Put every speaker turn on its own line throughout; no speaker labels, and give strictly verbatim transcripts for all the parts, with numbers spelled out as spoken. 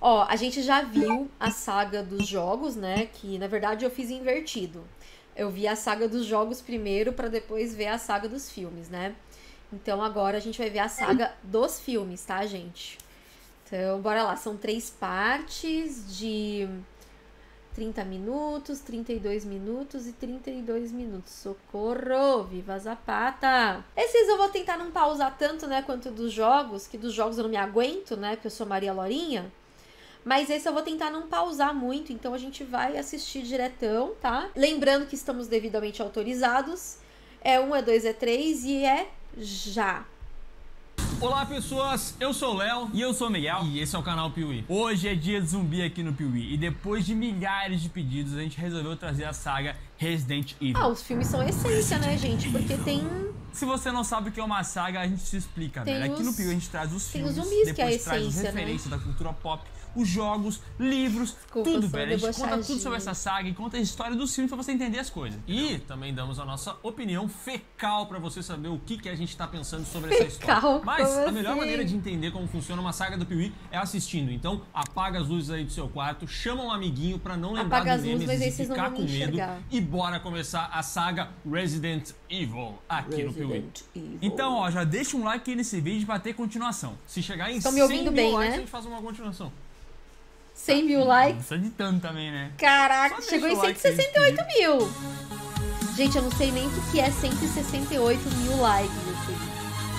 Ó, a gente já viu a saga dos jogos, né? Que, na verdade, eu fiz invertido. Eu vi a saga dos jogos primeiro pra depois ver a saga dos filmes, né? Então, agora a gente vai ver a saga dos filmes, tá, gente? Então, bora lá. São três partes de trinta minutos, trinta e dois minutos e trinta e dois minutos. Socorro! Viva Zapata! Esses eu vou tentar não pausar tanto, né, quanto dos jogos, que dos jogos eu não me aguento, né, porque eu sou Maria Lorinha. Mas esse eu vou tentar não pausar muito, então a gente vai assistir diretão, tá? Lembrando que estamos devidamente autorizados. É um, é dois, é três e é já!
Olá pessoas, eu sou o Léo
e eu sou o Miguel
e esse é o canal Piuí.
Hoje é dia de zumbi aqui no Piuí e depois de milhares de pedidos a gente resolveu trazer a saga Resident Evil.
Ah, os filmes são essência, né, gente? Porque tem...
Se você não sabe o que é uma saga, a gente te explica,
tem
velho.
os...
Aqui no Piuí a gente traz os
tem
filmes,
os zumbis,
depois
que é a
traz as
essência,
referências
né?
da cultura pop, os jogos, livros,
Desculpa,
tudo, velho. A gente
debochadinha.
conta tudo sobre essa saga e conta a história dos filmes pra você entender as coisas.
E também damos a nossa opinião fecal pra você saber o que, que a gente tá pensando sobre essa
Fecal,
história. Mas
como
a melhor
assim?
maneira de entender como funciona uma saga do Piuí é assistindo. Então apaga as luzes aí do seu quarto, chama um amiguinho pra não lembrar
Apaga
do
as luzes, mas aí
Nemesis e
vocês não
ficar
vão
com
me
medo.
enxergar.
E bora começar a saga Resident Evil aqui no Piuí.
Resident Evil.
Então, ó, já deixa um like aí nesse vídeo pra ter continuação.
Se chegar em
Estão me
cem
ouvindo
mil
bem,
likes,
né?
a gente faz uma continuação.
cem mil
Não
likes.
precisa de tanto também, né?
Caraca,
Só
chegou em
deixa o
cento e
like
sessenta e oito mil. Gente, eu não sei nem o que é cento e sessenta e oito mil likes, assim.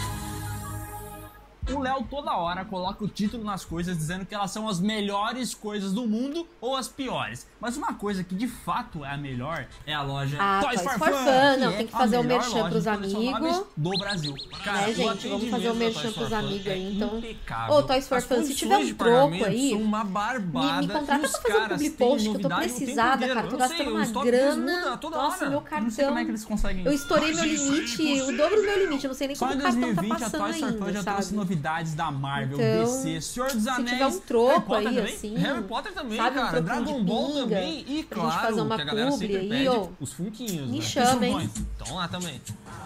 O Léo toda hora coloca o título nas coisas dizendo que elas são as melhores coisas do mundo ou as piores. Mas uma coisa que de fato é a melhor é a loja
Ah,
Toys,
Toys
for
for
Fun.
Fun. Não,
que
tem que
é
fazer
a
o
melhor
merchan
loja
pros
de colecionáveis
amigos.
do Brasil.
Cara,
Né,
o
gente? Vamos fazer o
atendimento da
merchan
Toys for
pros
Fun
amigos
é
aí, então.
impecável.
Ô, Toys for
As
Fun, se tiver
condições
um
de
troco
pagamento
aí,
são uma
me,
barbada.
me contrata
e os
pra fazer um
caras
public
têm
post, que eu tô
novidade o tempo
precisada,
inteiro.
cara. Tô
Eu
gastando
sei, o
uma
estoque deles
grana.
muda toda
Nossa,
hora.
meu
Eu não sei como
cartão.
é que eles conseguem
Eu
isso.
estourei meu limite, o dobro do meu limite. Eu não sei nem
Só
como
em
o cartão
dois
tá
mil e vinte a
passando
Toys for Fun
ainda,
já trouxe
sabe?
novidades da Marvel,
Então,
D C, Senhor dos
se
Anéis,
tiver um
Harry
troco
Potter
aí,
também.
assim,
Harry Potter também,
sabe, um
cara.
troquinho de
Dragon Ball
pinga,
também. E
pra gente
claro,
fazer uma
que a galera
publi
sempre
aí,
pede
ó.
os funquinhos,
Me
né?
chama, hein?
Então lá também.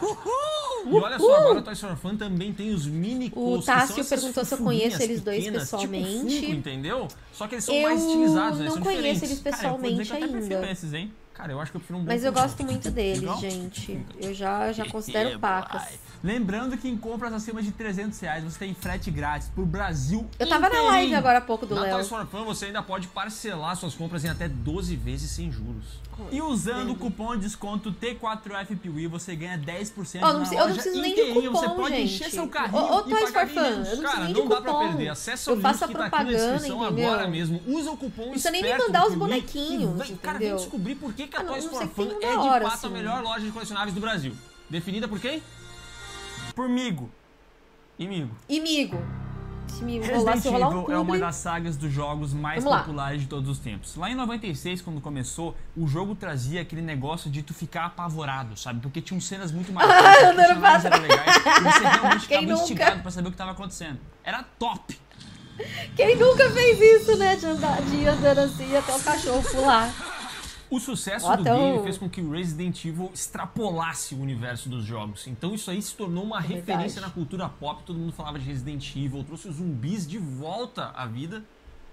E olha só, agora a Toys for Fun também tem os mini
O
cos,
Tássio
que são essas
perguntou se eu
fofurinhas
conheço eles dois
pequenas,
pessoalmente.
Tipo Funko, entendeu? Só que eles são
Eu
mais estilizados, né?
não
São
conheço
diferentes.
eles
Cara, eu vou dizer
pessoalmente
que eu até prefiro
ainda.
esses, hein?
Cara, eu acho que eu prefiro um bom
Mas eu
funko.
gosto muito deles,
Legal?
gente. Eu já, já considero pacas.
Lembrando que em compras acima de trezentos reais você tem frete grátis pro Brasil
Eu tava na
inteirinho.
live agora há pouco do
Na
Léo.
Toys for Fun você ainda pode parcelar suas compras em até doze vezes sem juros.
E usando o cupom de desconto T quatro F P U I você ganha dez por cento
Ó, não
na
preciso- eu não
loja
preciso nem de
inteirinho.
cupom,
Você pode
gente.
encher seu
Ô,
carrinho
ô,
e
Toys
pagar
for Fun,
bem
eu
menos.
não
Cara,
preciso nem
não
de
dá pra
cupom.
perder. Acessa
Eu
o link
faço a
que tá aqui na
propaganda,
descrição
entendeu?
agora mesmo. Usa o cupom
Não precisa nem me
esperto
mandar
do
os
Piuí
bonequinhos,
e, Cara, vem
entendeu?
descobrir por que, que a
Ah, não,
Toys
não
for
sei que
Fun
tem
é
da
de
hora,
fato a
assim.
melhor loja de colecionáveis do Brasil. Definida por quem?
Pormigo. Imigo.
Imigo. Se me rolar,
Resident
se rolar um
Evil é uma
publi...
das sagas dos jogos mais
Vamos lá.
populares de todos os tempos. Lá em noventa e seis, quando começou, o jogo trazia aquele negócio de tu ficar apavorado, sabe? Porque tinham cenas muito marcantes,
Ah,
os personagens eram legais, e você realmente
Quem
ficava
nunca?
instigado pra saber o que estava acontecendo. Era top!
Quem nunca fez isso, né? De andar, de ir andando assim até o cachorro pular.
O sucesso
Ó,
do
até
game
o-
fez com que o Resident Evil extrapolasse o universo dos jogos. Então isso aí se tornou uma
verdade.
referência na cultura pop. Todo mundo falava de Resident Evil, trouxe os zumbis de volta à vida.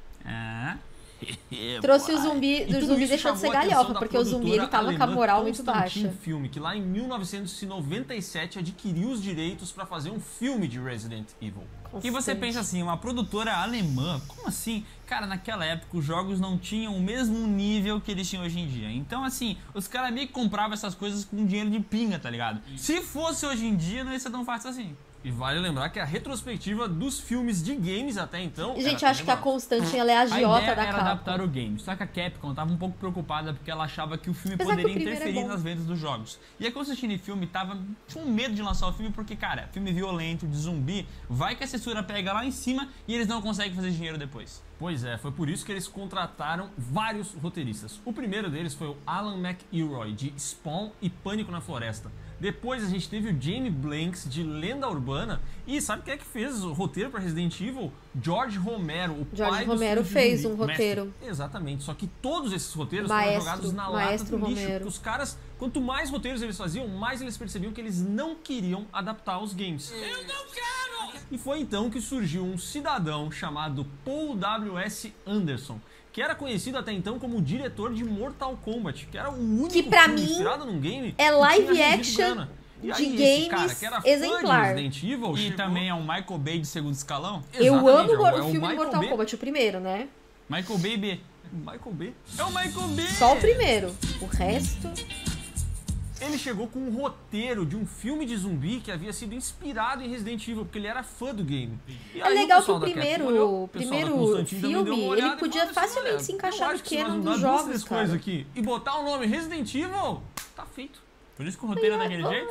É.
Trouxe o zumbi,
E
do
tudo
zumbi
isso
deixando de ser
chamou a atenção
galhofa,
da
porque o zumbi ele
produtora
tava com a
alemã
moral muito
Constantin
baixa.
Film, que lá em mil novecentos e noventa e sete adquiriu os direitos para fazer um filme de Resident Evil.
E você pensa assim, uma produtora alemã, como assim? Cara, naquela época os jogos não tinham o mesmo nível que eles tinham hoje em dia. Então, assim, os caras meio que compravam essas coisas com dinheiro de pinga, tá ligado? Se fosse hoje em dia, não ia ser tão fácil assim.
E vale lembrar que a retrospectiva dos filmes de games até então...
E, gente,
era
acho que a
tenebrosa.
Constantine ela é a
A
agiota
ideia
da
era
capa.
adaptar o game, só que a Capcom tava um pouco preocupada porque ela achava que o filme
Apesar que o
poderia
primeiro é
interferir
bom.
nas vendas dos jogos. E a Constantine Film tava com medo de lançar o filme porque, cara, filme violento, de zumbi, vai que a censura pega lá em cima e eles não conseguem fazer dinheiro depois.
Pois é, foi por isso que eles contrataram vários roteiristas. O primeiro deles foi o Alan McElroy, de Spawn e Pânico na Floresta. Depois a gente teve o Jamie Blanks, de Lenda Urbana. E sabe quem é que fez o roteiro para Resident Evil? George Romero, o
George
pai do
Romero
filme de
fez
zumbi.
um roteiro.
Mestre. Exatamente, só que todos esses roteiros
Maestro,
foram jogados na lata
Maestro
do lixo.
Romero.
Porque os caras, quanto mais roteiros eles faziam, mais eles percebiam que eles não queriam adaptar os games.
Eu não quero!
E foi então que surgiu um cidadão chamado Paul W S Anderson, que era conhecido até então como o diretor de Mortal Kombat, que era o único
Que pra
filme
mim
inspirado num game
é
que
live
tinha rendido
action
grana. E
de
aí,
games
esse cara, que era
exemplar.
fã de Resident Evil,
E
chegou...
também é um Michael Bay de segundo escalão.
Eu
Exatamente,
amo
é
o,
é
filme
Michael
Mortal
Bay.
Kombat, o primeiro, né?
Michael Bay B.
Michael Bay.
É o Michael Bay!
Só o primeiro. O resto...
Ele chegou com um roteiro de um filme de zumbi que havia sido inspirado em Resident Evil, porque ele era fã do game. E
É
aí
legal que
pessoal
o
da
primeiro,
Capcom olhou, o pessoal da
primeiro
Constantine também deu
filme,
uma olhada
ele
e
podia
falou assim,
facilmente
olha,
se
eu
encaixar no
acho que se nós
canon
mudar
dos
duas,
jogos,
três
cara.
coisas aqui e botar o nome Resident Evil, tá feito.
Por isso que o roteiro é daquele jeito?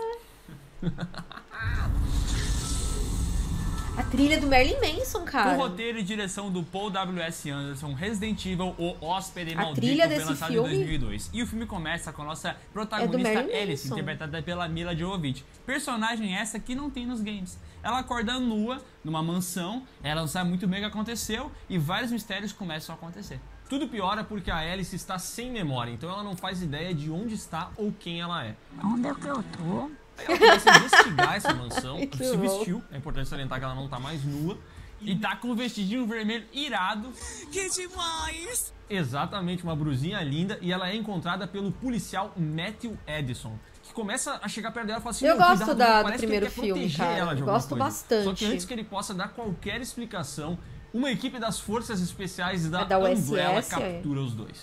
A trilha do Merlin Manson,
Com
cara.
roteiro e direção do Paul W S Anderson, Resident Evil, O Hóspede
A
Maldito,
trilha
foi
desse
lançado
filme
em dois mil e dois. E o filme começa com a nossa protagonista
Merlin
Alice,
Manson.
interpretada pela Mila Jovovich. Personagem essa que não tem nos games. Ela acorda nua, numa mansão, ela não sabe muito bem o que aconteceu e vários mistérios começam a acontecer.
Tudo piora porque a Alice está sem memória, então ela não faz ideia de onde está ou quem ela é.
Onde é que eu tô?
Aí ela começa a investigar essa mansão,
Ai, que
se
horror.
vestiu, é importante salientar que ela não tá mais nua.
E tá com um vestidinho vermelho irado.
Que demais!
Exatamente, uma brusinha linda, e ela é encontrada pelo policial Matthew Edison, que começa a chegar perto dela e fala assim,
Eu
"Meu,
gosto
cuidado,
da- do
parece que ele
primeiro
quer
filme,
proteger
cara.
ela de
Eu
alguma
gosto
coisa."
bastante.
Só que antes que ele possa dar qualquer explicação, uma equipe das forças especiais da,
É da U S S,
Umbrella
é?
captura os dois.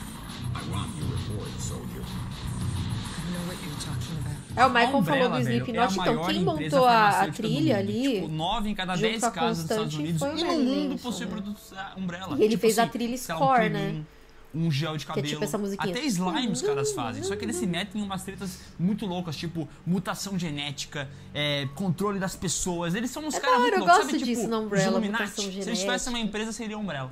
É, o Michael
A Umbrella,
falou do
velho,
Slipknot,
é a
então
maior
quem
empresa
montou a, a
farmacêutica do
trilha
mundo.
ali...
Tipo, nove em cada
junto
dez
com a
casas dos Estados
Constante
Unidos
foi o
e no
Marilyn
mundo
Manson,
possui
né?
produtos da Umbrella.
E ele
Tipo
fez a
assim,
trilha
sei lá,
Score,
um creminho,
né?
um gel de
Que é
cabelo.
tipo essa musiquinha.
Até slime os caras fazem. Só que eles se metem em umas tretas muito loucas, tipo mutação genética, é, controle das pessoas. Eles são uns
É
caras
da hora,
muito
eu
loucos.
gosto
Sabe,
disso
tipo,
na Umbrella,
os Illuminati.
mutação
Se eles
genética.
tivessem uma empresa, seria Umbrella.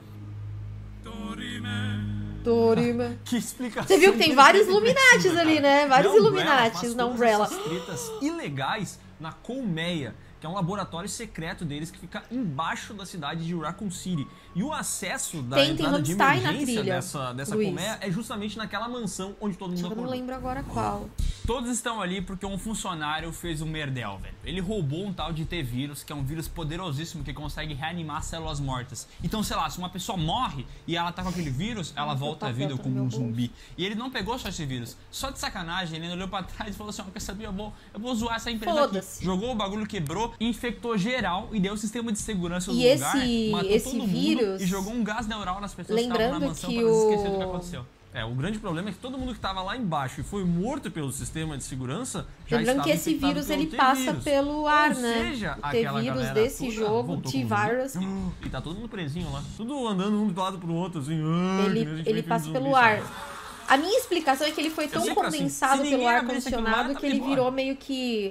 Dorima.
Que explicação.
Você viu que tem vários
interessante,
Illuminatis
cara.
ali, né? Vários
E a Umbrella
Illuminatis
faz
na
todas
Umbrella.
essas tretas ilegais na Colmeia, que é um laboratório secreto deles que fica embaixo da cidade de Raccoon City. E o acesso da
Tem- tem
entrada de
Rammstein na
emergência
trilha,
dessa, dessa
Luiz.
colmeia é justamente naquela mansão onde todo mundo
Eu não
acordou.
lembro agora qual.
Todos estão ali porque um funcionário fez um merdel, velho. Ele roubou um tal de T-vírus, que é um vírus poderosíssimo que consegue reanimar células mortas. Então, sei lá, se uma pessoa morre e ela tá com aquele vírus, ela
Nossa,
volta
o
à
papel
vida
tá no
como
meu
um
bolso.
zumbi. E ele não pegou só esse vírus. Só de sacanagem, ele olhou pra trás e falou assim, ó, quer saber, eu vou, eu vou zoar essa empresa aqui.
Foda-se.
Jogou o bagulho, quebrou, infectou geral e deu o sistema de segurança do
E
lugar,
esse-
matou
esse
todo mundo
vírus-
e jogou um gás neural nas pessoas que estavam na
Lembrando
mansão
que
pra eles esquecerem do que
o-
aconteceu.
É, o grande problema é que todo mundo que estava lá embaixo e foi morto pelo sistema de segurança já
Lembrando
estava
que esse
infectado
vírus
pelo
ele passa
T-vírus.
pelo ar,
Ou
né?
seja,
O
aquela
T-vírus
galera
desse
toda
jogo,
voltou
T-Virus,
com o vírus. E tá todo mundo presinho lá. Tudo andando um do lado pro outro, assim. ah, que nem a
ele,
gente
ele
vê em
passa
filme
pelo
zumbi,
ar.
sabe?
A minha explicação é que ele foi tão
sempre assim,
condensado
se
pelo
ninguém
ar
abrisse aquilo lá,
condicionado
tá
que ele
de boa.
virou meio que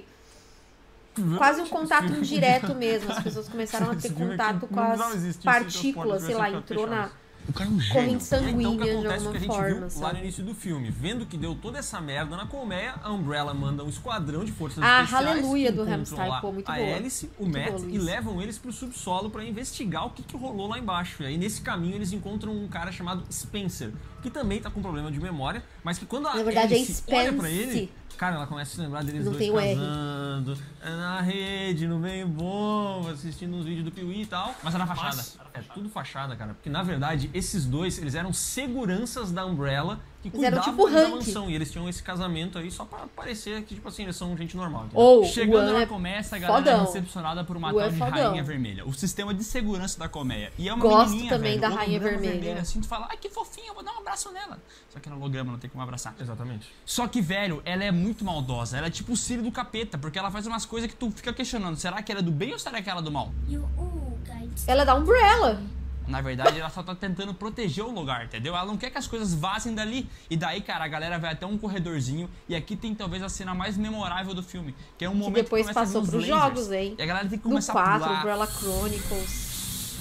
quase um contato indireto mesmo. As pessoas começaram a ter
Esse filme
contato
aqui
com
não
as
precisava existir,
partículas,
se
sei lá,
transporte
entrou na
tivesse
O cara é um
corrente
E aí, então, o que
sanguínea de
acontece é
alguma
que a gente
forma,
viu lá no
sabe?
início do filme. Vendo que deu toda essa merda na colmeia, a Umbrella manda um esquadrão de forças
Ah,
especiais
Aleluia
que
do
encontram
Rammstein,
lá
pô, muito
a
boa.
Alice, o
Muito
Matt,
boa,
e
Luiz.
levam eles pro subsolo pra investigar o que, que rolou lá embaixo. E aí, nesse caminho, eles encontram um cara chamado Spencer, que também tá com problema de memória, mas que quando a
Na verdade, é
Alice olha pra
Spence.
ele... Cara, ela começa a se lembrar deles
Não
dois
tem o R.
casando, na rede, no bem bom, assistindo uns vídeos do Piuí e tal.
Mas é na fachada.
Mas é tudo fachada, cara. Porque, na verdade, esses dois, eles eram seguranças da Umbrella que
Eles eram
cuidavam
tipo
da
Hank.
mansão. E eles tinham esse casamento aí só pra parecer que, tipo assim, eles são gente normal. entendeu?
Ou o
Chegando
An
na
é
começa, a galera
fodão.
é recepcionada por uma
O An
tal
é
de
fodão.
Rainha Vermelha. O sistema de segurança da colmeia. E é uma
Gosto
menininha,
também
velho,
da Rainha
holograma
Vermelha.
Assim, tu fala, ai que fofinha, eu vou dar um abraço nela. Só que no holograma não tem como abraçar.
Exatamente.
Só que, velho, ela é muito maldosa. Ela é tipo o Círio do capeta, porque ela faz umas coisas que tu fica questionando. Será que ela é do bem ou será que ela é do mal?
You all guys.
Ela é da Umbrella.
Na verdade, ela só tá tentando proteger o lugar, entendeu? Ela não quer que as coisas vazem dali. E daí, cara, a galera vai até um corredorzinho. E aqui tem talvez a cena mais memorável do filme. Que é um momento
depois
que começa a
passou
vir uns
pros
lasers,
jogos, hein?
E a galera tem que
No
começar a
quatro,
pular,
Umbrella Chronicles.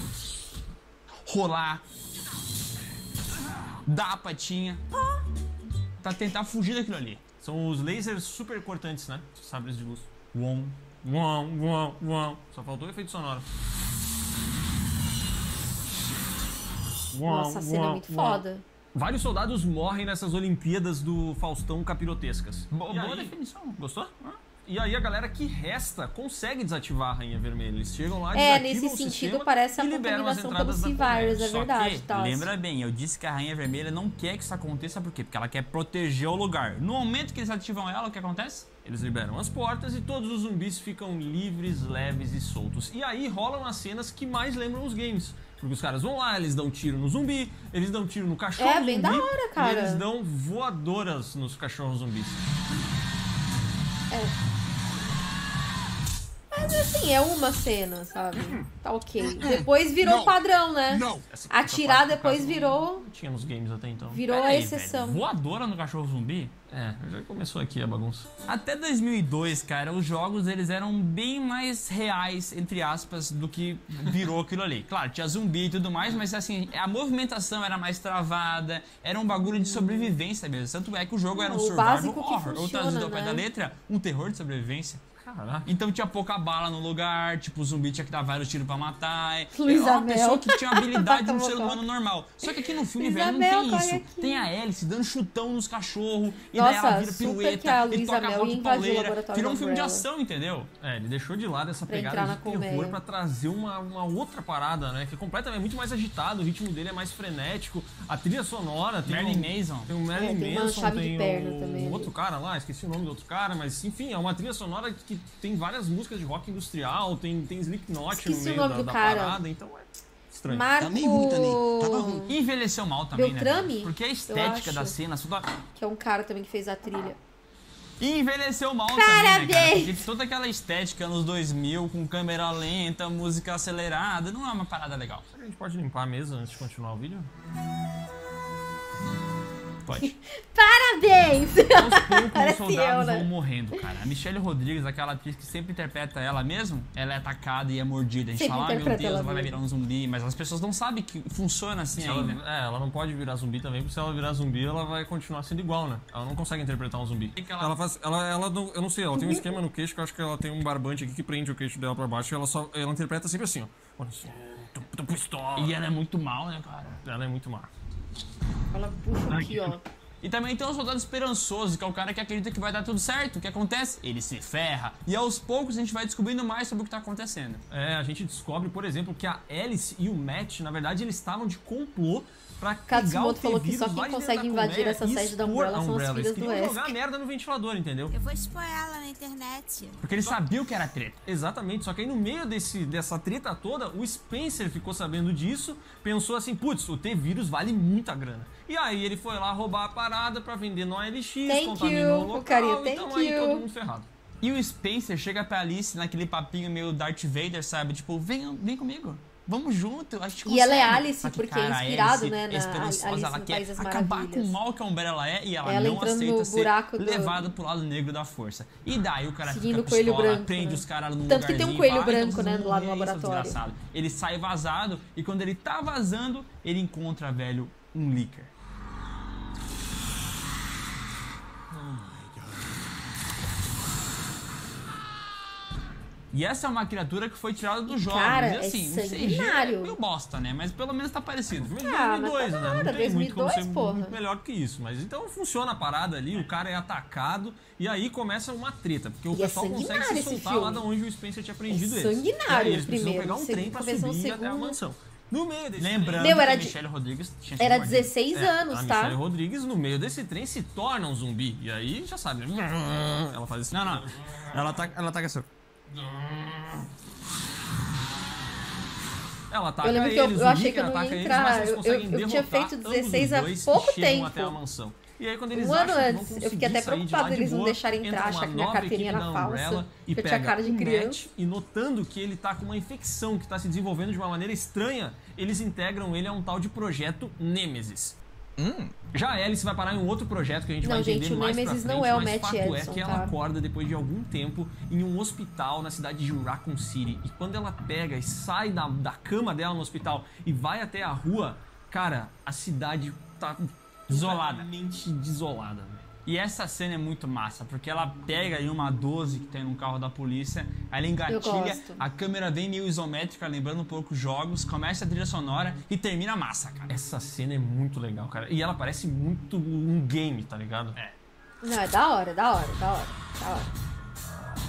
rolar, dar a patinha. Pra tentar fugir daquilo ali.
São os lasers super cortantes, né? Os sabres de luz.
Uom.
Uau, uau, uau. Só faltou o efeito sonoro. Uau,
Nossa, a cena é
uau,
muito
uau.
foda.
Vários soldados morrem nessas Olimpíadas do Faustão capirotescas.
Bo-
E
boa
aí-
definição.
Gostou? Ah, E aí a galera que resta consegue desativar a Rainha Vermelha. Eles chegam lá,
É,
desativam
nesse
o
sentido
sistema
parece a
e liberam as
contaminação pelo
entradas da
C-Virus, é
Comet.
Só
verdade.
que,
Tá?
lembra bem, eu disse que a Rainha Vermelha não quer que isso aconteça, por quê? Porque ela quer proteger o lugar. No momento que eles ativam ela, o que acontece?
Eles liberam as portas e todos os zumbis ficam livres, leves e soltos. E aí rolam as cenas que mais lembram os games. Porque os caras vão lá, eles dão tiro no zumbi, eles dão tiro no cachorro
É,
zumbi.
bem da hora, cara.
E eles dão voadoras nos cachorros zumbis.
Mas assim, é uma cena, sabe? Tá ok. Depois virou padrão, né?
Essa
Atirar
parte, no
depois
caso,
virou,
Não tinha nos games até então.
virou a
Peraí,
exceção.
velho, voadora no cachorro zumbi?
É, já começou aqui a bagunça.
Até dois mil e dois, cara, os jogos eles eram bem mais reais, entre aspas, do que virou aquilo ali. Claro, tinha zumbi e tudo mais, mas assim, a movimentação era mais travada, era um bagulho de sobrevivência mesmo. Tanto é que o jogo era um
O
survival
básico que
horror, ou
funciona,
traduzido ao pé
né?
da letra, um terror de sobrevivência.
Caraca.
Então tinha pouca bala no lugar, tipo, o zumbi tinha que dar vários tiros pra matar.
Luiz
É uma
Amel.
pessoa que tinha a habilidade de um
Taca
ser
a
humano normal. Só que aqui no filme,
Luiz
velho,
Amel,
não tem
corre
isso.
aqui.
Tem a Hélice dando chutão nos cachorros, e daí
Nossa,
ela vira
super
pirueta,
que a
e
Luiz
toca a
Amel
rock
ia invadir o
pauleira.
laboratório
Virou um
da
filme de
Umbrella.
ação, entendeu?
É, ele deixou de lado essa
Pra
pegada
entrar na
de terror
colmeia.
pra trazer uma, uma outra parada, né? Que é completamente muito mais agitado, o ritmo dele é mais frenético, a trilha sonora tem
Marilyn
um,
Manson.
tem o Marilyn
É, tem uma
Manson,
chave de
tem
perna
o,
também
o
ali.
outro cara lá, esqueci o nome do outro cara, mas enfim, é uma trilha sonora que tem várias músicas de rock industrial, tem, tem Slipknot
Esqueci
no
o
meio
nome
da,
do
da
cara.
parada, então é estranho.
Marco...
Tá meio ruim também. Tava ruim.
Envelheceu mal também,
Beltrame?
né? velho? Porque a
Eu
estética
acho.
da cena... Toda...
Que é um cara também que fez a trilha.
E envelheceu mal também, né, cara?
Parabéns!
Porque toda aquela estética anos dois mil, com câmera lenta, música acelerada, não é uma parada legal.
A gente pode limpar a mesa antes de continuar o vídeo?
Pode.
Parabéns!
Aos poucos
Parece
os soldados
eu, né?
vão morrendo, cara. A Michelle Rodrigues, aquela atriz que sempre interpreta ela mesmo, ela é atacada e é mordida. A gente
Sempre
fala, ah, meu
interpreta
Deus,
ela
ela vai
mesmo.
virar um zumbi. Mas as pessoas não sabem que funciona assim
Se ela,
ainda.
é, ela não pode virar zumbi também, porque se ela virar zumbi, ela vai continuar sendo igual, né? Ela não consegue interpretar um zumbi.
que que ela-
Ela faz. Ela, ela não, eu não sei, ela tem um esquema no queixo que eu acho que ela tem um barbante aqui que prende o queixo dela pra baixo e ela só. Ela interpreta sempre assim, ó. Olha assim, tô, tô pistola.
E ela é muito mal, né, cara?
Ela é muito má.
Ela puxa aqui, ó.
E também tem um soldado esperançoso, que é o cara que acredita que vai dar tudo certo. O que acontece? Ele se ferra. E aos poucos a gente vai descobrindo mais sobre o que tá acontecendo.
É, a gente descobre, por exemplo, que a Alice e o Matt, na verdade, eles estavam de complô pra pegar o
Katsumoto falou que
T-vírus
só quem
lá de dentro
consegue
da
invadir
colmeia
essa
e
sede da
expor
Umbrella
a
são as
Umbrella.
filhas
Eles
do
queriam
Wesker.
jogar merda no ventilador, entendeu?
Eu vou expor ela na internet.
Porque ele sabia o que era treta.
Exatamente, só que aí no meio desse, dessa treta toda, o Spencer ficou sabendo disso, pensou assim, putz, o T-vírus vale muita grana. E aí ele foi lá roubar a parada pra vender no O L X,
Thank
contaminou
you,
o local,
o carinha, thank
então aí
you.
todo mundo ferrado.
E o Spencer chega pra Alice naquele papinho meio Darth Vader, sabe? Tipo, vem, vem comigo. Vamos junto, a gente consegue.
E ela é Alice,
Só que,
porque
cara,
é
a
inspirado,
Alice
né,
é
na
esperançosa,
Alice
ela
no
quer
País das
acabar com
Maravilhas.
o mal que a Umbrella é e ela,
Ela
não
entrando
aceita
no
ser
buraco do-
levada pro lado negro da força. E daí o cara
Seguindo
fica
o coelho
pistola,
branco,
prende
né?
os caras no
Tanto que tem um
lugarzinho,
coelho
vai, então
branco,
vocês
né,
vão
do lado do
morrer, seus
laboratório.
desgraçados. Ele sai vazado e quando ele tá vazando, ele encontra, velho, um Licker. E essa é uma criatura que foi tirada dos jogos.
Cara,
e assim,
é
o C G é
sanguinário.
meio bosta, né? Mas pelo menos tá parecido.
Filme de
Ah, mas
dois mil e dois,
tá
né?
na hora,
Não tem muito como
dois mil e
ser
dois, porra.
muito melhor que isso. Mas então funciona a parada ali, o cara é atacado e aí começa uma treta. Porque o
E é
pessoal consegue
sanguinário
se
esse
soltar
filme.
lá de onde o Spencer tinha prendido
É
eles.
sanguinário
E aí eles precisam
primeiro,
pegar um
segundo,
trem pra
começou
subir
o
até a
segundo.
mansão. No meio desse
Lembrando
Meu, era
que a
de-
Michelle Rodrigues tinha
Era
sido mordida.
dezesseis
trem. É,
anos,
a
tá?
Michelle Rodrigues, no meio desse trem, se torna um zumbi. E aí, já sabe, né? Ela faz esse...
Não, não. Ela tá, ela tá com essa...
Ela ataca
Eu lembro que eu-
eles,
eu
o
achei que eu
Licker
não ia
ataca eles,
entrar.
mas eles
Eu- eu-
conseguem
eu tinha
derrotar
feito
ambos
dezesseis
os
há
dois e
pouco
chegam
tempo.
até a mansão. E aí quando eles
Um ano
acham que vão
antes. Eu fiquei
conseguir
até
sair de
preocupada
lá de
deles não
boa,
deixarem entrar,
entra
achar
uma
que minha
nova
carteirinha
equipe
era
da
falsa,
Umbrella e
que eu tinha
pega
cara de
o
criança.
Matt, e notando que ele tá com uma infecção que tá se desenvolvendo de uma maneira estranha, eles integram ele a um tal de projeto Nêmesis. Já a Alice vai parar em um outro projeto que a gente
Não,
vai entender
gente, o
mais
Nemesis
pra frente,
não é o
mas
Matt
fato é
Edson,
que ela
tá?
acorda depois de algum tempo em um hospital na cidade de Raccoon City. E quando ela pega e sai da, da cama dela no hospital e vai até a rua, cara, a cidade tá
Desolada.
completamente desolada. velho.
E essa cena é muito massa, porque ela pega aí uma doze que tem no carro da polícia, aí ela engatilha,
gosto.
a câmera vem meio isométrica, lembrando um pouco os jogos, começa a trilha sonora e termina massa, cara.
Essa cena é muito legal, cara. E ela parece muito um game, tá ligado?
É.
Não, é da hora, da hora, da hora, da hora.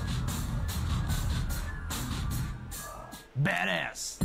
badass.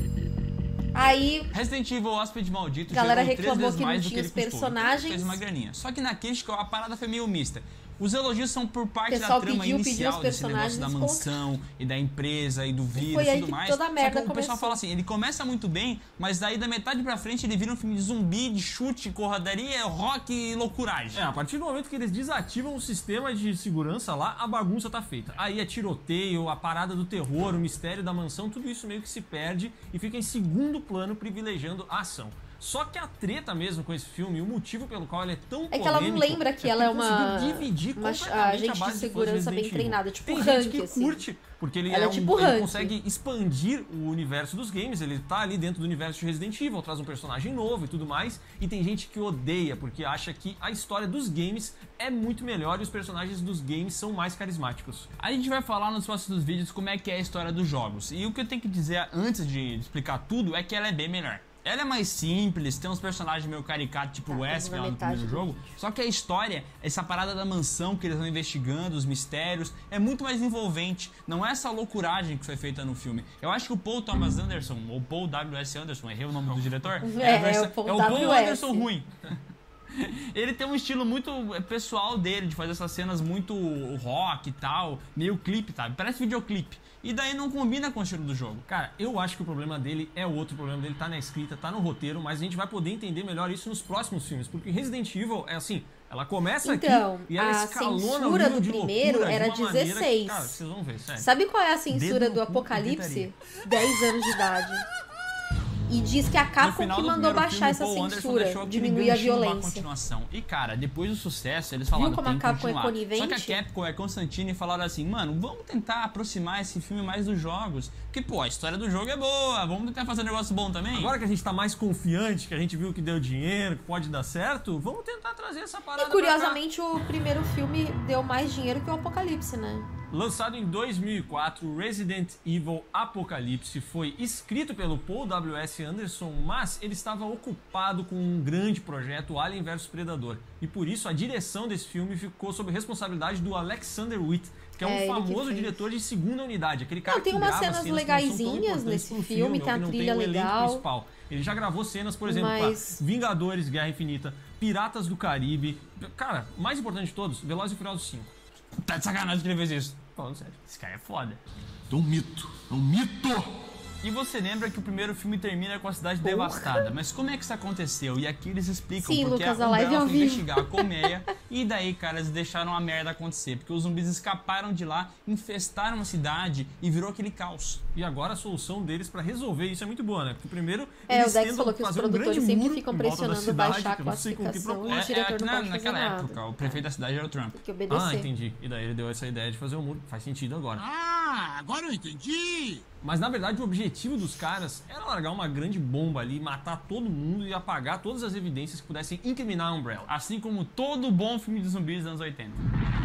Aí,
Resident Evil Hóspede Maldito
galera
gerou três
reclamou
vezes
que não
mais do
tinha
que
os
ele custou. Então,
personagens.
fez uma graninha. Só que na crítica a parada foi meio mista. Os elogios são por parte
Pessoal
da trama
pediu, pediu
inicial
os
desse negócio da
personagens,
mansão e da empresa e do vírus
foi
e
aí
tudo
que
mais.
toda a
Só
merda
que o pessoal
começou.
fala assim, ele começa muito bem, mas daí da metade pra frente ele vira um filme de zumbi, de chute, corradaria, rock e loucuragem.
É, a partir do momento que eles desativam o sistema de segurança lá, a bagunça tá feita. Aí é tiroteio, a parada do terror, o mistério da mansão, tudo isso meio que se perde e fica em segundo plano, privilegiando a ação. Só que a treta mesmo com esse filme, o motivo pelo qual ele é tão polêmico...
É que ela não lembra que
é
ela é
ele conseguiu
uma,
dividir
uma
completamente
agente
a
de
base fãs
segurança
Resident
bem
Evil.
treinada, tipo
Tem
Hank,
gente que
assim.
curte, porque ele,
Ela
é
é
um,
tipo
ele
Hank.
consegue expandir o universo dos games, ele tá ali dentro do universo de Resident Evil, traz um personagem novo e tudo mais, e tem gente que odeia, porque acha que a história dos games é muito melhor e os personagens dos games são mais carismáticos.
A gente vai falar nos próximos vídeos como é que é a história dos jogos. E o que eu tenho que dizer antes de explicar tudo é que ela é bem melhor. Ela é mais simples, tem uns personagens meio caricatos, tipo o
Tá,
Wesker
na
lá no
metade
primeiro
do
jogo.
vídeo.
Só que a história, essa parada da mansão que eles vão investigando, os mistérios, é muito mais envolvente. Não é essa loucuragem que foi feita no filme. Eu acho que o Paul Thomas Anderson, ou Paul W S Anderson, errei o nome do diretor?
É,
a versão-
é o Paul
é o Paul
W S.
Anderson ruim. Ele tem um estilo muito pessoal dele, de fazer essas cenas muito rock e tal, meio clipe, tá? Parece videoclipe. E daí não combina com o estilo do jogo.
Cara, eu acho que o problema dele é outro, o problema dele tá na escrita, tá no roteiro, mas a gente vai poder entender melhor isso nos próximos filmes, porque Resident Evil é assim, ela começa
Então,
aqui e ela
a
escalona o
censura
nível
do
de
primeiro
loucura
era
de uma maneira que,
dezesseis.
cara, vocês vão ver, sério.
Sabe qual é a censura
Dedo no
do
cu e
Apocalipse? dez anos de idade. E diz que a
No
Capcom
final
que
do
mandou
primeiro
baixar
filme,
essa
Paul Anderson
censura,
deixou aquele
diminuir a
ganchinho pra
violência.
continuação. E cara, depois do sucesso, eles falaram
como
tem
a
que
Capcom é
continuar.
conivente?
Só que a Capcom e a Constantine falaram assim, mano, vamos tentar aproximar esse filme mais dos jogos. Porque, pô, a história do jogo é boa, vamos tentar fazer um negócio bom também.
Agora que a gente tá mais confiante, que a gente viu que deu dinheiro, que pode dar certo, vamos tentar trazer essa parada
E curiosamente o primeiro filme deu mais dinheiro que o Apocalipse, né?
pra cá. Lançado em dois mil e quatro, Resident Evil Apocalipse foi escrito pelo Paul W S Anderson, mas ele estava ocupado com um grande projeto, Alien versus Predador. E por isso a direção desse filme ficou sob responsabilidade do Alexander Witt, que é um
É, ele que
famoso
fez.
diretor de segunda unidade, aquele cara
Não, tem
que
umas
grava
cenas
cenas que não são tão
legaisinhas
importantes
nesse
pro
filme, tem
ou
a
que não
trilha
um elenco
legal.
principal. Ele já gravou cenas, por exemplo,
Mas-
pra Vingadores, Guerra Infinita, Piratas do Caribe. Cara, mais importante de todos, Velozes e Furiosos cinco.
Tá de sacanagem que ele fez isso.
Falando sério.
Esse cara é foda.
É um mito. É um mito.
E você lembra que o primeiro filme termina com a cidade devastada. Mas como é que isso aconteceu? E aqui eles explicam
Sim,
porque
Lucas,
a
a live
Umbrella
ao
foi
vivo.
investigar a colmeia e daí, cara, eles deixaram a merda acontecer. Porque os zumbis escaparam de lá, infestaram a cidade e virou aquele caos.
E agora a solução deles pra resolver isso é muito boa, né? Porque primeiro
É,
eles
o Dex
tentam
falou que os
fazer um
produtores
grande
sempre
muro
ficam
em volta da
pressionando
cidade,
baixar a
que eu não sei com que
classificação.
propósito.
O diretor não
na-
pode fazer
naquela
nada.
época, o prefeito da cidade era o Trump.
Tem que obedecer.
Ah, entendi. E daí ele deu essa ideia de fazer um muro. Faz sentido agora.
Ah, agora eu entendi.
Mas na verdade o objetivo dos caras era largar uma grande bomba ali, matar todo mundo e apagar todas as evidências que pudessem incriminar a Umbrella.
Assim como todo bom filme de zumbis dos anos oitenta.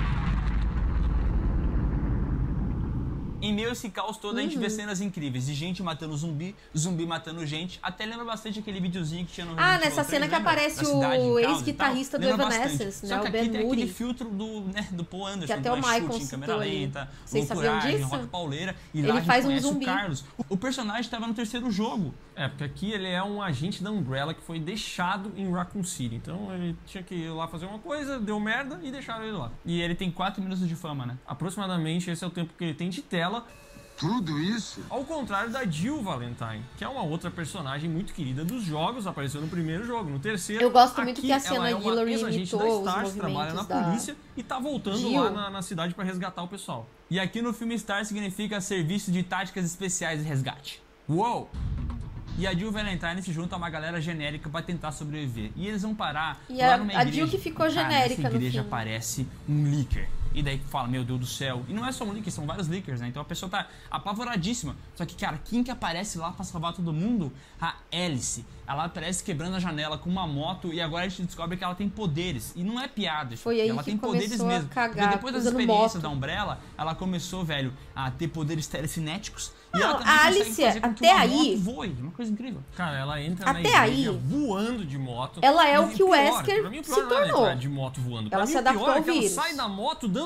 Em meio a esse caos todo, a gente
Uhum.
vê cenas incríveis de gente matando zumbi, zumbi matando gente. Até lembra bastante aquele videozinho que tinha no
Ah,
Resident
nessa
Evil
cena
três,
que
lembra?
aparece
Da cidade,
o
em caos e
ex-guitarrista
tal.
do
Lembra
Evanescence,
bastante.
né,
Só que
o
aqui
Ben
tem aquele
Moody.
filtro do, né, do Paul Anderson,
Que até
do
o Michael
chute em câmera
citou ali.
lenta,
Vocês sabiam
loucuragem,
disso?
rock pauleira. E
Ele
lá a gente
faz um
conhece
zumbi.
o Carlos. O, o personagem estava no terceiro jogo.
É, porque aqui ele é um agente da Umbrella que foi deixado em Raccoon City. Então ele tinha que ir lá fazer uma coisa, deu merda e deixaram ele lá.
E ele tem quatro minutos de fama, né?
Aproximadamente esse é o tempo que ele tem de tela.
Tudo isso?
Ao contrário da Jill Valentine, que é uma outra personagem muito querida dos jogos, apareceu no primeiro jogo. No terceiro,
Eu gosto muito
aqui
que a
ela
cena
é uma
Hillary
ex-agente da
imitou os
Stars, trabalha na
movimentos da
polícia e tá voltando
Jill.
lá na, na cidade pra resgatar o pessoal.
E aqui no filme Star significa Serviço de Táticas Especiais de Resgate. Uou! E a Jill Valentine se junta a uma galera genérica pra tentar sobreviver. E eles vão parar
E
lá
a-
numa
a
igreja.
Jill que ficou
Cara,
genérica
nessa
no
igreja
filme.
aparece um leaker. E daí fala, meu Deus do céu. E não é só um leaker, são vários leakers, né? Então a pessoa tá apavoradíssima. Só que, cara, quem que aparece lá pra salvar todo mundo? A Alice. Ela aparece quebrando a janela com uma moto e agora a gente descobre que ela tem poderes. E não é piada. isso
Foi
aqui,
aí
ela
que
tem poderes
começou a
mesmo.
cagar,
Porque depois das
usando
experiências
moto.
da Umbrella, ela começou, velho, a ter poderes telecinéticos. E
Não,
ela também
a
consegue
Alice,
fazer com que
até
uma
aí-
moto voe. Uma coisa incrível.
Cara, ela entra na
Até
igreja
aí,
voando de moto.
ela é
E
o que o
pior,
Wesker
pra mim, o pior
se
não é ela
tornou.
entrar de moto voando. Pra
Ela
mim,
se
o pior
adaptou
é
ao
que ela
vírus.
sai da moto dando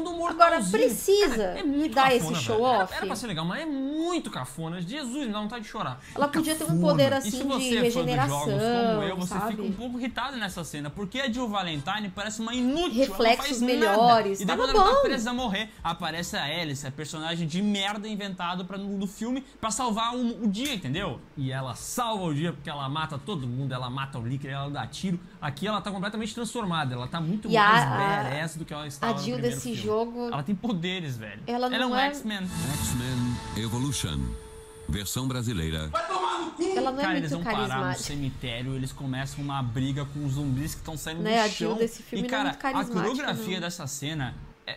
dando um
Agora,
mortalzinho.
precisa
Cara, é muito
dar
cafona,
esse
velho.
show-off?
Era, era pra ser legal, mas é muito cafona. Jesus, me dá vontade de chorar.
Ela podia ter um
Cafona.
poder
E
assim
se
de
você é fã dos
regeneração,
jogos como eu, você
sabe?
fica um pouco irritado nessa cena, porque a Jill Valentine parece uma inútil,
Reflexos
ela não faz
melhores,
nada. E
tava
depois ela tá
bom.
presa a morrer, aparece a Alice, a personagem de merda inventado pra, no, no filme pra salvar o, o dia, entendeu?
E ela salva o dia porque ela mata todo mundo, ela mata o Licker, ela dá tiro. Aqui ela tá completamente transformada, ela tá muito
E
mais
a-
badass do que ela estava
A
no
Jill
primeiro
desse
filme.
jogo,
Ela tem poderes, velho.
Ela
é
não
um
é-
X-Men.
X-Men Evolution. Versão brasileira.
ela não é
Cara, eles
muito
vão parar no
carismática.
cemitério, eles começam uma briga com os zumbis que estão saindo
Né, a
do
Jill
chão.
desse filme
e,
não é
cara,
muito
a
carismática,
coreografia
não.
dessa cena é...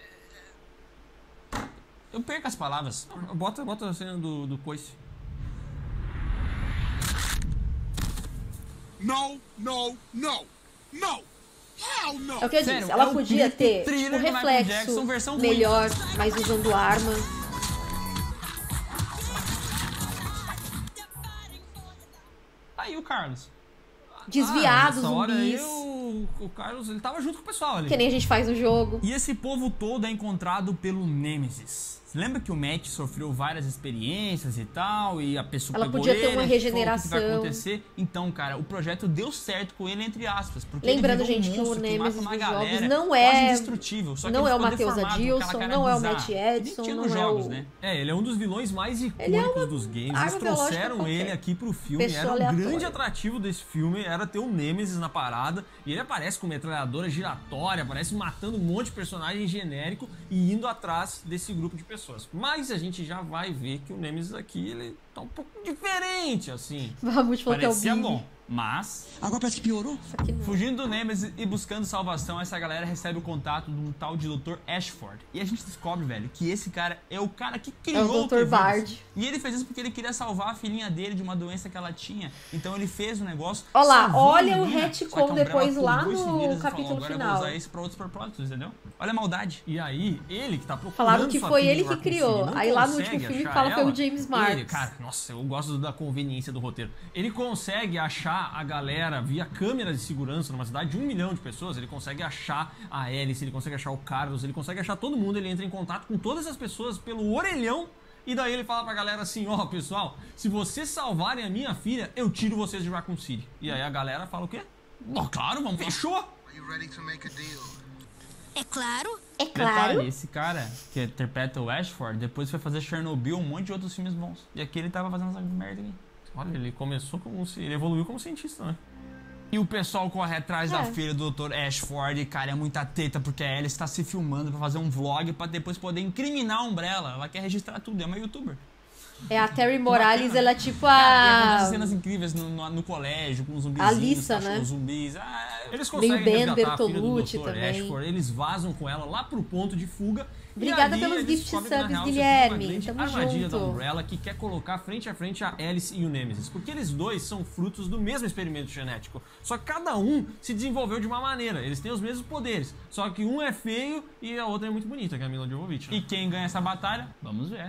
Eu perco as palavras.
Bota, bota a cena do, do coice.
No, no, no, no. Hell no.
É o que eu
Sério,
disse, ela
é o
podia
clipe
ter
thriller
tipo,
do Michael
reflexo
Jackson, versão ruim.
melhor, mas usando arma.
Aí o Carlos.
Desviar
ah,
dos
nessa hora aí,
zumbis.
o, o Carlos, ele tava junto com o pessoal ali.
Que nem a gente faz no jogo.
E esse povo todo é encontrado pelo Nemesis. Você lembra que o Matt sofreu várias experiências e tal, e a pessoa
Ela
pegou
podia ter
ele,
uma
falou o que que vai
regeneração.
acontecer? Então, cara, o projeto deu certo com ele, entre aspas. Porque
Lembrando,
ele virou
gente,
um
que o
monstro que
Nemesis
mata uma
dos
galera,
jogos não
quase
é-
indestrutível. Só que
não
ele
é o
ficou
Matheus
deformado,
Adilson,
aquela cara
não é o
bizarra.
Matt
Nem
Edson,
tinha
não
nos
é
jogos,
o-
né?
É, ele é um dos vilões mais
Ele é
icônicos
uma
dos games.
arma
Eles
biológica
trouxeram
qualquer.
ele aqui pro filme.
Pessoa
Era um
aleatória.
grande atrativo desse filme, era ter o Nemesis na parada. E ele aparece com metralhadora giratória, aparece matando um monte de personagem genérico e indo atrás desse grupo de pessoas. Mas a gente já vai ver que o Nemesis aqui, ele tá um pouco diferente, assim.
Vamos falou que é o
Parecia
Billy.
bom, mas...
Agora parece que piorou.
Isso aqui não.
Fugindo do Nemesis e buscando salvação, essa galera recebe o contato de um tal de doutor Ashford. E a gente descobre, velho, que esse cara é o cara que criou
É o doutor
T-Vírus.
Bard.
E ele fez isso porque ele queria salvar a filhinha dele de uma doença que ela tinha. Então ele fez o negócio.
Olha lá,
salvou a
olha o
menina.
retcon
Só que a Umbrella
depois lá
pulou esse
no
vírus e
capítulo
falou, agora
final.
eu vou usar isso pra outros propósitos, entendeu? Olha a maldade.
E aí, ele que tá procurando
Falaram que
sua
foi
filha
ele
em
que
Raccoon
criou.
City, não
Aí lá no
consegue
último filme
achar
fala que foi o
ela.
James Marks.
Ele, cara, nossa, eu gosto da conveniência do roteiro. Ele consegue achar a galera via câmera de segurança numa cidade de um milhão de pessoas. Ele consegue achar a Alice, ele consegue achar o Carlos, ele consegue achar todo mundo. Ele entra em contato com todas as pessoas pelo orelhão. E daí ele fala pra galera assim, ó, pessoal, se vocês salvarem a minha filha, eu tiro vocês de Raccoon City. E aí a galera fala o quê?
Bom, claro, vamos
Fechou!
Are you ready to make a deal?
É claro.
É claro.
Detalhe, esse cara que interpreta o Ashford, depois foi fazer Chernobyl, um monte de outros filmes bons. E aqui ele tava fazendo essa merda aqui.
Olha, ele começou como... ci- Ele evoluiu como cientista, né?
E o pessoal corre atrás
É.
da filha do doutor Ashford, e, cara, é muita treta, porque a Alice tá se filmando pra fazer um vlog pra depois poder incriminar a Umbrella. Ela quer registrar tudo, é uma youtuber.
É a Terry Morales,
bacana.
ela é tipo
Cara, e
a...
acontecem cenas incríveis no, no, no colégio, com os zumbizinhos,
A Lisa,
cachorros
né?
zumbis. Ah,
Eles
Meio
conseguem
Ben
resgatar a filha do
Bertolucci
doutor
também.
Ashford, eles vazam com ela lá pro ponto de fuga.
Obrigada
e ali
pelos
eles
gift
descobrem que, na
subs,
real, isso
Guilherme.
é uma grande
Tamo
armadilha
junto.
da Umbrella que quer colocar frente a frente a Alice e o Nemesis. Porque eles dois são frutos do mesmo experimento genético. Só que cada um se desenvolveu de uma maneira. Eles têm os mesmos poderes. Só que um é feio e a outra é muito bonita, que é a Mila Jovovich. Né?
E quem ganha essa batalha? Vamos ver.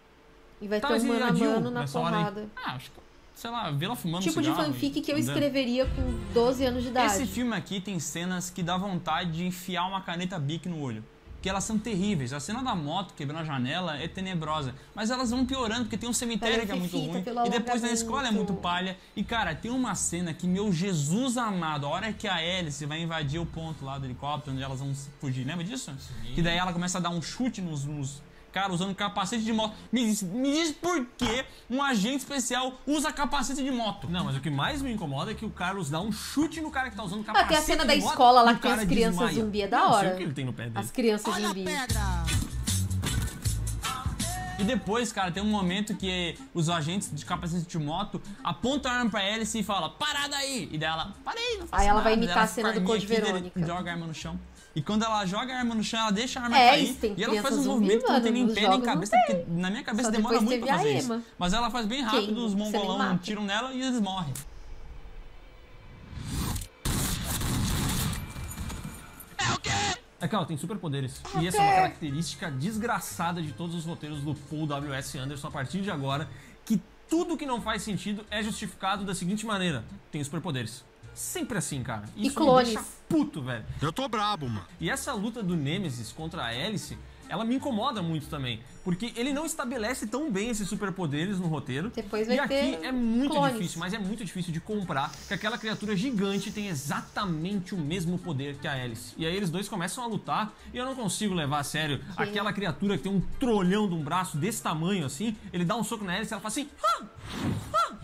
E vai
Tá,
ter
mas
um
e
mano
a
a
Jill
mano na
nessa hora aí?
porrada.
Ah, acho que, sei lá, vê ela fumando
Tipo de
cigarro
fanfic
e
que eu
andando.
escreveria com doze anos de idade.
Esse filme aqui tem cenas que dá vontade de enfiar uma caneta Bic no olho. Porque elas são terríveis. A cena da moto quebrando a janela é tenebrosa. Mas elas vão piorando, porque tem um cemitério
Pela
que é muito
fifita,
ruim.
pelo
E depois na
alongamento.
escola é muito palha. E, cara, tem uma cena que, meu Jesus amado, a hora que a Alice vai invadir o ponto lá do helicóptero, onde elas vão fugir. Lembra disso? Que daí ela começa a dar um chute nos... nos cara, usando capacete de moto. Me diz, me diz por que um agente especial usa capacete de moto?
Não, mas o que mais me incomoda é que o Carlos dá um chute no cara que tá usando
Ah,
capacete
tem a cena
de
da
moto
escola lá
e o
que tem
cara
as crianças
desmaia.
zumbi, é da
Não sei
hora.
o que ele tem no pé dele.
As crianças
Olha a
zumbi.
pedra.
E depois, cara, tem um momento que os agentes de capacete de moto apontam a arma pra Alice e falam, parada aí! E dela, parei, não faço
Aí ela vai
nada.
imitar
Ela
a cena do
fica
Code
aqui, daí ele
Verônica.
joga a arma no chão. E quando ela joga a arma no chão, ela deixa a arma
É,
cair.
isso, tem
E ela faz um
criança
movimento
zumbi,
que não tem nem
mano,
pé
nos
nem
jogos não
cabeça,
tem.
porque na minha cabeça
Só
demora
depois
muito pra
teve a
fazer
Emma.
isso. Mas ela faz bem rápido,
Quem?
os
Você nem
mongolão
mata.
tiram nela e eles morrem.
É que ela tem superpoderes. E essa é uma característica desgraçada de todos os roteiros do Paul W S. Anderson a partir de agora, que tudo que não faz sentido é justificado da seguinte maneira: tem superpoderes. sempre assim, cara.
E
Isso
clones.
me deixa puto, velho.
Eu tô brabo, mano.
E essa luta do Nemesis contra a Alice, ela me incomoda muito também. Porque ele não estabelece tão bem esses superpoderes no roteiro.
Depois vai
e aqui
ter
é muito
clones.
difícil, mas é muito difícil de comprar que aquela criatura gigante tem exatamente o mesmo poder que a Alice. E aí eles dois começam a lutar e eu não consigo levar a sério
Sim.
aquela criatura que tem um trolhão de um braço desse tamanho assim. Ele dá um soco na Alice e ela fala assim... Ah! Ah!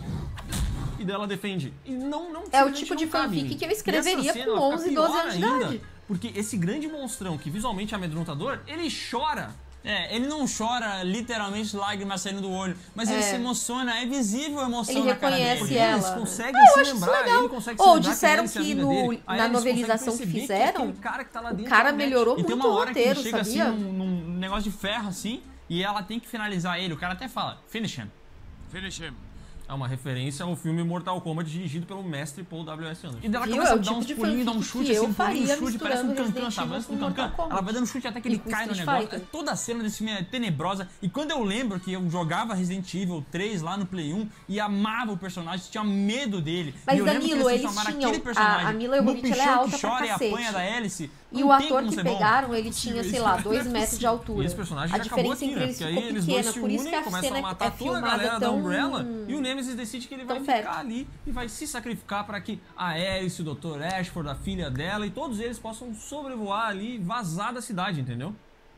E daí ela defende. E não, não,
É o
simplesmente
tipo de
não cabe.
fanfic que eu
E essa
escreveria
cena,
com
ela fica
onze, doze
pior
anos de
ainda,
idade.
Porque esse grande monstrão que visualmente é amedrontador, ele chora.
É, ele não chora literalmente lágrimas saindo do olho, mas ele
É.
se emociona, é visível a emoção
Ele
na cara dele.
reconhece
Porque
ela.
eles conseguem
Ah, eu
se
acho isso
lembrar,
legal.
ele consegue
Ou
se lembrar
disseram
que, a Alice é a
que
amiga
no-
dele. Aí
na
eles
novelização
conseguem
que
perceber é
fizeram,
aquele cara que tá lá
o
dentro
cara
realmente.
melhorou
E tem
muito
uma
o
hora
roteiro,
que ele chega
sabia?
assim num, num negócio de ferro assim, e ela tem que finalizar ele. O cara até fala, finish him.
Finish him.
É uma referência ao filme Mortal Kombat dirigido pelo mestre Paul W S Anderson.
E dela
Viu?
começa
É
a
o
dar
tipo
uns
de
pulinhos, dá um
fanfic
chute
que eu
assim, pulinho,
faria
chute, parece um
misturando
cancan,
Resident
sabe?
Evil
Parece
com
um
Mortal
cancan.
Kombat.
Ela vai dando chute até que ele
E com
cai no
Street
negócio.
Fighter.
Toda a cena desse filme é tenebrosa. E quando eu lembro que eu jogava Resident Evil três lá no Play um e amava o personagem, tinha medo dele.
Mas,
e eu lembro
Danilo,
que
eles
transformaram
tinham-
aquele personagem
a- a Mila
no
Jovovich, ela é
bichão
alta
que
pra
chora e
cacete.
apanha da hélice.
E
Não
o
tem
ator
como
que
ser bom.
pegaram, ele tinha, sei lá, dois metros de altura.
E esse personagem
A
já acabou
diferença
aqui,
entre
né?
eles
Porque aí
ficou
eles dois
pequena,
se
por isso
unem,
que a
começam
cena
a matar
é
toda a
filmada
galera da
tão...
Umbrella e o Nemesis decide que ele vai
tão perto.
ficar ali e vai se sacrificar para que a Alice, o doutor Ashford, a filha dela e todos eles possam sobrevoar ali e vazar da cidade, entendeu?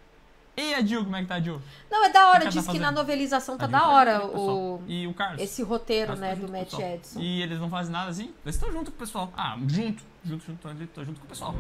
E a Jill, como é que tá a Jill?
Não, é da hora,
O que
diz
ela tá
que na
fazendo?
novelização tá
A
da
gente
hora
tá junto com o
o,
pessoal.
E o Carlos?
esse roteiro,
Carlos
né,
tá
do
junto com o
Matt
pessoal.
Edson.
E eles não fazem nada assim?
Eles estão junto com o pessoal.
Ah, junto.
Junto, junto, tô, tô junto com o pessoal.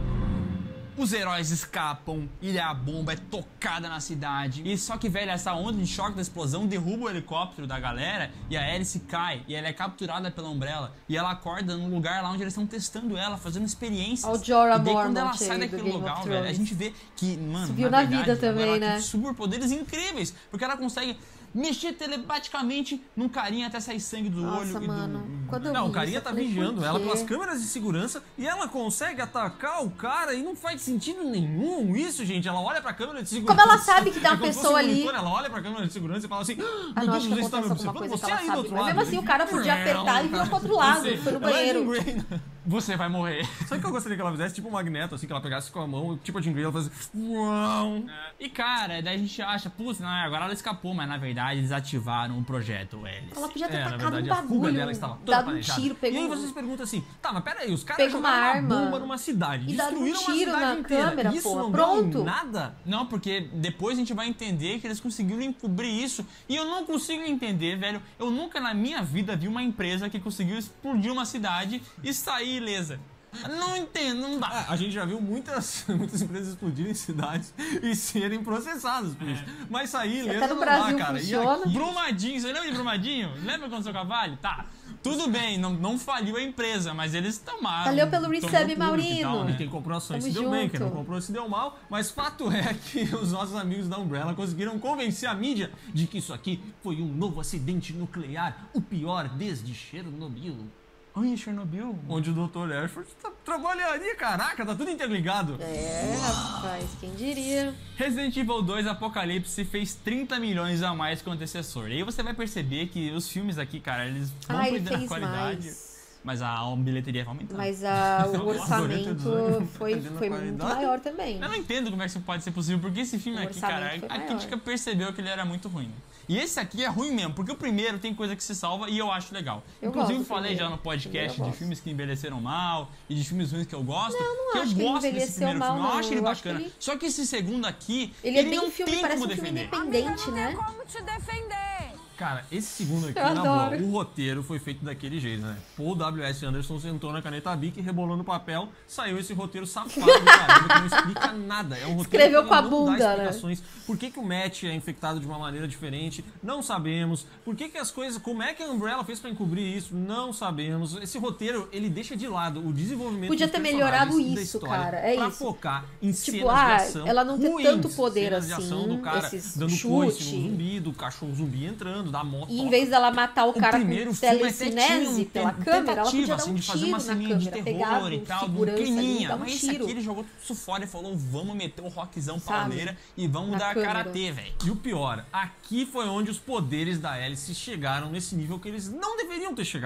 Os heróis escapam, e a bomba é tocada na cidade. E só que, velho, essa onda de choque da explosão derruba o helicóptero da galera e a Alice cai. E ela é capturada pela Umbrella. E ela acorda num lugar lá onde eles estão testando ela, fazendo experiências.
Olha o Jorah
e daí, quando
Mormont
ela
aí
sai
do
daquele
Game of
lugar,
Thrones.
velho, a gente vê que, mano,
Subiu
na
na
verdade,
vida também,
ela
né?
tem superpoderes incríveis. Porque ela consegue mexer telepaticamente num carinha até sair sangue do
Nossa,
olho. e do-
mano. Quando eu
Não,
vi
o carinha
isso,
tá
eu falei,
vigiando
por
ela
quê?
pelas câmeras de segurança e ela consegue atacar o cara e não faz sentido nenhum isso, gente. Ela olha pra câmera de segurança.
Como ela sabe que tem uma
É como se
pessoa
fosse um
ali-
monitor, ela olha pra câmera de segurança e fala assim:
Ah,
meu
não,
Deus,
acho que
você está me
acontece alguma
observando?
coisa
Você
que ela
aí do
sabe.
outro
Mas
lado.
mesmo assim, o cara podia apertar e vir pro outro lado.
Você-
Foi no
ela é Jean
banheiro.
Grey, né?
Você vai morrer.
Sabe o que eu gostaria que ela fizesse? Tipo um magneto, assim, que ela pegasse com a mão, tipo a Jean Grey, ela fazia. Uau!
E cara, daí a gente acha, putz, não, agora ela escapou, mas na verdade eles ativaram o projeto Alice.
Ela podia ter
É, na
tacado
verdade,
um
a fuga
bagulho,
dela estava toda
dado um
planejada.
tiro, pegou
E aí
um-
vocês perguntam assim, tá, mas peraí, os caras
Pega uma
jogaram
arma
bomba numa cidade,
e dá um
destruíram
tiro
uma cidade
na
inteira.
câmera,
Isso
porra,
não
pronto.
deu em nada?
Não, porque depois a gente vai entender que eles conseguiram encobrir isso. E eu não consigo entender, velho. Eu nunca na minha vida vi uma empresa que conseguiu explodir uma cidade e sair ilesa. Não entendo, não dá.
Ah, a gente já viu muitas, muitas empresas explodirem cidades e serem processadas por isso. Mas sair
Até
ilesa
no
não
Brasil
dá, cara. E
funciona.
aqui-
Brumadinho, você lembra de Brumadinho? Lembra quando seu cavalo? Tá. Tudo bem, não, não faliu a empresa, mas eles tomaram.
Valeu pelo
tomou
resub,
público e tal,
Maurino.
né?
E quem comprou ações se
Tamo
deu bem,
junto.
quem não comprou se deu mal, mas fato é que os nossos amigos da Umbrella conseguiram convencer a mídia de que isso aqui foi um novo acidente nuclear, o pior desde Chernobyl.
Ai, Chernobyl?
Onde o doutor Ashford tá, trabalharia, caraca, tá tudo interligado.
É, rapaz, quem diria?
Resident Evil dois Apocalipse fez trinta milhões a mais que o antecessor. E aí você vai perceber que os filmes aqui, cara, eles vão
Ah, ele
perdendo a
fez
qualidade.
mais.
Mas a bilheteria vai aumentando.
Mas a, o
Durante a
orçamento
dezoito,
foi,
perdendo a
foi muito
qualidade.
maior também.
Eu não entendo como é que isso pode ser possível, porque esse filme
O
aqui, cara,
orçamento foi
a
maior.
crítica percebeu que ele era muito ruim. E esse aqui é ruim mesmo, porque o primeiro tem coisa que se salva e eu acho legal.
Eu
Inclusive,
gosto do
falei
primeiro.
já no podcast
Primeiro eu
de
gosto.
filmes que envelheceram mal e de filmes ruins que eu gosto.
Não, não
que
acho
eu
que ele
gosto desse
envelheceu
primeiro
mal,
filme, eu
não.
acho ele
Eu acho
bacana.
que ele-
Só que esse segundo aqui,
Ele é bem
não
filme,
tem
parece
como
um filme
defender.
independente, né?
Como te defender?
Cara, esse segundo aqui,
Eu
na boa,
adoro.
o roteiro foi feito daquele jeito, né? Paul W S Anderson sentou na caneta Bic, rebolou no papel, saiu esse roteiro safado do caramba, que não explica nada. É um roteiro
Escreveu
que
com a
não
bunda,
dá
né?
explicações. Por que, que o Matt é infectado de uma maneira diferente? Não sabemos. Por que, que as coisas... Como é que a Umbrella fez pra encobrir isso? Não sabemos. Esse roteiro, ele deixa de lado o desenvolvimento
Podia
dos
ter
personagens
melhorado
e da
isso,
história
cara, é
pra
isso.
focar em
Tipo,
cenas
ah,
de ação
ela não ter
ruins,
tanto poder
cenas de
assim,
ação do cara
esses
dando
chute.
coice no zumbi, do cachorro zumbi entrando, da moto.
E em vez dela matar o
O
cara
primeiro
com
filme até tinha
telecinese
um
pela
ten-
câmera, ela
tentativa,
podia dar
assim,
um
de fazer
tiro
uma
na
ceninha de
câmera,
terror
pegar
e
um
tal, do
segurança ali,
pequenininha.
dar um
Mas esse
tiro.
aqui ele jogou tudo isso fora e falou, vamos meter o rockzão
Sabe?
pauleira e vamos
Na
dar
câmera.
karatê, velho.
E o pior, aqui foi onde os poderes da Alice chegaram nesse nível que eles não deveriam ter chegado.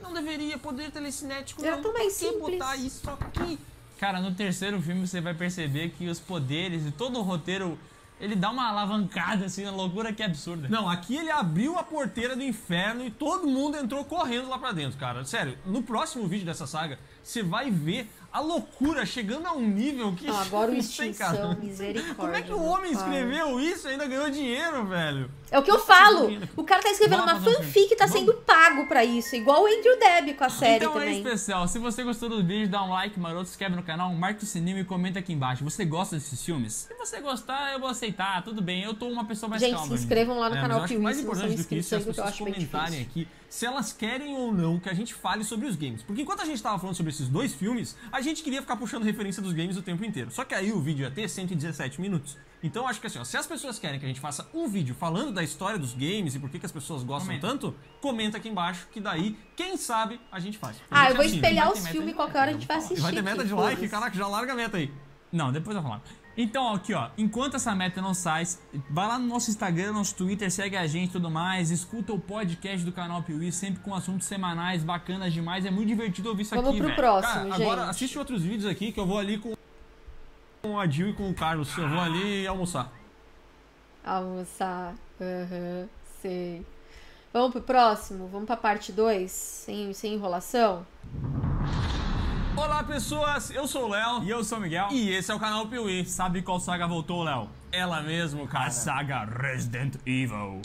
Não deveria poder telecinético,
Era
não.
tão mais
Por que
simples.
botar isso aqui?
Cara, no terceiro filme você vai perceber que os poderes e todo o roteiro, ele dá uma alavancada, assim, uma loucura que é absurda.
Não, aqui ele abriu a porteira do inferno e todo mundo entrou correndo lá pra dentro, cara. Sério, no próximo vídeo dessa saga, você vai ver a loucura chegando a um nível que...
Não, agora o
não sei, cara.
Extinção, misericórdia.
Como é que o
meu
homem
pai.
escreveu isso e ainda ganhou dinheiro, velho?
É o que eu falo.
dinheiro.
O cara tá escrevendo
Bora
uma
fazer um
fanfic e tá
Vamos.
sendo pago pra isso. Igual o Andrew Debbie com a série
Então é
também.
isso, pessoal. Se você gostou do vídeo, dá um like maroto, se inscreve no canal, marca o sininho e comenta aqui embaixo. Você gosta desses filmes? Se você gostar, eu vou aceitar. Tudo bem, eu tô uma pessoa mais
Gente,
calma.
se inscrevam lá no
É, mas
canal
eu acho que
Piuí
mais
se não são
importante do que isso
inscritos
é as
ainda, que eu
pessoas
acho bem
comentarem
difícil.
aqui se elas querem ou não que a gente fale sobre os games. Porque enquanto a gente tava falando sobre esses dois filmes, a gente queria ficar puxando referência dos games o tempo inteiro. Só que aí o vídeo ia ter cento e dezessete minutos. Então eu acho que assim, ó, se as pessoas querem que a gente faça um vídeo falando da história dos games e por que, que as pessoas gostam
Comenta.
tanto, comenta aqui embaixo que daí, quem sabe, a gente faz.
Ah, eu
Porque,
vou
assim,
espelhar
vai
os
ter meta
filmes
de
qualquer
like,
hora a gente vai
eu vou
assistir.
Vai ter meta
aqui,
de like,
foda-se.
caraca, já larga a meta aí.
Não, depois eu vou falar. Então, ó, aqui ó, enquanto essa meta não sai, vai lá no nosso Instagram, nosso Twitter, segue a gente e tudo mais, escuta o podcast do canal Piuí, sempre com assuntos semanais, bacanas demais, é muito divertido ouvir isso
Vamos
aqui,
pro
velho.
próximo,
Cara,
gente.
agora assiste outros vídeos aqui que eu vou ali com com a Jill e com o Carlos. Eu vou ali almoçar.
Almoçar. Aham, sei. Vamos pro próximo? Vamos pra parte dois? Sem, sem enrolação?
Olá, pessoas! Eu sou o Léo
E eu sou o Miguel.
e esse é o canal Piuí.
Sabe qual saga voltou, Léo?
Ela mesmo, cara.
A saga Resident Evil.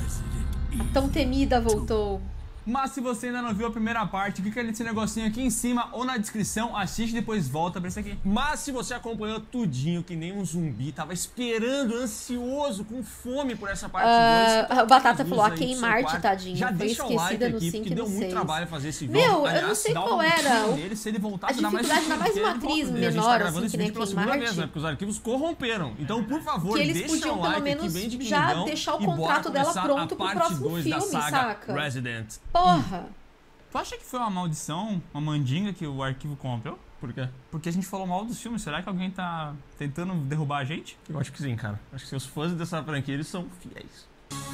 A tão temida voltou.
Mas se você ainda não viu a primeira parte, clica nesse negocinho aqui em cima ou na descrição, assiste e depois volta pra esse aqui.
Mas se você acompanhou tudinho que nem um zumbi, tava esperando, ansioso, com fome por essa parte
Ah,
dois,
a Batata
as
falou, a
luzes aí do seu
Kmart,
quarto.
tadinho,
Já
foi
deixa o like
esquecida no
aqui,
cinco
porque
e
deu
no
muito
seis.
trabalho fazer esse vídeo.
Meu, eu
Aliás,
não sei
Dá
qual
um
era.
tiro
o-
nele, se ele voltar,
a
você dá mais
dificuldade ainda mais
tiro
uma
nele,
atriz
volta.
E a gente
menor,
tá gravando
assim,
esse
que nem
vídeo pela
a
segunda
Kmart.
vez, né? Porque os arquivos corromperam. Então, por favor,
Que eles
deixa
podiam,
o
pelo
like
menos,
aqui bem de
já
queridão
deixar o
e bora
contrato dela
começar
pronto
a
pro
parte
próximo
dois da
filme,
saga
saca?
Resident.
Porra.
Tu acha que foi uma maldição, uma mandinga que o arquivo corrompeu?
Por quê?
Porque a gente falou mal dos filmes, será que alguém tá tentando derrubar a gente?
Eu acho que sim, cara. Acho que os fãs dessa franquia, eles são fiéis.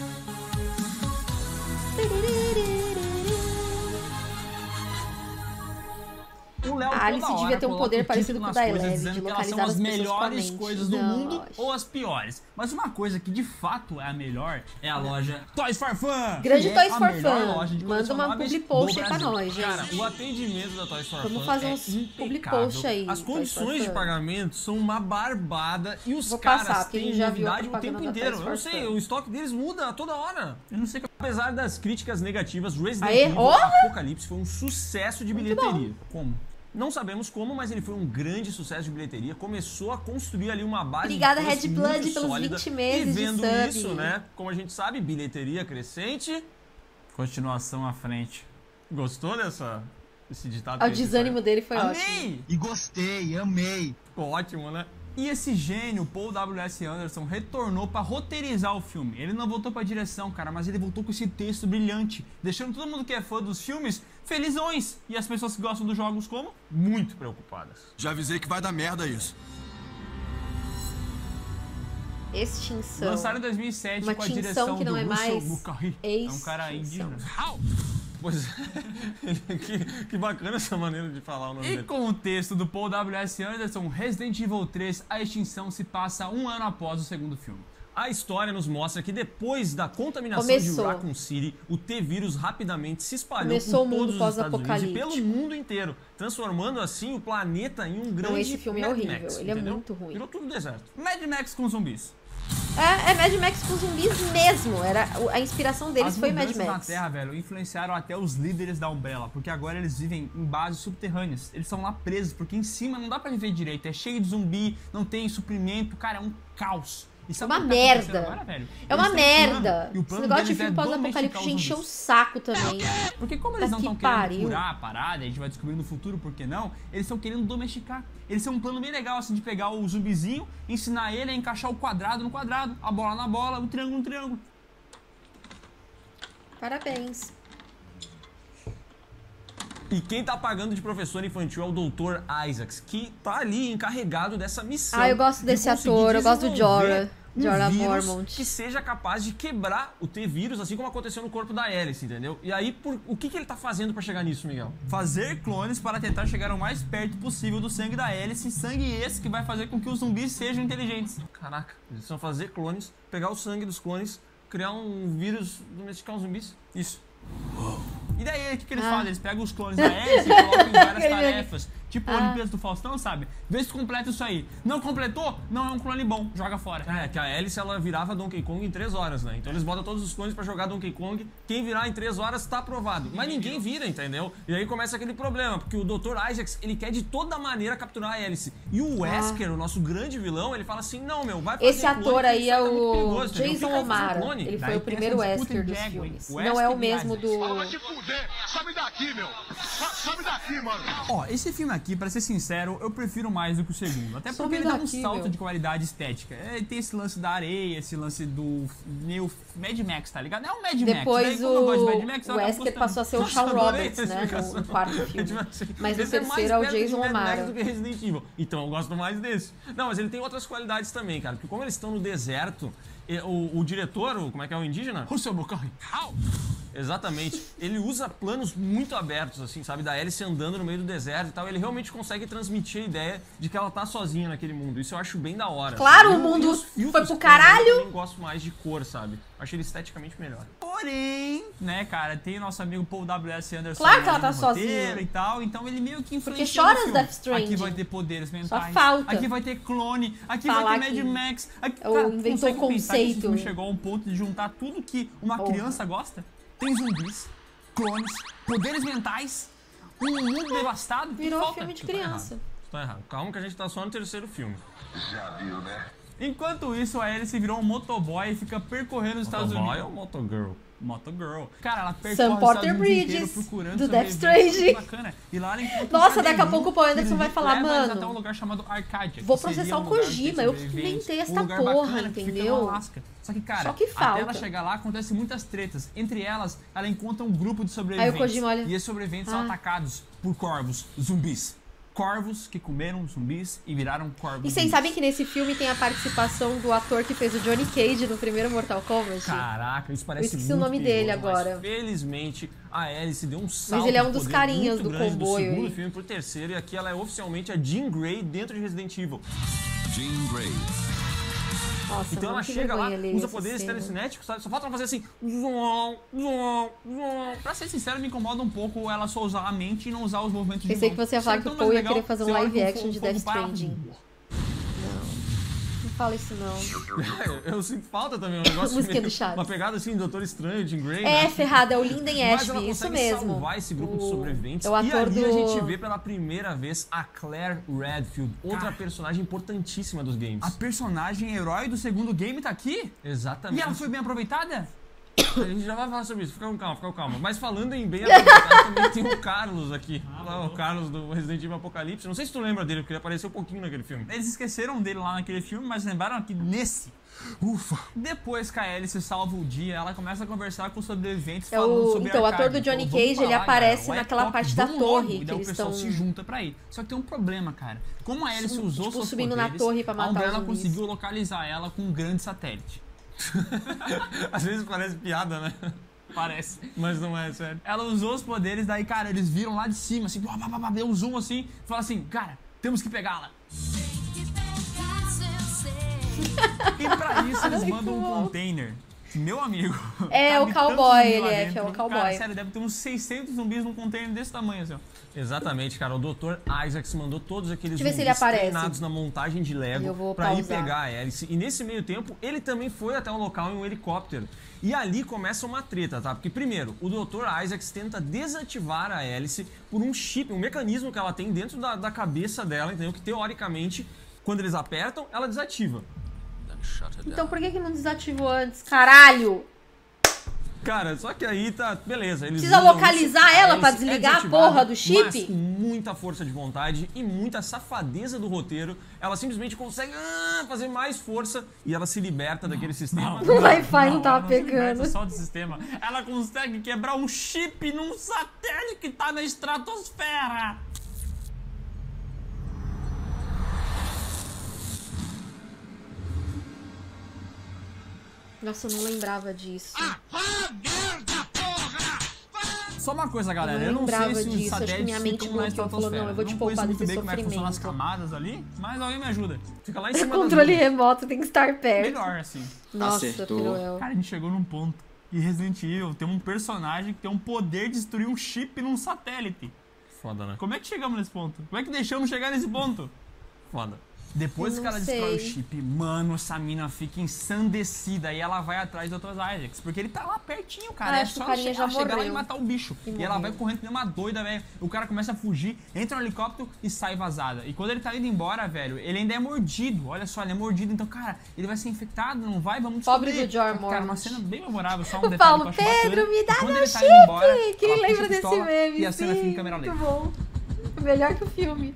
O Léo
A Alice
toda hora
devia ter um
coloca
poder
o
parecido
título
com o
nas
da
coisas,
Eleve,
dizendo
de
que elas são
localizar
as
as pessoas com a
melhores
mente.
coisas do
Não,
mundo
acho.
ou as piores. Mas uma coisa que de fato é a melhor é a loja Toys for Fun.
Grande
que é
Toys
a
for
melhor
Fun.
loja de
Manda uma
colecionáveis
public post
do
aí pra
Brasil.
nós, gente.
Cara, o atendimento da Toys for
Vamos
Fun
fazer
é
uns public
impecável.
post aí,
As
Toys for
condições de
Fun.
pagamento são uma barbada e os
Vou
caras
passar, porque a
têm
gente já viu a
novidade o
propaganda
tempo
da
inteiro.
Toys
Eu não
for
sei,
Fun.
o estoque deles muda a toda hora.
Eu não sei.
Apesar das críticas negativas, Resident
Aê,
Evil
ó!
Apocalipse foi um sucesso de bilheteria.
Como?
Não sabemos como, mas ele foi um grande sucesso de bilheteria. Começou a construir ali uma base
Obrigada,
de fãs
Red Blood,
muito
pelos
sólida.
vinte meses
e
de
vendo
sub.
isso, né? Como a gente sabe, bilheteria crescente.
Continuação à frente.
Gostou dessa esse ditado?
Ah, O
que a gente
desânimo
faz?
dele foi ótimo.
Amei!
E gostei, amei.
Ficou ótimo, né?
E esse gênio, Paul W S. Anderson, retornou pra roteirizar o filme. Ele não voltou pra direção, cara, mas ele voltou com esse texto brilhante, deixando todo mundo que é fã dos filmes felizões. E as pessoas que gostam dos jogos como?
Muito preocupadas.
Já avisei que vai dar merda isso.
Extinção.
Lançaram em dois mil e sete
Uma
com a
tinção
direção
que não
do
é
Russell
mais
Mulcahy. É um cara
extinção.
indígena.
Pois é. que, que bacana essa maneira de falar o nome
E
dele.
com o texto do Paul W S. Anderson, Resident Evil três, a extinção se passa um ano após o segundo filme.
A história nos mostra que depois da contaminação
Começou.
de Raccoon City, o T-vírus rapidamente se espalhou
Começou
por
o mundo
todos os Estados Unidos e
pós-apocalíptico.
pelo mundo inteiro, transformando assim o planeta em um grande
Não, esse filme é
Mad
horrível,
Max,
ele é
entendeu?
muito ruim.
Virou tudo deserto.
Mad Max com zumbis.
É, é Mad Max com zumbis mesmo. Era, a inspiração deles
As
foi Mad
mudanças
Max.
na Terra, velho, influenciaram até os líderes da Umbrella, porque agora eles vivem em bases subterrâneas. Eles estão lá presos, porque em cima não dá pra viver direito. É cheio de zumbi, não tem suprimento, cara, é um caos. E sabe
É
o
uma
que tá acontecendo
merda.
agora, velho?
É uma
Eles têm um plano,
merda.
e o
Esse
plano
negócio de
deles
filme
é
pós-apocalipse
domesticar os
encheu o
zumbis.
saco também.
Porque como
Tá
eles não
que
estão querendo
pariu.
curar a parada, a gente vai descobrir no futuro por que não, eles estão querendo domesticar. Eles têm um plano bem legal, assim, de pegar o zumbizinho, ensinar ele a encaixar o quadrado no quadrado, a bola na bola, o triângulo no triângulo.
Parabéns.
E quem tá pagando de professor infantil é o doutor Isaacs, que tá ali encarregado dessa missão.
Ah, eu gosto
de
desse
conseguir
ator, eu gosto do
desenvolver
Jorah.
um
Jorah
vírus
Mormont.
que seja capaz de quebrar o T-vírus, assim como aconteceu no corpo da Alice, entendeu? E aí, por, o que, que ele tá fazendo pra chegar nisso, Miguel?
Fazer clones para tentar chegar o mais perto possível do sangue da Alice, sangue esse que vai fazer com que os zumbis sejam inteligentes.
Caraca, eles vão fazer clones, pegar o sangue dos clones, criar um vírus, domesticar os zumbis.
Isso. E daí, o que, que eles
Ah.
fazem? Eles pegam os clones da Alice e colocam em várias
Aquele meme.
tarefas. Tipo
Ah.
Olimpíadas do Faustão, sabe? Vê se completa isso aí. Não completou? Não é um clone bom. Joga fora.
É, que a Alice, ela virava Donkey Kong em três horas, né? Então eles botam todos os clones pra jogar Donkey Kong. Quem virar em três horas tá aprovado. Mas ninguém vira, entendeu? E aí começa aquele problema, porque o doutor Isaacs, ele quer de toda maneira capturar a Alice. E o Wesker, o nosso grande vilão, ele fala assim, não, meu, vai fazer
Esse
clone,
ator
que
aí
isso
é
tá muito
o
perigoso, entendeu?
Jason
Fica aí fazendo
O'Mara.
clone.
Ele
Daí
foi o
tem
primeiro
essa disputa
Wesker dos
Jaguar,
filmes.
Wesker
Não é o
e
mesmo
Isaacs.
do...
Vai se fuder. Sai daqui, meu. Sa- Sai daqui, mano.
Ó, esse filme aqui, pra ser sincero, eu prefiro mais do que o segundo. Até
Some
porque ele dá um
daqui,
salto
meu.
de qualidade estética. É, ele tem esse lance da areia, esse lance do meio Mad Max, tá ligado? É um Mad Max. Daí,
Depois
como eu gosto de Mad
o,
Max, eu
o
acabo
Wesker
gostando.
passou a ser o
Nossa,
Shawn
adorei
Roberts,
essa
né?
explicação.
No, no quarto
É
filme.
tipo assim,
Mas o
esse é mais
terceiro é o
perto de
Jason
Mad Max
O'Mara.
do que Resident Evil. Então eu gosto mais desse. Não, mas ele tem outras qualidades também, cara. Porque como eles estão no deserto, e- o, o diretor, o, como é que é o indígena? Russell Bocorre. Exatamente. Ele usa planos muito abertos, assim, sabe? Da Alice andando no meio do deserto e tal. Ele realmente consegue transmitir a ideia de que ela tá sozinha naquele mundo. Isso eu acho bem da hora.
Claro,
assim.
o
E
mundo
os filtros
foi pro
que
caralho.
Eu também gosto mais de cor, sabe? Acho ele esteticamente melhor.
Porém, né, cara, tem o nosso amigo Paul W S. Anderson.
Claro que ela
no
tá
roteiro
sozinha.
E tal, então ele meio que influencia
chora
no
os
filme.
Death Stranding.
Aqui vai ter poderes mentais.
falta
Aqui vai ter clone. Aqui
falar
vai ter Mad
que
Max. Aqui,
é o
cara,
inventou
consegue
o
pensar que esse
conceito.
filme chegou a um ponto de juntar tudo que uma
Porra.
criança gosta. Tem zumbis, clones, poderes mentais, um mundo devastado. O que
Virou um
falta?
filme de
Tá
criança.
errado. Tá errado. Calma que a gente tá só no terceiro filme.
Já viu, né?
Enquanto isso, a Alice virou um motoboy e fica percorrendo os Estados
Motoboy
Unidos.
ou Motogirl?
Motogirl. Cara, ela percorre
Sam
os
Porter
Estados Unidos inteiro
Bridges,
procurando
do Death
sobreviventes.
Stranding.
Bacana. E lá ela encontra um
Nossa, daqui a
cadelinho
pouco o Paul
que
Anderson
ele
vai falar,
leva eles
mano,
até um lugar chamado Arcadia.
vou
que seria
processar
um
o
lugar que
Kojima,
tem
eu que
sobreviventes,
inventei esta
um lugar
porra,
bacana que fica
entendeu?
no Alasca. Só que, cara,
Só que
até
falta.
ela chegar lá, acontece muitas tretas. Entre elas, ela encontra um grupo de sobreviventes.
Aí o Kojima olha.
E esses sobreviventes são
Ah.
atacados por corvos, zumbis. Corvos que comeram zumbis e viraram corvos.
E vocês
zumbis.
sabem que nesse filme tem a participação do ator que fez o Johnny Cage no primeiro Mortal Kombat?
Caraca, isso parece
esqueci o
muito
nome dele
perigoso, mas
agora.
felizmente, a Alice deu um salto
ele é um
de
dos
poder
carinhas
muito
do
grande
comboio
do segundo
aí.
filme pro terceiro, e aqui ela é oficialmente a Jean Grey dentro de Resident Evil.
Jean Grey.
Nossa,
Então
mano,
ela
que
chega lá,
vergonha ler
usa
essa
poderes
cena.
telecinéticos, sabe? Só falta ela fazer assim, zoom, zoom, zoom.
Pra ser sincero, me incomoda um pouco ela só usar a mente e não usar os movimentos de
Pensei
mão.
que você ia falar
Isso é
que o
tão
Paul
mais
ia
legal.
querer fazer um
Você olha
live
com
action
fogo-
de
fogo
Death
para-
Stranding. Não fala isso não.
Eu sinto falta também, um negócio
Musiquinha
meio-
do Chaves.
uma pegada assim, Doutor Estranho, Jean Grey,
É,
né?
ferrada, é o Linden
Mas ela
Ashby, isso
consegue
mesmo.
salvar esse grupo de
O-
sobreviventes.
é o
E
ator
ali
do...
a gente vê pela primeira vez a Claire Redfield, outra personagem importantíssima dos games.
A personagem herói do segundo game tá aqui?
Exatamente.
E ela foi bem aproveitada?
A gente já vai falar sobre isso, fica com calma, fica com calma. Mas falando em bem aproveitado, também tem o Carlos aqui. Lá, o Carlos do Resident Evil Apocalipse. Não sei se tu lembra dele, porque ele apareceu um pouquinho naquele filme.
Eles esqueceram dele lá naquele filme, mas lembraram aqui nesse. Ufa! Depois que a Alice salva o dia, ela começa a conversar com os sobreviventes
É
falando
o-
sobre
então, o
Arcadia.
ator do Johnny
Então, vamos
Cage, ele
falar,
aparece
galera,
naquela
é
parte
top,
da
vamos
torre,
logo.
que
E daí o
eles
pessoal
tão-
se junta pra ir. Só que tem um problema, cara. Como a Alice usou
tipo,
seus
subindo na
poderes,
torre pra matar
a Umbrella
os zumbis.
conseguiu localizar ela com um grande satélite.
Às vezes parece piada, né?
Parece.
Mas não é, sério.
Ela usou os poderes, daí, cara, eles viram lá de cima, assim, blá, blá, blá, blá, deu um zoom assim, e falaram assim, cara, temos que pegá-la. E pra isso eles mandam um container. Meu amigo.
É,
cabe
o cowboy,
tantos zumbis
ele
lá
é,
dentro.
que é o cowboy.
Cara, sério, deve ter uns seiscentos zumbis num container desse tamanho, assim, ó.
Exatamente, cara. O doutor Isaacs mandou todos aqueles
Deixa eu ver se ele
zumbis
aparece.
treinados na montagem de
Eu
Lego
vou
pra ir
pausar.
pegar a Alice. E nesse meio tempo, ele também foi até o local em um helicóptero. E ali começa uma treta, tá? Porque primeiro, o doutor Isaacs tenta desativar a Alice por um chip, um mecanismo que ela tem dentro da, da cabeça dela, entendeu? Que teoricamente, quando eles apertam, ela desativa.
Então por que que não desativou antes? Caralho!
Cara, só que aí tá, beleza. Eles
Precisa
usam
localizar
isso,
ela
Alice
pra
é
desligar a
desativada,
porra do chip?
Mas com muita força de vontade e muita safadeza do roteiro, ela simplesmente consegue ah, fazer mais força e ela se liberta daquele sistema.
O Wi-Fi não
ela
tava
se liberta
pegando.
só do sistema. Ela consegue quebrar um chip num satélite que tá na estratosfera.
Nossa, eu não lembrava disso.
Ah, merda, porra!
Só uma coisa, galera, eu
Eu
não,
não
sei
lembrava
se os
disso, acho que
satélites
minha mente
ficam na
bloqueou, falou,
estratosfera.
não, eu vou te
não
poupar
conheço muito
desse
bem como é que funcionam as
sofrimento.
camadas ali, mas alguém me ajuda. Fica lá em cima
Controle
das nuvens.
remoto tem que estar perto.
Melhor, assim.
Nossa,
Acertou.
Peruel.
Cara, a gente chegou num ponto. E Resident Evil tem um personagem que tem um poder de destruir um chip num satélite.
Foda, né?
Como é que chegamos nesse ponto? Como é que deixamos chegar nesse ponto?
Foda.
Depois
Eu
que
não
ela destrói o
sei.
chip, mano, essa mina fica ensandecida e ela vai atrás do outros Isaacs. Porque ele tá lá pertinho, cara.
Ah,
é
acho que
só
o carinha
chegar,
já
chegar lá
morreu.
e matar o bicho.
E
E, ela
morreu.
vai correndo que nem uma doida, velho. O cara começa a fugir, entra no helicóptero e sai vazada. E quando ele tá indo embora, velho, ele ainda é mordido. Olha só, ele é mordido. Então, cara, ele vai ser infectado, não vai? Vamos
Pobre
descobrir.
do George
Cara, uma
Mormont.
cena bem memorável, só um
O
detalhe
Paulo,
que eu acho
Pedro,
bacana.
me dá
E quando
meu
ele tá indo embora,
chip! Quem
ela puxa
lembra
a
desse
pistola
meme?
E a cena
Sim,
fica em câmera lenta.
muito bom. Melhor que o filme.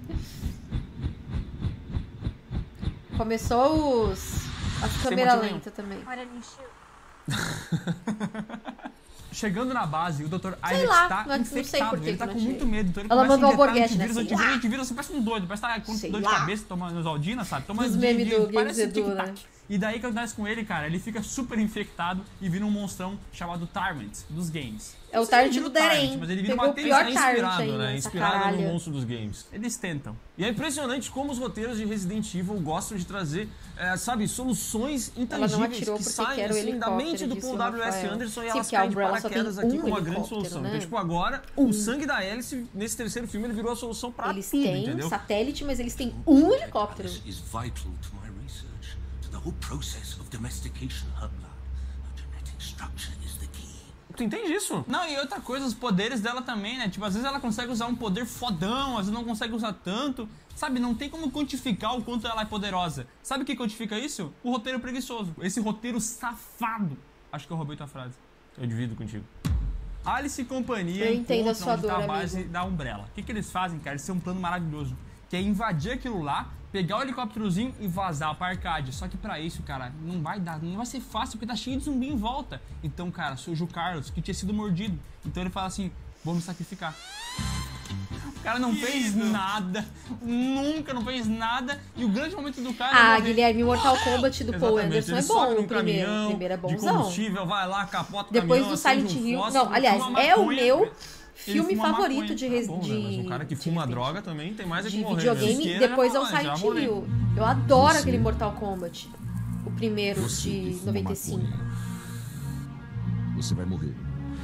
Começou os... as câmeras
motivo
lentas também.
Chegando na base, o doutor
Sei
Isaac
lá,
tá
não- não sei
infectado,
por que
ele
que
tá
não
com
achei.
muito medo, então ele
Ela
começa
mandou
a injetar
alborguete, né?
antivírus,
Sei
antivírus,
lá.
antivírus, você parece um doido, parece que tá com
Sei
dor de
lá.
cabeça, tomando Zaldina, sabe? Tomando
Dos
de-
memes
de-
do
parece
Games Edu,
tic-tac.
né?
E daí o que acontece com ele, cara, ele fica super infectado e vira um monstrão chamado Tyrant, dos games.
É o
Não sei se
Tyrant
vira
do
o Tyrant,
Deren.
mas ele vira
Pegou
uma
o pior
É
Tyrant
inspirado,
ainda,
né?
essa
Inspirado no
caralho.
monstro dos games.
Eles tentam.
E é impressionante como os roteiros de Resident Evil gostam de trazer, é, sabe, soluções
Ela não
intangíveis
atirou
que
porque
saem
quer o
assim, da
helicóptero,
mente do
disse
Paul
o
W S
Rafael.
Anderson e
Sim,
elas
porque a
caem de
Umbrella só tem
paraquedas aqui
um
com uma grande
helicóptero,
solução.
né?
Então, tipo, agora o sangue da hélice, nesse terceiro filme, ele virou a solução pra
Eles
tudo,
têm
entendeu?
satélite, mas eles têm um helicóptero.
Alice is vital to my research, to the whole process of domestication. Her blood, her genetic structure is the key.
Tu entende isso?
Não, e outra coisa, os poderes dela também, né? Tipo, às vezes ela consegue usar um poder fodão, às vezes não consegue usar tanto. Sabe, não tem como quantificar o quanto ela é poderosa. Sabe o que quantifica isso? O roteiro preguiçoso. Esse roteiro safado. Acho que eu roubei tua frase.
Eu divido contigo.
Alice e companhia
Eu entendo a
encontram
sua
onde tá
dor,
a base
amigo.
da Umbrella. O que, que eles fazem, cara? Eles têm um plano maravilhoso. Que é invadir aquilo lá, pegar o helicópterozinho e vazar pra Arcádia. Só que pra isso, cara, não vai dar, não vai ser fácil, porque tá cheio de zumbi em volta. Então, cara, surge o Carlos, que tinha sido mordido. Então ele fala assim, vou me sacrificar. O cara não fez nada, nunca não fez nada. E o grande momento do cara é
Ah,
morrer.
Guilherme, Mortal Kombat do Paul
Exatamente,
Anderson
ele
é
sobe
bom
num
o primeiro.
caminhão
O primeiro é
de
bonzão.
combustível, vai lá, capota o
Depois
caminhão,
do Silent
acende um
Hill.
fósforo,
Não, aliás,
fuma
é o
maconha.
meu
Ele
filme
fuma
favorito
maconha.
de
Tá
Res-
bom,
de
né? Mas um cara que
de
fuma
Resident
droga também tem mais é que
de
morrer.
videogame,
Né?
Isqueira
depois é o
já vai, já
Silent
morreu.
Hill. Eu adoro
Você-
aquele Mortal Kombat. O primeiro
Você que
de
fuma
noventa e cinco.
maconha, você vai morrer.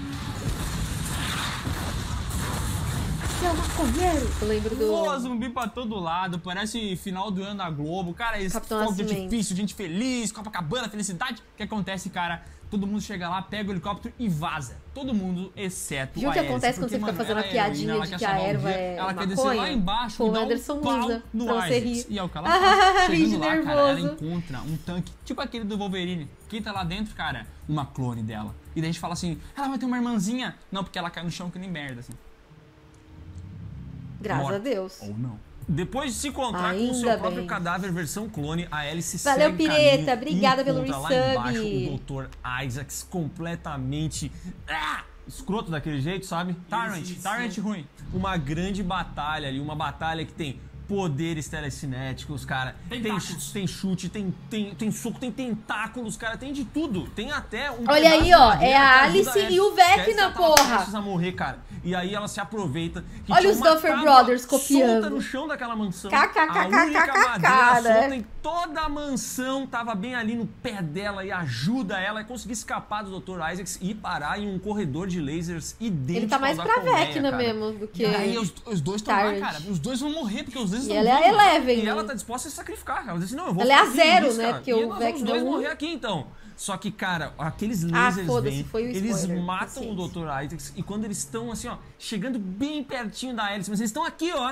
Seu maconheiro! Eu lembro
Voa
do.
zumbi pra todo lado, parece final do ano da Globo. Cara, eles
Capitão
fogos de
Nascimento.
artifício, gente feliz, Copacabana, felicidade. O que acontece, cara? Todo mundo chega lá, pega o helicóptero e vaza. Todo mundo, exceto
Viu o
a
que
Alice,
acontece quando
porque,
você fica
mano,
fazendo
ela
a
é
piadinha
heroína, ela
de
quer
que a
salvar o
erva
dia,
é
Ela quer descer
maconha?
lá embaixo
Paul
e dar
Anderson
um pau
usa
no
pra você
Isaacs.
rir.
E é o que ela
Ah,
faz.
ri
Chegando
de
lá, cara, ela
nervoso.
encontra um tanque, tipo aquele do Wolverine. Quem tá lá dentro, cara? Uma clone dela. E daí a gente fala assim, ela vai ter uma irmãzinha. Não, porque ela cai no chão que nem merda, assim.
Graças
Morta.
a Deus.
Ou não.
Depois de se encontrar com o seu
Ainda
próprio
bem.
cadáver versão clone, a Alice
Valeu,
segue
Pireta.
caminho,
Obrigada pelo
encontra lá
resub.
embaixo o doutor Isaacs completamente ah, escroto daquele jeito, sabe?
Tyrant, Tyrant ruim.
Uma grande batalha ali, uma batalha que tem poderes telecinéticos, cara. Tem,
Tentáculos.
tem chute, tem, tem, tem soco, tem tentáculos, cara. Tem de tudo. Tem até um
Olha aí,
pedaço
ó,
de madeira
é a
que
Alice
ajuda
e o
ela.
Vecna,
Esquece, ela tava
porra.
prestes a morrer, cara. E aí ela se aproveita. Que
Olha
tinha
os
uma
Duffer
tábua
Brothers
solta
copiando.
no chão daquela mansão.
KKKKK,
A única madeira
né?
solta em toda a mansão tava bem ali no pé dela e ajuda ela a conseguir escapar do doutor Isaacs e parar em um corredor de lasers idêntico
Ele tá mais
ao da
pra
colmeia,
Vecna
cara.
mesmo do que.
E aí os, os dois estão lá,
Tyrant.
cara. Os dois vão morrer, porque os dois
E
não
ela é a
vão.
Eleven,
E ela
né?
tá disposta a se sacrificar, cara. Ela diz assim, não, eu vou
Ela é a
ficar
zero,
feliz,
né?
cara.
Porque
e
o
nós
Vecna
vamos dois
é um.
morrer aqui, então. Só que, cara, aqueles
Ah,
lasers
foda-se,
vêm,
foi o
eles
spoiler,
matam
paciência.
o doutor Isaacs e quando eles estão, assim, ó, chegando bem pertinho da Alice, mas eles estão aqui, ó.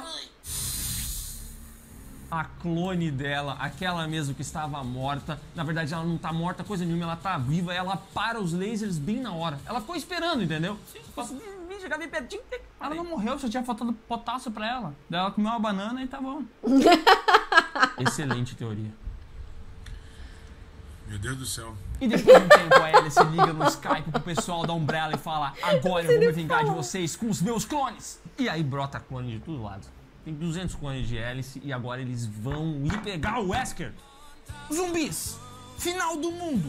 A clone dela, aquela mesmo que estava morta, na verdade ela não tá morta, coisa nenhuma, ela tá viva, ela para os lasers bem na hora. Ela ficou esperando, entendeu? Conseguiu vir, chegar bem pertinho.
Ela não morreu, só tinha faltado potássio pra ela. Daí ela comeu uma banana e tá bom.
Excelente teoria.
Meu Deus do céu.
E depois de um tempo a Alice liga no Skype pro pessoal da Umbrella e fala: agora eu vou me vingar de vocês com os meus clones.
E aí brota clone de todo lado. Tem duzentos clones de Alice e agora eles vão ir pegar o Wesker.
Zumbis! Final do mundo!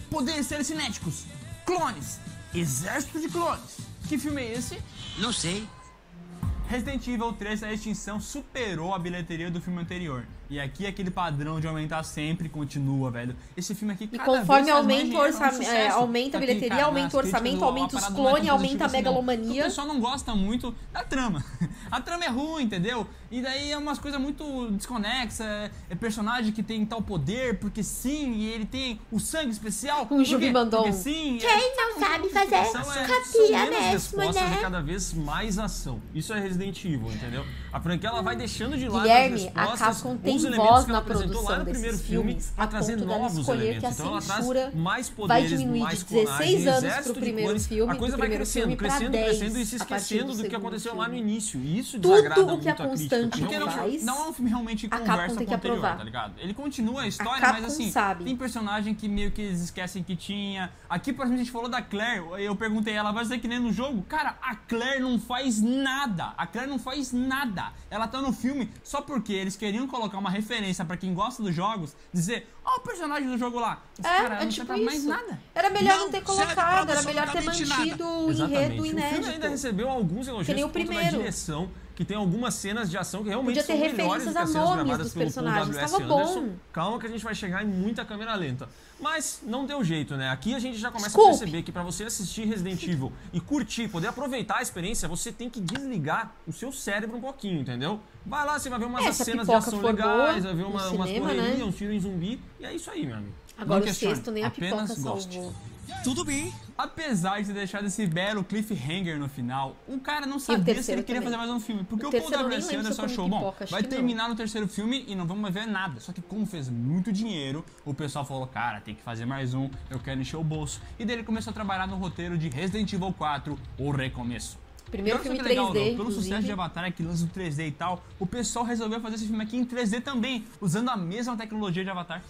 poderes telecinéticos, clones, exército de clones. Que filme é esse?
Não sei.
Resident Evil três na extinção superou a bilheteria do filme anterior. E aqui aquele padrão de aumentar sempre continua, velho. Esse filme aqui
E
cada
conforme
vez faz mais
aumenta o
dinheiro, é um
orçamento,
sucesso.
aumenta a
Aqui,
bilheteria,
cara,
aumenta
nas
o orçamento,
críticas,
aumenta
a
os
parada não é
clones,
tão
aumenta a
positiva assim, não.
megalomania.
O pessoal não gosta muito da trama. A trama é ruim, entendeu? E daí é umas coisas muito desconexas. É personagem que tem tal poder, porque sim, e ele tem o sangue especial.
O Ju me mandou
porque
um.
sim.
Quem não sabe fazer
São, é,
copia
são menos
mesmo,
respostas
né?
e cada vez mais ação. Isso é Resident Evil, entendeu? A franquia ela vai deixando de lado
Guilherme,
as respostas,
a Capcom tem
os elementos
voz
que ela
na
apresentou
produção
lá no primeiro
desses
filme
filmes,
para
a
trazer
ponto dela
novos
escolher
elementos.
que a
Então ela
censura
traz mais
vai
poderes,
diminuir
mais
de dezesseis
clonagem,
anos
exército
pro
de
primeiro
clones.
filme,
A coisa
do
vai
primeiro
crescendo,
filme pra
crescendo,
dez
crescendo e se
a partir
esquecendo
do
do que
segundo
aconteceu lá no
filme.
início. E isso
Tudo
desagrada
o que
muito
a
a crítica.
Constante
Porque
Porque
faz,
não, não é um filme realmente que
a Capcom
conversa
tem
com
que
o anterior,
aprovar.
tá ligado? Ele continua a história,
Capcom
mas assim,
sabe.
tem personagem que meio que eles esquecem que tinha. Aqui, por exemplo, a gente falou da Claire, eu perguntei, ela vai ser que nem no jogo? Cara, a Claire não faz nada. A Claire não faz nada. Ela tá no filme só porque eles queriam colocar uma referência pra quem gosta dos jogos, dizer, ó o personagem do jogo lá. Mas,
É,
cara,
é
não
tipo
serve pra mais
isso.
nada.
Era melhor não,
Não
ter
serve pra
colocado, era melhor ter
absolutamente
mantido o
Exatamente.
enredo
O filme ainda
inédito.
recebeu alguns elogios
Que nem o
por conta da
primeiro.
direção, que tem algumas cenas de ação que realmente
Podia ter
são melhores
referências
do que
a
as cenas
nomes
gravadas
dos
pelo Paul
personagens,
W S.
tava bom.
Anderson. Calma que a gente vai chegar em muita câmera lenta. Mas não deu jeito, né? Aqui a gente já começa
Desculpe.
a perceber que pra você assistir Resident Evil e curtir, poder aproveitar a experiência, você tem que desligar o seu cérebro um pouquinho, entendeu? Vai lá, você vai ver umas
É, se a
cenas de
pipoca
ação
for boa
legais, vai ver
no
uma, umas
cinema,
correrias,
né?
uns tiros em zumbi, e é isso aí, meu amigo.
Agora
Não
o
questione,
sexto nem a
apenas
pipoca
goste.
salvou.
Tudo bem.
Apesar de ter deixado esse belo cliffhanger no final, o cara não
o
sabia se
terceiro
ele queria
também.
fazer mais um filme. Porque
O
o, Paul
terceiro eu
W
nem
S.
lembro se
Anderson
eu comi
achou, bom,
pipoca, acho
vai
que não.
terminar no terceiro filme e não vamos ver nada. Só que como fez muito dinheiro, o pessoal falou, cara, tem que fazer mais um, eu quero encher o bolso. E daí ele começou a trabalhar no roteiro de Resident Evil quatro, O Recomeço.
Primeiro
E olha só
filme
que legal,
três D,
Léo, pelo sucesso de
inclusive.
Avatar, que lança o três D e tal, o pessoal resolveu fazer esse filme aqui em três D também, usando a mesma tecnologia de Avatar.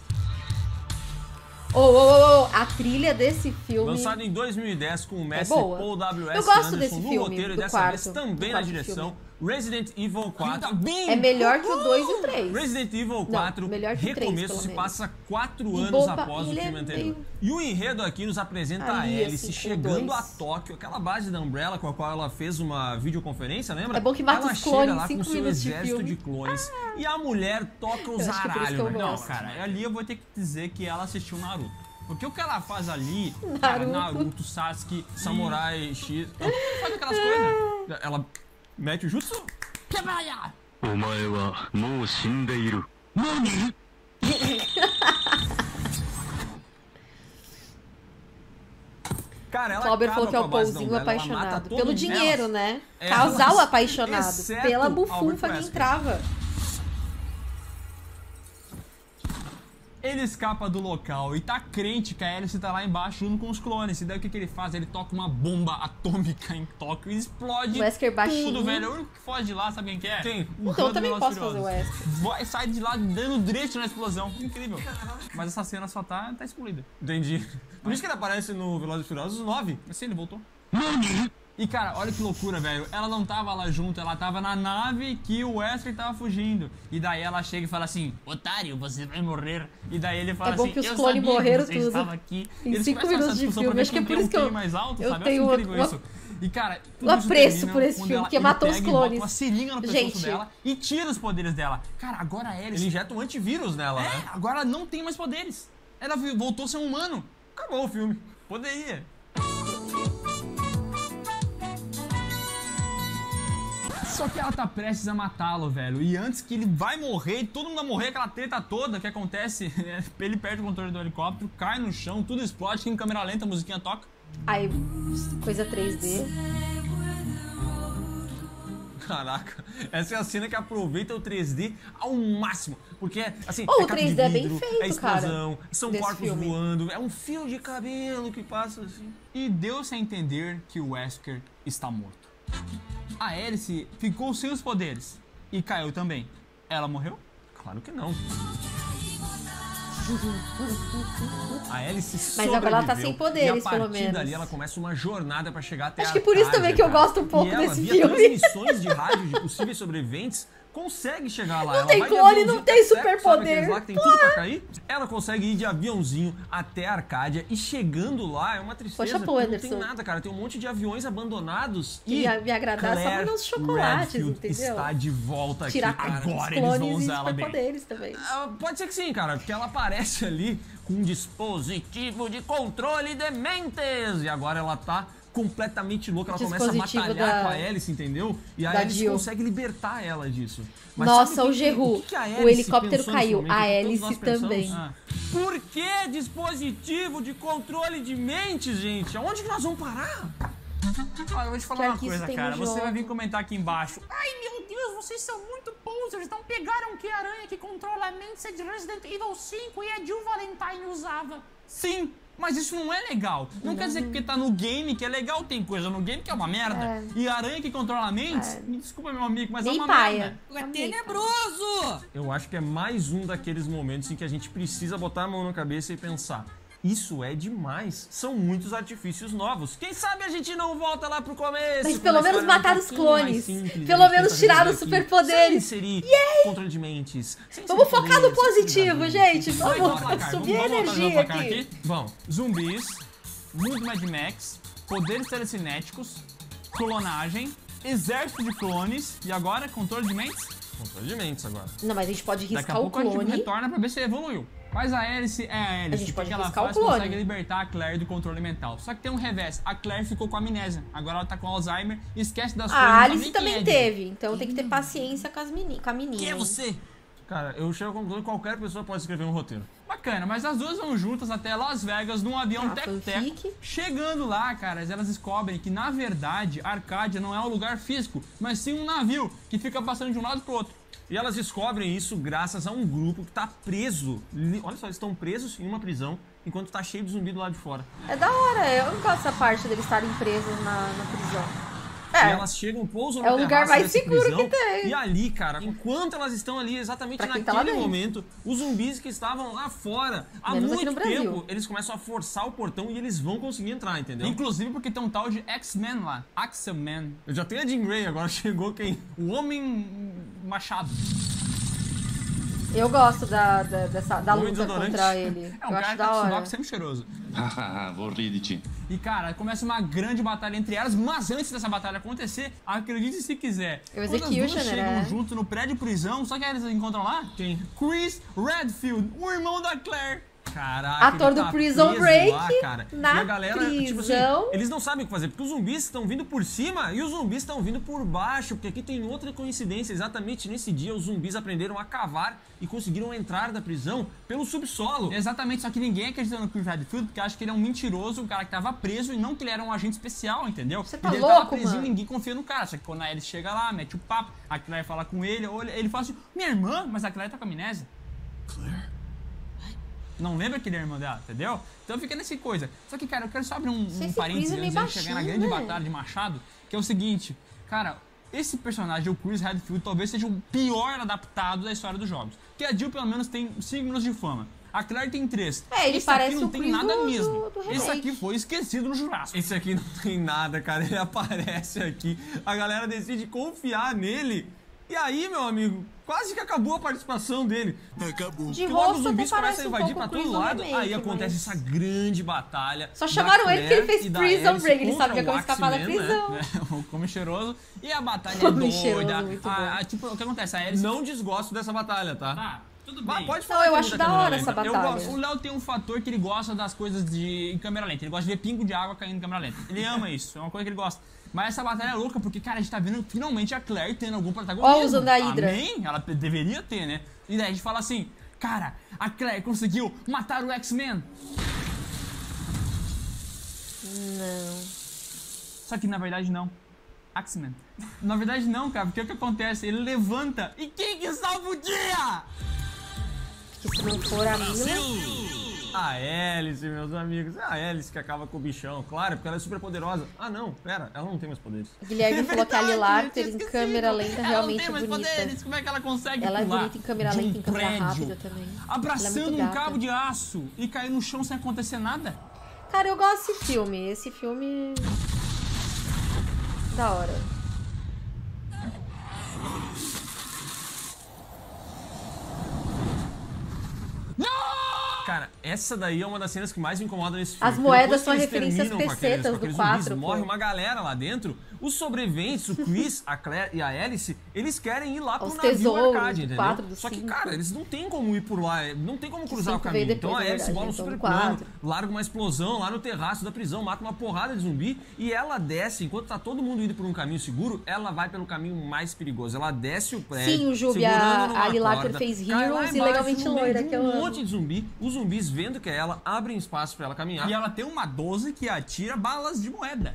Ô, ô, ô, ô, a trilha desse filme...
Lançado em dois mil e dez com o mestre
boa.
Paul W S.
Eu gosto
Anderson
desse
no
filme,
roteiro e
do
dessa
quarto,
vez
do
também na
quarto
direção, Resident Evil quatro.
Ainda bem!
É melhor que o dois e o três.
Resident Evil quatro,
melhor que o três,
Recomeço,
pelo
se
menos.
passa quatro
E
anos
boba-
após o
ele é
filme anterior.
meio-
E o enredo aqui nos apresenta
Ali,
a Alice
assim, com
chegando
dois.
a Tóquio, aquela base da Umbrella com a qual ela fez uma videoconferência, lembra?
É bom que mata
ela
os
chega
clones
lá
em cinco
com seu
minutos de
exército
filme.
de clones e a mulher toca os
Eu acho que é por isso que eu
aralhos, velho.
Não,
gosto.
cara, ali eu vou ter que dizer que ela assistiu Naruto. Porque o que ela faz ali, cara,
Naruto.
Naruto, Sasuke,
Samurai X, ela
faz aquelas coisas.
ela mete o jutsu.
Quebraia!
お前はもう死んでいる。何？
Cara, ela
Clauber
acaba
falou que é
com
o
a base da
Paulzinho
Umbrella, ela mata
apaixonado.
todo
Pelo
mundo.
dinheiro,
Elas-
né?
elas-
Casal apaixonado.
exceto
Pela
Albert
bufunfa que
Wesker.
entrava.
Ele escapa do local e tá crente que a Alice tá lá embaixo junto com os clones. E daí o que, que ele faz? Ele toca uma bomba atômica em Tóquio e explode
Wesker baixinho.
tudo, velho. O único que foge de lá, sabe quem que é?
Quem?
O
Então eu
Han
também
do
posso
Velozes
fazer o
e Furiosos.
Wesker.
Vai, sai de lá dando direito na explosão. Incrível. Mas essa cena só tá, tá excluída.
Entendi. Por isso que ele aparece no Velozes e Furiosos nove.
Assim, ele voltou. E cara, olha que loucura, velho. Ela não tava lá junto, ela tava na nave que o Wesker tava fugindo. E daí ela chega e fala assim, otário, você vai morrer. E daí ele fala
É bom
assim,
que os
eu
clones
sabia
morreram
que você
tudo.
estava aqui.
Em
Eles
cinco
começam essa
minutos de
discussão
filme.
pra ver
Acho que é
quem
por
tem
isso
um
que eu-
Q I mais alto,
eu
sabe?
tenho
acho incrível
uma-
isso. E cara, tudo
um
isso
apreço
termina
por esse
quando
filme,
ela-
porque
ele
matou os
pega e bota
clones.
uma seringa no pescoço
Gente.
dela e tira os poderes dela. Cara, agora a Alice...
Ele injeta um antivírus nela,
É,
né?
agora ela não tem mais poderes. Ela voltou a ser um humano.
Acabou o filme.
Poderia. Só que ela tá prestes a matá-lo, velho. E antes que ele vai morrer, todo mundo vai morrer, aquela treta toda que acontece, ele perde o controle do helicóptero, cai no chão, tudo explode, em câmera lenta, a musiquinha toca.
Aí, coisa três D.
Caraca, essa é a cena que aproveita o três D ao máximo. Porque, assim,
Oh,
é
o
cabo
três
de
D é bem
vidro,
feito,
é explosão,
cara,
são
desse
corpos
filme.
voando, é um fio de cabelo que passa assim.
E deu-se a entender que o Wesker está morto. A Alice ficou sem os poderes e caiu também. Ela morreu?
Claro que não. A Alice
Mas agora ela tá
sobreviveu,
sem poderes,
e a partir
pelo menos.
dali ela começa uma jornada pra chegar até
Acho
a
que por isso
Arcadia,
também que eu
cara.
gosto um pouco
e ela,
desse
via
filme.
transmissões de rádio de possíveis sobreviventes, consegue chegar lá.
Não
ela
tem
vai de
clone,
aviãozinho
não tem
até- sabe
superpoder.
aqueles lá que tem tudo pra cair? Ela consegue ir de aviãozinho até a Arcádia e chegando lá é uma tristeza.
Poxa, pô,
porque não
Anderson.
tem nada, cara. Tem um monte de aviões abandonados.
Que
e
ia me agradar só
Claire
nos chocolates,
Redfield
entendeu?
está de volta aqui,
Tirar
cara.
os
Agora eles vão
clones e
usar ela bem.
superpoderes também.
Ah, pode ser que sim, cara, porque ela aparece ali com um dispositivo de controle de mentes. E agora ela tá completamente louca, ela começa a
Dispositivo
batalhar
da-
com a Alice, entendeu? E a
da
Alice
Jill.
consegue libertar ela disso. Mas
Nossa,
sabe
o
que-
Gerru.
que que a
O
Alice
helicóptero
pensou nesse
caiu.
momento
A
que todos
Alice
nós pensamos?
também.
Ah.
Por que dispositivo de controle de mentes, gente? Aonde que nós vamos parar?
Olha, eu vou te falar
Quer
uma
que isso
coisa,
tenha
cara.
no
Você vai
jogo.
vir comentar aqui embaixo. Ai, meu Deus, vocês são muito posers. Não pegaram que a aranha que controla a mente é de Resident Evil cinco e a Jill Valentine usava. Sim, mas isso não é legal. Não, quer dizer que porque tá no game que é legal. Tem coisa no game que é uma merda.
É.
E a aranha que controla a mente,
É.
me desculpa, meu amigo, mas
Nem
é uma
paia.
merda.
É
Tenebroso!
Eu acho que é mais um daqueles momentos em que a gente precisa botar a mão na cabeça e pensar. Isso é demais. São muitos artifícios novos. Quem sabe a gente não volta lá pro começo?
Mas
com
pelo
uma
menos
história um
mataram os
pouquinho mais
clones.
simples,
Pelo
a gente
menos
tenta
tiraram os
resolver aqui.
superpoderes.
Sem inserir controle de mentes. Sem
Vamos
inserir
focar no
poderes, sem
positivo,
inserir
gente.
dados.
Vamos
Vamos
lá, cara.
subir a
Vamos voltar no
energia
placar
aqui.
Vamos.
Zumbis, mundo Mad Max, poderes telecinéticos, clonagem, exército de clones e agora controle de mentes?
Controle de mentes agora.
Não, mas a gente pode
Daqui a
riscar o
pouco a gente
clone.
retorna pra ver se evoluiu. Mas a Alice é a Alice.
A gente
O
pode
que ela
riscar o
faz?
clone.
Consegue libertar a Claire do controle mental. Só que tem um revés. A Claire ficou com amnésia. Agora ela tá com Alzheimer e esquece das coisas.
A
não sabe
Alice
nem quem
também
é
teve, então tem que ter paciência com, as meni com a menina.
Quem é
hein?
você?
Cara, eu chego à conclusão que qualquer pessoa pode escrever um roteiro.
Bacana, mas as duas vão juntas até Las Vegas num avião
Ah,
tec-tec.
fanfic.
Chegando lá, caras, elas descobrem que, na verdade, Arcádia não é um lugar físico, mas sim um navio que fica passando de um lado pro outro.
E elas descobrem isso graças a um grupo que tá preso. li- Olha só, eles estão presos em uma prisão enquanto tá cheio de zumbi do lado de fora.
É da hora, eu não gosto dessa parte deles estarem presos na, na prisão.
E
É,
elas chegam, pousam
É
no
o lugar
terraço
mais
dessa
seguro
prisão,
que tem.
E ali, cara, enquanto elas estão ali, exatamente
Pra quem tá lá
naquele
dentro.
momento, os zumbis que estavam lá fora, há
Menos aqui
muito
no Brasil.
tempo, eles começam a forçar o portão e eles vão conseguir entrar, entendeu?
Inclusive porque tem um tal de X-Men lá. Axeman.
Eu já tenho a Jean Grey, agora chegou quem?
O Homem Machado.
eu gosto da, da, dessa, da
Homem
luta
desodorante.
contra ele.
É um
eu
cara
acho
que
da
tá com
hora.
sovaco sempre cheiroso.
Hahaha, vou rir de ti.
E, cara, começa uma grande batalha entre elas, mas antes dessa batalha acontecer, acredite se quiser,
O
quando as duas
Executioner,
chegam
né?
junto no prédio prisão, só que eles encontram lá?
Quem?
Chris Redfield, o irmão da Claire.
Caraca,
Ator
ele
do
tá
Prison
preso
Break
lá, cara.
na
e a galera, tipo assim,
prisão.
eles não sabem o que fazer, porque os zumbis estão vindo por cima e os zumbis estão vindo por baixo, porque aqui tem outra coincidência. Exatamente nesse dia, os zumbis aprenderam a cavar e conseguiram entrar da prisão pelo subsolo.
Exatamente, só que ninguém acredita no Chris Redfield, porque acha que ele é um mentiroso, um cara que tava preso e não que ele era um agente especial, entendeu?
Você tá
ele tava
louco,
preso e
mano?
ninguém confia no cara. Só que quando a Alice chega lá, mete o papo, a Claire fala com ele, olha, ele fala assim, minha irmã, mas a Claire tá com amnésia.
Claire?
Não lembra que ele é irmão dela, entendeu? Então fica nessa coisa. Só que, cara, eu quero só abrir um,
Esse
um parênteses
Chris é
antes
meio
de chegar na
baixinho,
grande
né?
batalha de Machado, que é o seguinte, cara, esse personagem, o Chris Redfield, talvez seja o pior adaptado da história dos jogos. Porque a Jill, pelo menos, tem cinco minutos de fama. A Claire tem três.
É, ele
Esse
parece
aqui não
o
tem
Chris
nada
do-
mesmo.
do- do
Esse
remake.
aqui foi esquecido no Jurássico.
Esse aqui não tem nada, cara. Ele aparece aqui, a galera decide confiar nele. E aí, meu amigo, quase que acabou a participação dele.
Acabou.
De
Porque logo os
rosto até
zumbis
parece
começam a
um
invadir
pouco
pra
o Chris
todo
do
lado.
remake,
Aí acontece
mas-
essa grande batalha.
Só
da
chamaram ele porque ele
Claire
fez
e da
Prison
Alice
Break, ele
contra
sabia
o
como escapar da
Axeman, né?
prisão.
É, o Come Cheiroso. E a batalha é
Come
doida.
Cheiroso, muito
A-
bom.
a- tipo, o que acontece? A Alice...
Não desgosto dessa batalha, tá?
Tá, tudo
Vai,
bem.
pode
Não,
falar.
eu
que é
acho
muita
da
câmera
hora
lenta.
essa
Eu
batalha.
gosto. O Léo tem um fator que ele gosta das coisas de em câmera lenta. Ele gosta de ver pingo de água caindo em câmera lenta. Ele ama isso, é uma coisa que ele gosta. Mas essa batalha é louca porque, cara, a gente tá vendo finalmente a Claire tendo algum protagonismo.
Ó, usando a Hydra.
Amém? Ela pe- deveria ter, né? E daí a gente fala assim, cara, a Claire conseguiu matar o X-Men.
Não.
Só que na verdade não. X-Men. Na verdade não, cara, porque o que acontece? Ele levanta e quem que salva o dia?
Que se não for a Mila...
A Alice, meus amigos. É a Alice que acaba com o bichão, claro, porque ela é super poderosa. Ah, não, pera, ela não tem mais poderes.
Guilherme falou que a
Verdade,
Lilar
eu tinha
em
esquecido.
câmera lenta
Ela
realmente
não tem
é
mais
bonita.
poderes, como é que ela consegue
Ela é
pular
bonita em câmera
de um
lenta e em câmera
prédio,
rápida também. Ela é
abraçando
muito
um
gata.
cabo de aço e cair no chão sem acontecer nada?
Cara, eu gosto desse filme. Esse filme... Da hora.
Cara, essa daí é uma das cenas que mais me incomoda nesse filme.
As moedas
Depois que
são
eles
referências
terminam com
pesetas
aqueles- com
do
aqueles
quatro,
zumbis,
pô.
morre uma galera lá dentro. Os sobreviventes, o Chris, a Claire e a Alice, eles querem ir lá pro
Os
navio
tesouros
arcade,
do
entendeu?
quatro, do
Só que,
cinco.
cara, eles não tem como ir por lá, não tem como cruzar o
cinco veio
caminho. Então a
depois, na
Alice
verdade,
bola um
então
super
do
plano,
quatro.
larga uma explosão lá no terraço da prisão, mata uma porrada de zumbi e ela desce, enquanto tá todo mundo indo por um caminho seguro, ela vai pelo caminho mais perigoso. Ela desce o prédio,
Sim, o Jubi,
segurando
a-
numa
a Lilater
corda,
fez
cai lá
Heroes e
embaixo,
Legalmente
no meio
Loira,
de
que eu
um
amo.
monte de zumbi. Os zumbis, vendo que é ela, abrem espaço pra ela caminhar.
E ela tem uma doze que atira balas de moeda.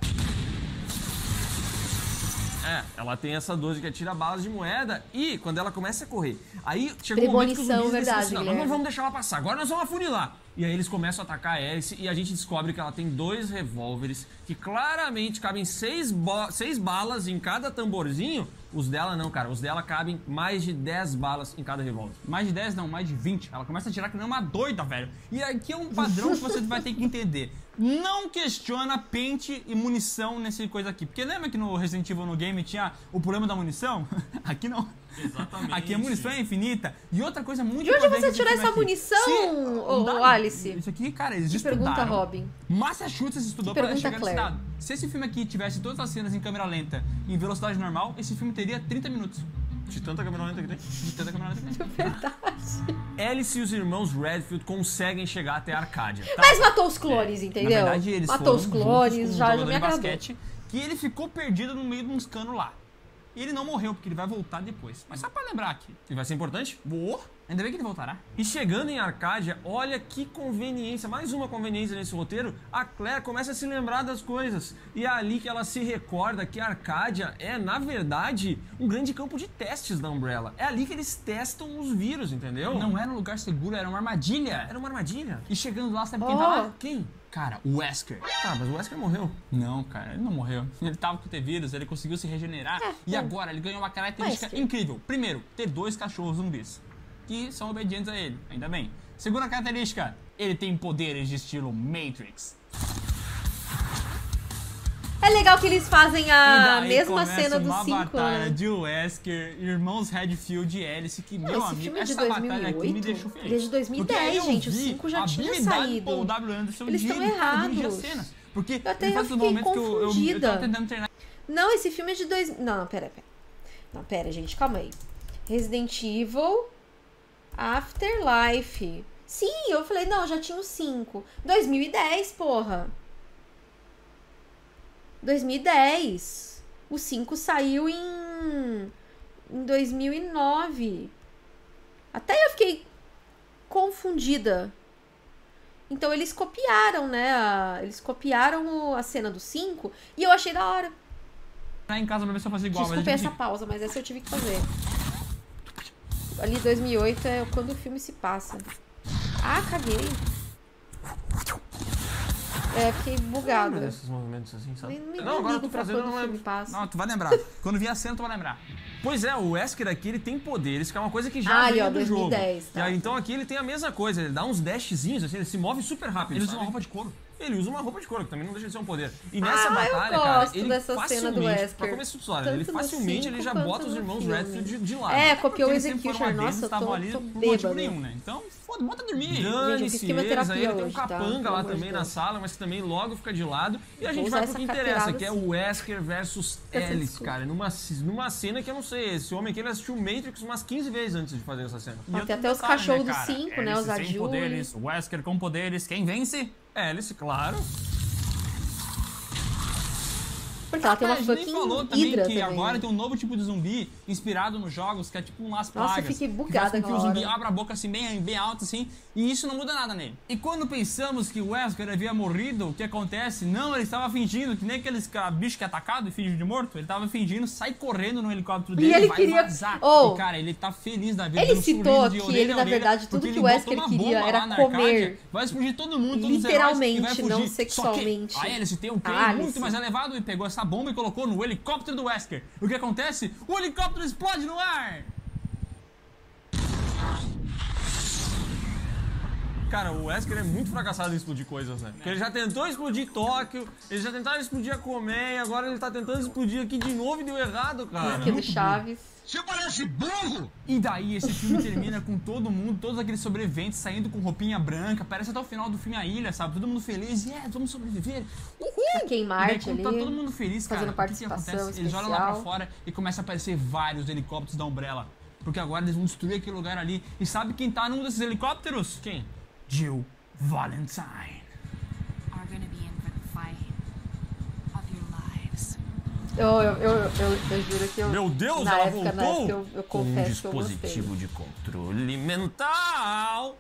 É, ela tem essa doze que atira balas de moeda e quando ela começa a correr, aí chega um momento que os
Premonição,
zumbis decidem
verdade,
assim, não, nós
Guilherme.
não vamos deixar ela passar, agora nós vamos afunilar. E aí eles começam a atacar a Alice e a gente descobre que ela tem dois revólveres que claramente cabem seis, bo- seis balas em cada tamborzinho. Os dela não, cara, os dela cabem mais de dez balas em cada revólver.
Mais de dez, não, mais de vinte. Ela começa a atirar que nem uma doida, velho. E aqui é um padrão que você vai ter que entender. Não questiona pente e munição nesse coisa aqui. Porque lembra que no Resident Evil no game tinha o problema da munição? Aqui não.
Exatamente.
Aqui a munição é infinita. E outra coisa muito
De onde
importante
você
desse
tirou
filme
essa
aqui.
munição,
Se-
ô,
dá-
ô, Alice?
Isso aqui, cara, eles
Que
estudaram.
pergunta, Robin.
Massachusetts estudou
Que
pra
pergunta,
chegar nesse
Claire.
dado. Se esse filme aqui tivesse todas as cenas em câmera lenta em velocidade normal, esse filme teria trinta minutos.
De tanta câmera lenta que tem.
De tanta câmera lenta que tem.
Verdade.
Alice e os irmãos Redfield conseguem chegar até a Arcádia. Tá?
Mas matou os clones, entendeu?
Na verdade, eles
matou
foram
os
juntos
clones,
com um
já, já
jogador
me
de
agradou.
basquete, que ele ficou perdido no meio de uns canos lá. E ele não morreu, porque ele vai voltar depois. Mas só pra lembrar aqui.
E vai ser importante?
Boa. Ainda bem que ele voltará.
E chegando em Arcádia, olha que conveniência, mais uma conveniência nesse roteiro, a Claire começa a se lembrar das coisas. E é ali que ela se recorda que Arcádia é, na verdade, um grande campo de testes da Umbrella. É ali que eles testam os vírus, entendeu?
Não era um lugar seguro, era uma armadilha.
Era uma armadilha.
E chegando lá, sabe quem
Oh.
tá lá?
Quem?
Cara, o Wesker.
Tá, mas o Wesker morreu.
Não, cara, ele não morreu. Ele tava com o T-Vírus, ele conseguiu se regenerar.
É,
e
é.
agora ele ganhou uma característica
Wesker.
incrível. Primeiro, ter dois cachorros zumbis. Que são obedientes a ele, ainda bem. Segunda característica, ele tem poderes de estilo Matrix.
É legal que eles fazem
E
a
daí
mesma
começa
cena do
uma
cinco,
batalha
né?
de Wesker, irmãos Redfield e Alice, que,
Não,
meu
esse
amigo,
filme é de
essa
dois mil e
batalha aqui me
oito?
deixou feliz.
Ele é de dois mil e dez,
Porque aí eu
gente, o
vi
cinco já
a
tinha
habilidade do
saído.
Paul W. Anderson
Eles
de
estão
dirigir
errados.
as cenas. Porque
Até
ele
eu
faz o
fiquei
momento que eu, eu, eu
confundida.
tava tentando treinar.
Não, esse filme é de dois... Não, não, pera, pera. Não, pera, gente, calma aí. Resident Evil Afterlife. Sim, eu falei, não, já tinha o cinco. dois mil e dez, porra. dois mil e dez. O cinco saiu em... em dois mil e nove. Até eu fiquei confundida. Então eles copiaram, né? a- Eles copiaram o- a cena do cinco e eu achei da hora.
Lá em casa pra ver se eu fazia igual.
Desculpe
mas
essa
eu
pausa, mas essa eu tive que fazer. Ali dois mil e oito é quando o filme se passa. Ah, caguei. É, fiquei bugada.
Desses movimentos assim, sabe?
Nem, nem
não, agora eu
ligo
tô
pra
fazendo,
quando
não
o filme
lembro.
passa.
Não, tu vai lembrar. Quando vier a cena, tu vai lembrar.
Pois é, o Wesker aqui, ele tem poderes, que é uma coisa que já
Ah, ali,
veio
ó,
do
dois mil e
jogo.
dez, tá.
E aí, então aqui ele tem a mesma coisa, ele dá uns dashzinhos, assim, ele se move super rápido.
Ele usa
sabe?
uma roupa de couro.
Ele usa uma roupa de couro, que também não deixa de ser um poder. E nessa
Ah, eu
batalha,
gosto
cara, ele
dessa cena
facilmente,
do Wesker.
pra começo de história,
Tanto
ele
no
facilmente
cinco
ele já
quanto
bota os
no
irmãos
filme.
Redfield de, de lado.
É, copiou o
Porque eles sempre foram
Executioner.
adentros,
Nossa, eu
estavam
tô,
ali
tô
por motivo
bêbada.
nenhum, né? Então, foda, bota dormir.
Gente, eu fiz
Dane-se eles,
quimioterapia
aí ele tem um
hoje, tá?
capanga
Pelo
lá
amor de
também na
Deus.
sala, mas que também logo fica de lado. E a
Vou
gente
usar
vai pro
essa
que interessa,
carteirada
que é o Wesker versus
Peço
Alice,
desculpa.
cara. Numa, numa cena que eu não sei, esse homem aqui ele assistiu Matrix umas quinze vezes antes de fazer essa cena.
E
Ó,
outro
tem até os
detalhe,
cachorros
né,
do
cara?
cinco, né,
Alice
os
sem
Adjure.
poderes, Wesker com poderes, quem vence?
Alice, claro.
Porque ela tem uma
Mas nem falou
fucking
também
hidra
que
também.
agora tem um novo tipo de zumbi inspirado nos jogos, que é tipo um Las
Nossa,
Plagas.
eu fiquei
que
bugada
faz com que o
aquela
zumbi
hora.
abra a boca assim bem, bem alto assim, e isso não muda nada nele. E quando pensamos que o Wesker havia morrido, o que acontece? Não, ele estava fingindo, que nem aqueles ca- bicho que é atacado e finge de morto, ele estava fingindo, sai correndo no helicóptero
E
dele
ele
vai
queria-
vazar.
Oh,
e cara, ele tá feliz da vida.
ele
dando
citou
sorriso de
que
orelha
ele,
a
na
orelha,
verdade, tudo
porque
que
ele
o Wesker
botou uma
queria
bomba
era
lá na
comer.
Arcádia, vai explodir todo mundo, todos os heróis,
Literalmente,
e vai fugir.
não
Só que
sexualmente.
a Alice tem um Q
A
muito
Alice.
mais elevado e pegou essa bomba e colocou no helicóptero do Wesker. O que acontece? O helicóptero explode no ar!
Cara, o Wesker é muito fracassado em explodir coisas, né? Porque ele já tentou explodir Tóquio, ele já tentaram explodir a Colmeia, agora ele tá tentando explodir aqui de novo e deu errado, cara.
Aquele Chaves.
Você parece burro!
E daí esse filme termina com todo mundo, todos aqueles sobreviventes saindo com roupinha branca, parece até o final do filme A Ilha, sabe? Todo mundo feliz, yeah, vamos sobreviver. Uhul!
Aqui em Marte
E daí, quando
ali,
tá todo mundo feliz, cara,
fazendo
o que, que
participação
acontece? Eles olham lá pra
especial.
fora e começam a aparecer vários helicópteros da Umbrella. Porque agora eles vão destruir aquele lugar ali. E sabe quem tá num desses helicópteros?
Quem?
Jill Valentine.
Are gonna be in for the fight of your lives.
Eu, eu, eu, eu, eu juro que eu.
Meu Deus,
na
ela
época,
voltou!
Na época eu, eu
com um
confesso que eu
dispositivo
gostei.
de controle mental.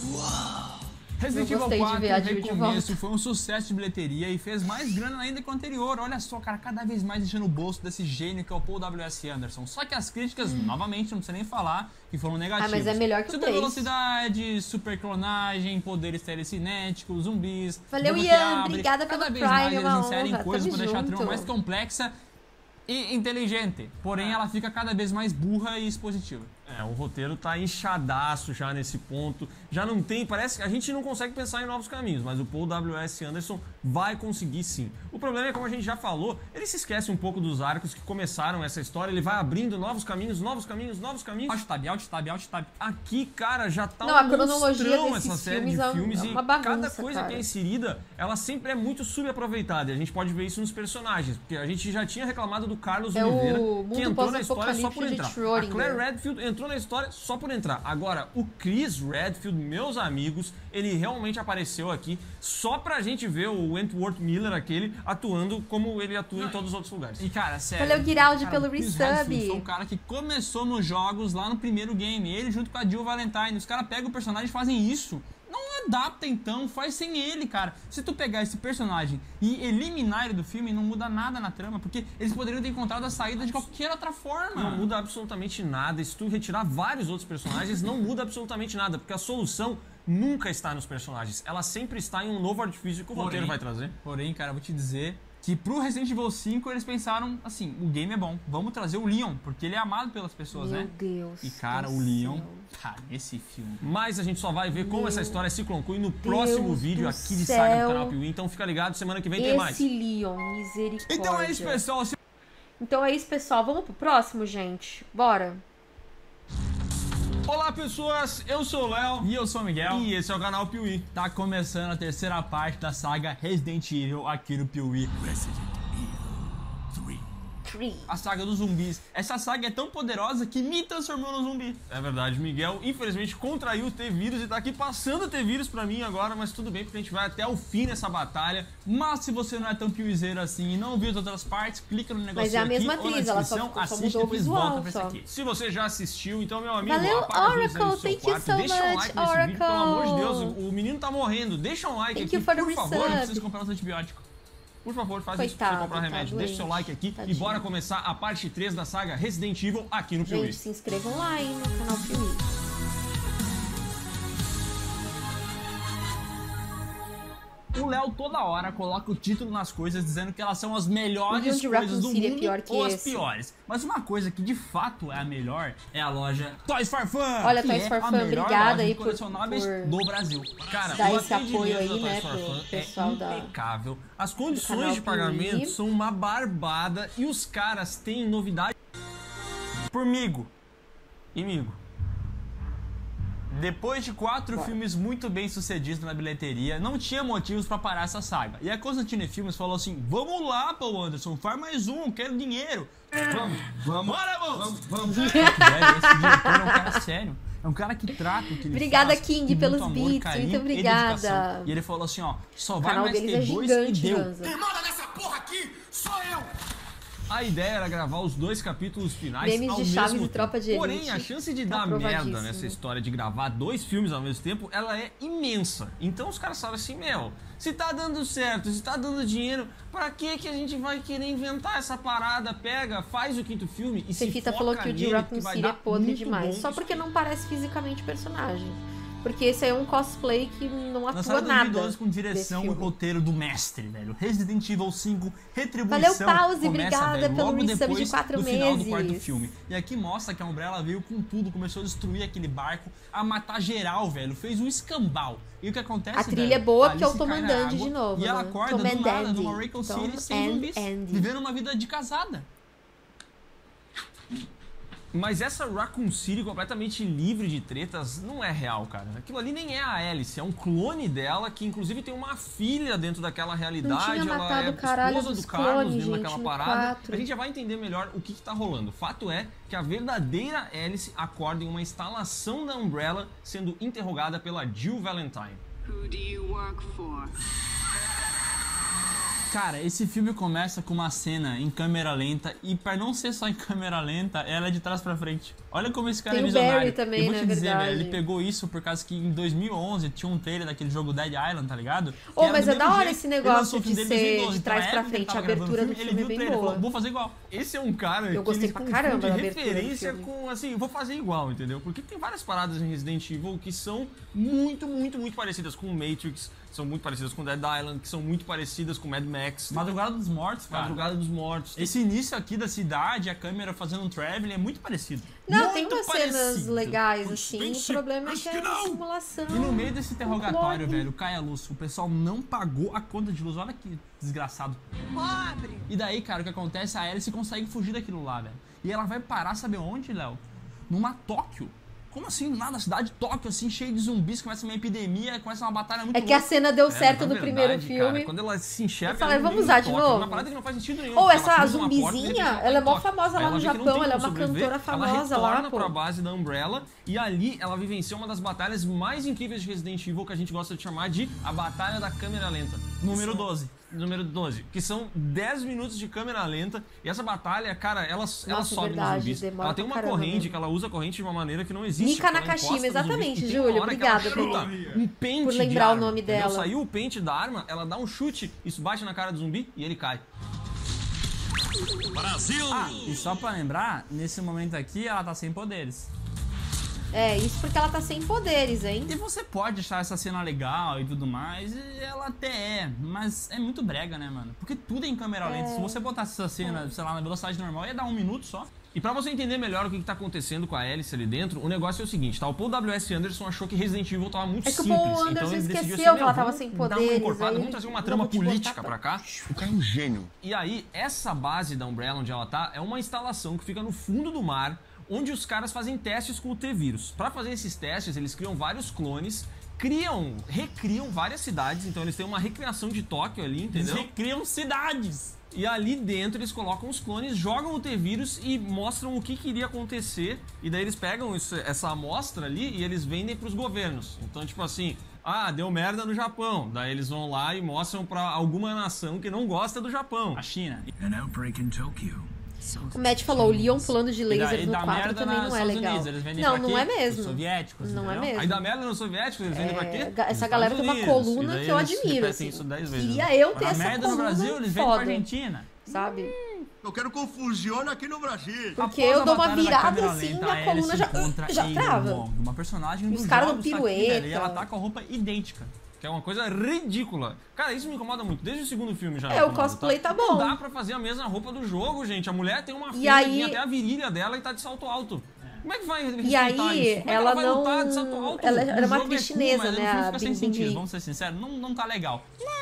Resident
Eu
Evil
gostei de
quatro,
ver a
no
Jill de
recomeço,
volta.
foi um sucesso de bilheteria e fez mais grana ainda que o anterior. Olha só, cara, cada vez mais enchendo o bolso desse gênio que é o Paul W S. Anderson. Só que as críticas, novamente, não precisa nem falar, que foram negativas.
Ah, mas é melhor que o
Super
três.
velocidade, super clonagem, poderes telecinéticos, zumbis.
Valeu,
boca que
Ian,
abre.
obrigada
Cada
pelo
vez
Prime,
mais
é
eles
uma
inserem
honra.
coisas
Tamo
pra deixar a trama
junto.
mais complexa e inteligente. Porém, ela fica cada vez mais burra e expositiva.
É, o roteiro tá inchadaço já nesse ponto. Já não tem, parece que a gente não consegue pensar em novos caminhos, mas o Paul W S. Anderson vai conseguir sim. O problema é, como a gente já falou, ele se esquece um pouco dos arcos que começaram essa história, ele vai abrindo novos caminhos, novos caminhos, novos caminhos.
Alt tab, alt tab, alt tab.
Aqui, cara, já tá
Não,
um
a cronologia
monstrão
desses
essa série de
filmes é um-
filmes
é
e
uma bagunça,
cada coisa
cara.
que é inserida, ela sempre é muito subaproveitada. E a gente pode ver isso nos personagens, porque a gente já tinha reclamado do Carlos
É o
Oliveira,
mundo
que entrou na história só por
pós-apocalipse de
entrar. A
Schrödinger.
Claire Redfield entrou na história só por entrar. Agora, o Chris Redfield, meus amigos, ele realmente apareceu aqui só pra gente ver o Wentworth Miller, aquele, atuando como ele atua em todos os outros lugares.
E cara, sério.
Valeu, Guiraldi,
cara,
pelo
o Chris
resub.
Redfield foi o cara que começou nos jogos lá no primeiro game. Ele junto com a Jill Valentine. Os caras pegam o personagem e fazem isso. Não adapta então, faz sem ele, cara. Se tu pegar esse personagem e eliminar ele do filme, não muda nada na trama, porque eles poderiam ter encontrado a saída de qualquer outra forma.
Não muda absolutamente nada. E se tu retirar vários outros personagens, não muda absolutamente nada, porque a solução nunca está nos personagens. Ela sempre está em um novo artifício que o roteiro vai trazer.
Porém, cara, eu vou te dizer que pro Resident Evil cinco eles pensaram assim, o game é bom, vamos trazer o Leon, porque ele é amado pelas pessoas,
Meu
né?
Deus
E cara,
do
o Leon,
céu.
tá nesse filme.
Mas a gente só vai ver como
Meu
essa história se conclui no próximo
Deus
vídeo
do
aqui de
céu.
Saga do canal Piuí. Então fica ligado, semana que vem tem mais.
Esse Leon, misericórdia.
Então é isso, pessoal. Se
Então é isso, pessoal. Vamos pro próximo, gente. Bora.
Olá, pessoas! Eu sou o Léo.
E eu sou o Miguel.
E esse é o canal Piuí.
Tá começando a terceira parte da saga Resident Evil aqui no Piuí.
Resident Evil three.
Tree.
A saga dos zumbis. Essa saga é tão poderosa que me transformou no zumbi.
É verdade, Miguel infelizmente contraiu o T-Vírus e tá aqui passando o T-Vírus pra mim agora, mas tudo bem porque a gente vai até o fim nessa batalha.
Mas se você não é tão piuizeiro assim e não viu as outras partes, clica no negócio
Mas é a
aqui
mesma
ou na
atriz, ela só
descrição,
ficou- só
assiste
mudou o
depois
visual,
volta pra esse
só.
aqui.
Se você já assistiu, então, meu amigo,
Valeu,
apaga as luzes aí
Oracle.
do seu
Thank you
quarto,
so
deixa um
much,
like nesse vídeo, pelo amor de Deus,
Oracle.
o menino tá morrendo, deixa um like
Thank
aqui,
you for the
por favor.
resub.
Eu preciso comprar os antibióticos.
Por favor, faz isso pra
Coitado,
você comprar
tá
remédio. Deixa seu
doente.
like aqui
Tadinho.
e bora começar a parte três da saga Resident Evil aqui no Piuí.
Gente, se inscrevam lá, hein, no canal Piuí.
O Léo toda hora coloca o título nas coisas dizendo que elas são as melhores
Legion de
coisas
Raccoon
do
City é
mundo
pior que
ou as
esse.
piores. Mas uma coisa que de fato é a melhor é a loja Toys for Fun.
Olha,
que
Toys
é
for
a
Fun,
melhor
obrigada
loja
aí
de
por-
colecionáveis
por
do Brasil.
Cara,
Dá
o
esse apoio
atendimento
aí,
da
né,
Toys for
pro
Fun
pessoal
é
da-
impecável. As
do
condições
canal
de pagamento
Piuí.
são uma barbada e os caras têm novidade.
Pormigo. Imigo. Depois de quatro
Bora.
filmes muito bem sucedidos na bilheteria, não tinha motivos pra parar essa saga. E a Constantine Filmes falou assim: vamos lá, Paul Anderson, faz mais um, quero dinheiro.
Vamos, vamos.
Bora, vamos!
Vamos.
Velho, esse diretor é um cara sério. É um cara que trata o que ele
Obrigada,
faz
King,
com muito
pelos
amor,
beats,
carinho
muito
e
obrigada.
dedicação. E ele falou assim, ó, só
O
vai
canal
mais
deles
ter
é
dois
gigante,
e deu.
Ranza.
Quem manda nessa porra aqui sou eu!
A ideia era gravar os dois capítulos finais
Memes
ao
de
mesmo
Chaves e
tempo.
Tropa de Elite.
Porém, a chance de
Tá
dar merda
aprovadíssimo.
nessa história de gravar dois filmes ao mesmo tempo, ela é imensa. Então os caras sabem assim, meu, se tá dando certo, se tá dando dinheiro, pra que que a gente vai querer inventar essa parada? Pega, faz o quinto filme e se
Cefita
foca
falou que o de
nele,
Raccoon
que vai
City é
dar
podre
muito
demais.
bom.
Só porque não parece fisicamente personagem. Porque esse aí é um cosplay que não atua
Lançado em dois
nada.
mil e doze com direção
desse
e
filme.
roteiro do mestre, velho. Resident Evil cinco, Retribuição.
Valeu, Pause,
começa,
obrigada
velho,
pelo
logo
resub de
depois
quatro
do final do
meses.
quarto filme. E aqui mostra que a Umbrella veio com tudo, começou a destruir aquele barco, a matar geral, velho. Fez um escambau. E o que acontece,
A trilha
velho?
é boa
A
porque é o
Alice
Tom
cai
and
na
Dandy
água
de novo,
E ela
né?
acorda
Tom
do
and
nada
Dandy.
numa Raccoon
Tom
City sem
and
zumbis,
Andy.
vivendo uma vida de casada.
Mas essa Raccoon City completamente livre de tretas não é real, cara. Aquilo ali nem é a Alice, é um clone dela que inclusive tem uma filha dentro daquela realidade.
Não tinha
ela
matado
é
o caralho
esposa
dos
do Carlos
clones,
dentro
gente,
daquela
no
parada.
quatro.
A gente já vai entender melhor o que, que tá rolando. O fato é que a verdadeira Alice acorda em uma instalação da Umbrella sendo interrogada pela Jill Valentine.
Who do you work for?
Cara, esse filme começa com uma cena em câmera lenta e pra não ser só em câmera lenta, ela é de trás pra frente. Olha como esse cara
Tem
é
o
visionário.
Barry também,
eu vou
né,
te dizer,
verdade.
velho, ele pegou isso por causa que em dois mil e onze tinha um trailer daquele jogo Dead Island, tá ligado?
Ô,
Que era
mas
do
é da
mesmo
hora
jeito.
esse
Ele
negócio
lançou o filme
de
dele em
ser
dois mil e doze,
de trás
então,
pra
na época que ele
frente, a
tava gravando
abertura
o
do
filme,
filme
ele
é
viu o
bem
trailer e
boa.
falou, vou fazer igual.
Esse é um cara
Eu
que
gostei
ele
pra
confunde
caramba da abertura do
referência
filme.
com, assim, vou fazer igual, entendeu? Porque tem várias paradas em Resident Evil que são muito, muito, muito parecidas com Matrix, são muito parecidas com Dead Island, que são muito parecidas com Mad Max.
Madrugada dos Mortos, cara.
Madrugada dos Mortos.
Esse início aqui da cidade, a câmera fazendo um traveling é muito parecido.
Não, tem
Muito
umas cenas
parecido.
legais, assim. O problema é que é a simulação.
E no meio desse interrogatório,
clone.
velho, cai a luz. O pessoal não pagou a conta de luz. Olha que desgraçado.
Pobre!
E daí, cara, o que acontece? A Alice consegue fugir daquilo lá, velho. E ela vai parar, sabe onde, Léo? Numa Tóquio. Como assim? Lá na cidade de Tóquio, assim, cheio de zumbis, começa uma epidemia, começa uma batalha muito
É que a
louca.
cena deu
É,
certo
na
no
verdade,
primeiro
cara,
filme.
quando ela se enxerga,
Eu falei,
ela
vamos
meio
usar de
toca,
novo?
Uma parada que não faz sentido nenhum.
Ou
porque
essa
ela cruza uma porta, de
zumbizinha,
repente
ela é
tá
mó
em toque.
famosa
Aí
lá
ela
no
vê que não
Japão,
tem
ela é
como
uma
sobreviver,
cantora famosa
ela
lá,
retorna
pô.
pra base da Umbrella e ali ela vivencia uma das batalhas mais incríveis de Resident Evil que a gente gosta de chamar de a Batalha da Câmera Lenta.
Número doze.
Número doze, que são dez minutos de câmera lenta. E essa batalha, cara, ela, ela
Nossa,
sobe
verdade,
nos zumbis.
demora
Ela tem
pra
uma
caramba
corrente
mesmo.
que ela usa a corrente de uma maneira que não existe.
Mika
porque ela
Nakashima,
encosta nos zumbis.
exatamente,
E tem
Júlia,
uma hora que ela
obrigada
chuta
por-
um pente
por
de
lembrar o
arma,
nome
entendeu?
dela.
Saiu o pente da arma, ela dá um chute, isso bate na cara do zumbi e ele cai.
Brasil!
Ah, e só pra lembrar, nesse momento aqui, ela tá sem poderes.
É, isso porque ela tá sem poderes, hein?
E você pode achar essa cena legal e tudo mais, e ela até é, mas é muito brega, né, mano? Porque tudo é em câmera lenta. Se você botasse essa cena, sei lá, na velocidade normal, ia dar um minuto só.
E pra você entender melhor o que, que tá acontecendo com a Alice ali dentro, o negócio é o seguinte, tá? O Paul W S. Anderson achou que Resident Evil tava muito
É que o
simples.
Paul
então
Anderson
ele decidiu
esqueceu
assim,
que ela
"Meu,
tava
vamos
sem
dar uma
poderes,
encorpada,
aí
vamos trazer uma
eu
trama
vou te
política
botar
pra cá."
O cara é um gênio.
E aí, essa base da Umbrella onde ela tá é uma instalação que fica no fundo do mar, onde os caras fazem testes com o T-Vírus. Pra fazer esses testes, eles criam vários clones, criam, recriam várias cidades, então eles têm uma recriação de Tóquio ali,
Eles
entendeu?
criam cidades.
E ali dentro eles colocam os clones, jogam o T-Vírus e mostram o que, que iria acontecer. E daí eles pegam isso- essa amostra ali e eles vendem pros governos. Então, tipo assim, ah, deu merda no Japão. Daí eles vão lá e mostram pra alguma nação que não gosta do Japão.
A China.
An outbreak in Tokyo.
O Matt falou, o Leon pulando de
E
laser
daí
no
dá
quatro
merda
também
nos
não é
Estados
legal.
Unidos. Eles vendem
Não,
pra
não
quê?
é
Os
mesmo.
soviéticos,
Não é
entendeu?
mesmo.
Aí dá merda nos soviéticos, eles vendem pra quê?
É, essa
Nos
galera
Estados
tem uma
Unidos.
coluna
E daí
que eu
eles
admiro,
repetem
assim.
isso dez vezes.
Queria eu ter
Dá
essa
merda no
coluna
Brasil, eles vendem pra
foda,
Argentina.
sabe?
Eu quero confusione aqui no Brasil.
Porque
Após
eu
a
dou uma
batalha da
virada
câmera
assim,
lenta,
minha
a Alice
coluna já,
encontra
já
Ada
trava.
Wong, uma personagem
Os
dos
caras
jogos
dão
tá aqui, velho,
pirueta.
e ela tá com a roupa idêntica.
Que é uma coisa ridícula. Cara, isso me incomoda muito. Desde o segundo filme já. me
É, o
incomoda,
cosplay tá
Não
bom.
dá pra fazer a mesma roupa do jogo, gente. A mulher tem uma
E
fenda
aí-
que tem até a virilha dela e tá de salto alto. Como é que vai respeitar
E aí,
isso? Como é que
ela
vai
não.
lutar de salto alto?
Ela
O
era uma
O jogo é
atriz
cool,
chinesa,
mas no
né?
filme
A
fica sem
Bing Bing
sentido,
Lee.
vamos ser sinceros, não, não tá legal.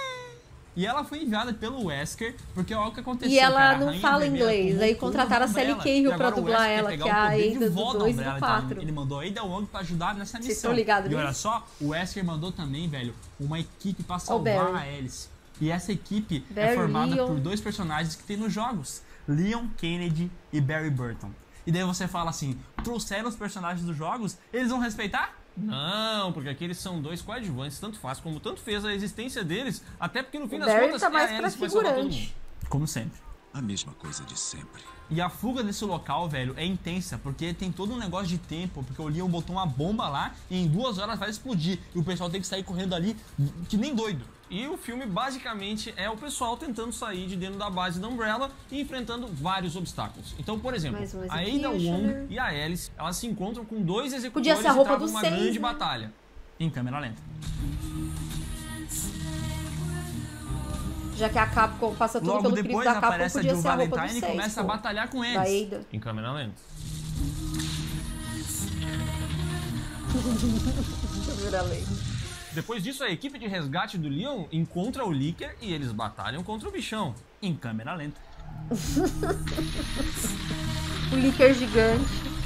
E ela foi enviada pelo Wesker, porque olha o que aconteceu,
E ela
cara, a
não
Rainha
fala
Vermelha
inglês,
tomou
aí
tudo
contrataram
da
a Sally
Umbrella.
Cahill
E
pra
agora o
dublar
Wesker
ela,
quer
que
pegar
é a
o poder de
Ada do
volta da
dois e do
Umbrella, então
quatro.
Ele mandou a Ada Wong pra ajudar nessa
Vocês
missão.
estão ligados
E olha
nisso?
só, o Wesker mandou também, velho, uma equipe pra salvar
Barry.
a Alice. E essa equipe é
Barry,
formada
Leon.
por dois personagens que tem nos jogos, Leon Kennedy e Barry Burton. E daí você fala assim, trouxeram os personagens dos jogos, eles vão respeitar?
Não, porque aqui eles são dois coadjuvantes, tanto faz como tanto fez a existência deles, até porque no fim
O
das
Barry
contas
tá mais
é a
pra
Alice que vai salvar todo mundo.
figurante.
Como sempre.
A mesma coisa de sempre.
E a fuga desse local, velho, é intensa, porque tem todo um negócio de tempo, porque o Leon botou uma bomba lá e em duas horas vai explodir. E o pessoal tem que sair correndo ali que nem doido.
E o filme basicamente é o pessoal tentando sair de dentro da base da Umbrella e enfrentando vários obstáculos. Então, por exemplo,
Mais um
a Ada
executioner.
Wong e a Alice, elas se encontram com dois executores
Podia ser a roupa
e travam
do
uma
seis,
grande
né?
batalha.
Em câmera lenta.
Já que a Capcom passa tudo
Logo
pelo crivo
depois
da Capcom,
aparece a
podia
Jill
ser a roupa do
Valentine e
seis,
começa a
pô.
batalhar com
Da
eles.
Ada.
Em câmera lenta.
Câmera lenta.
Depois disso, a equipe de resgate do Leon encontra o Licker e eles batalham contra o bichão.
Em câmera lenta.
O Licker gigante.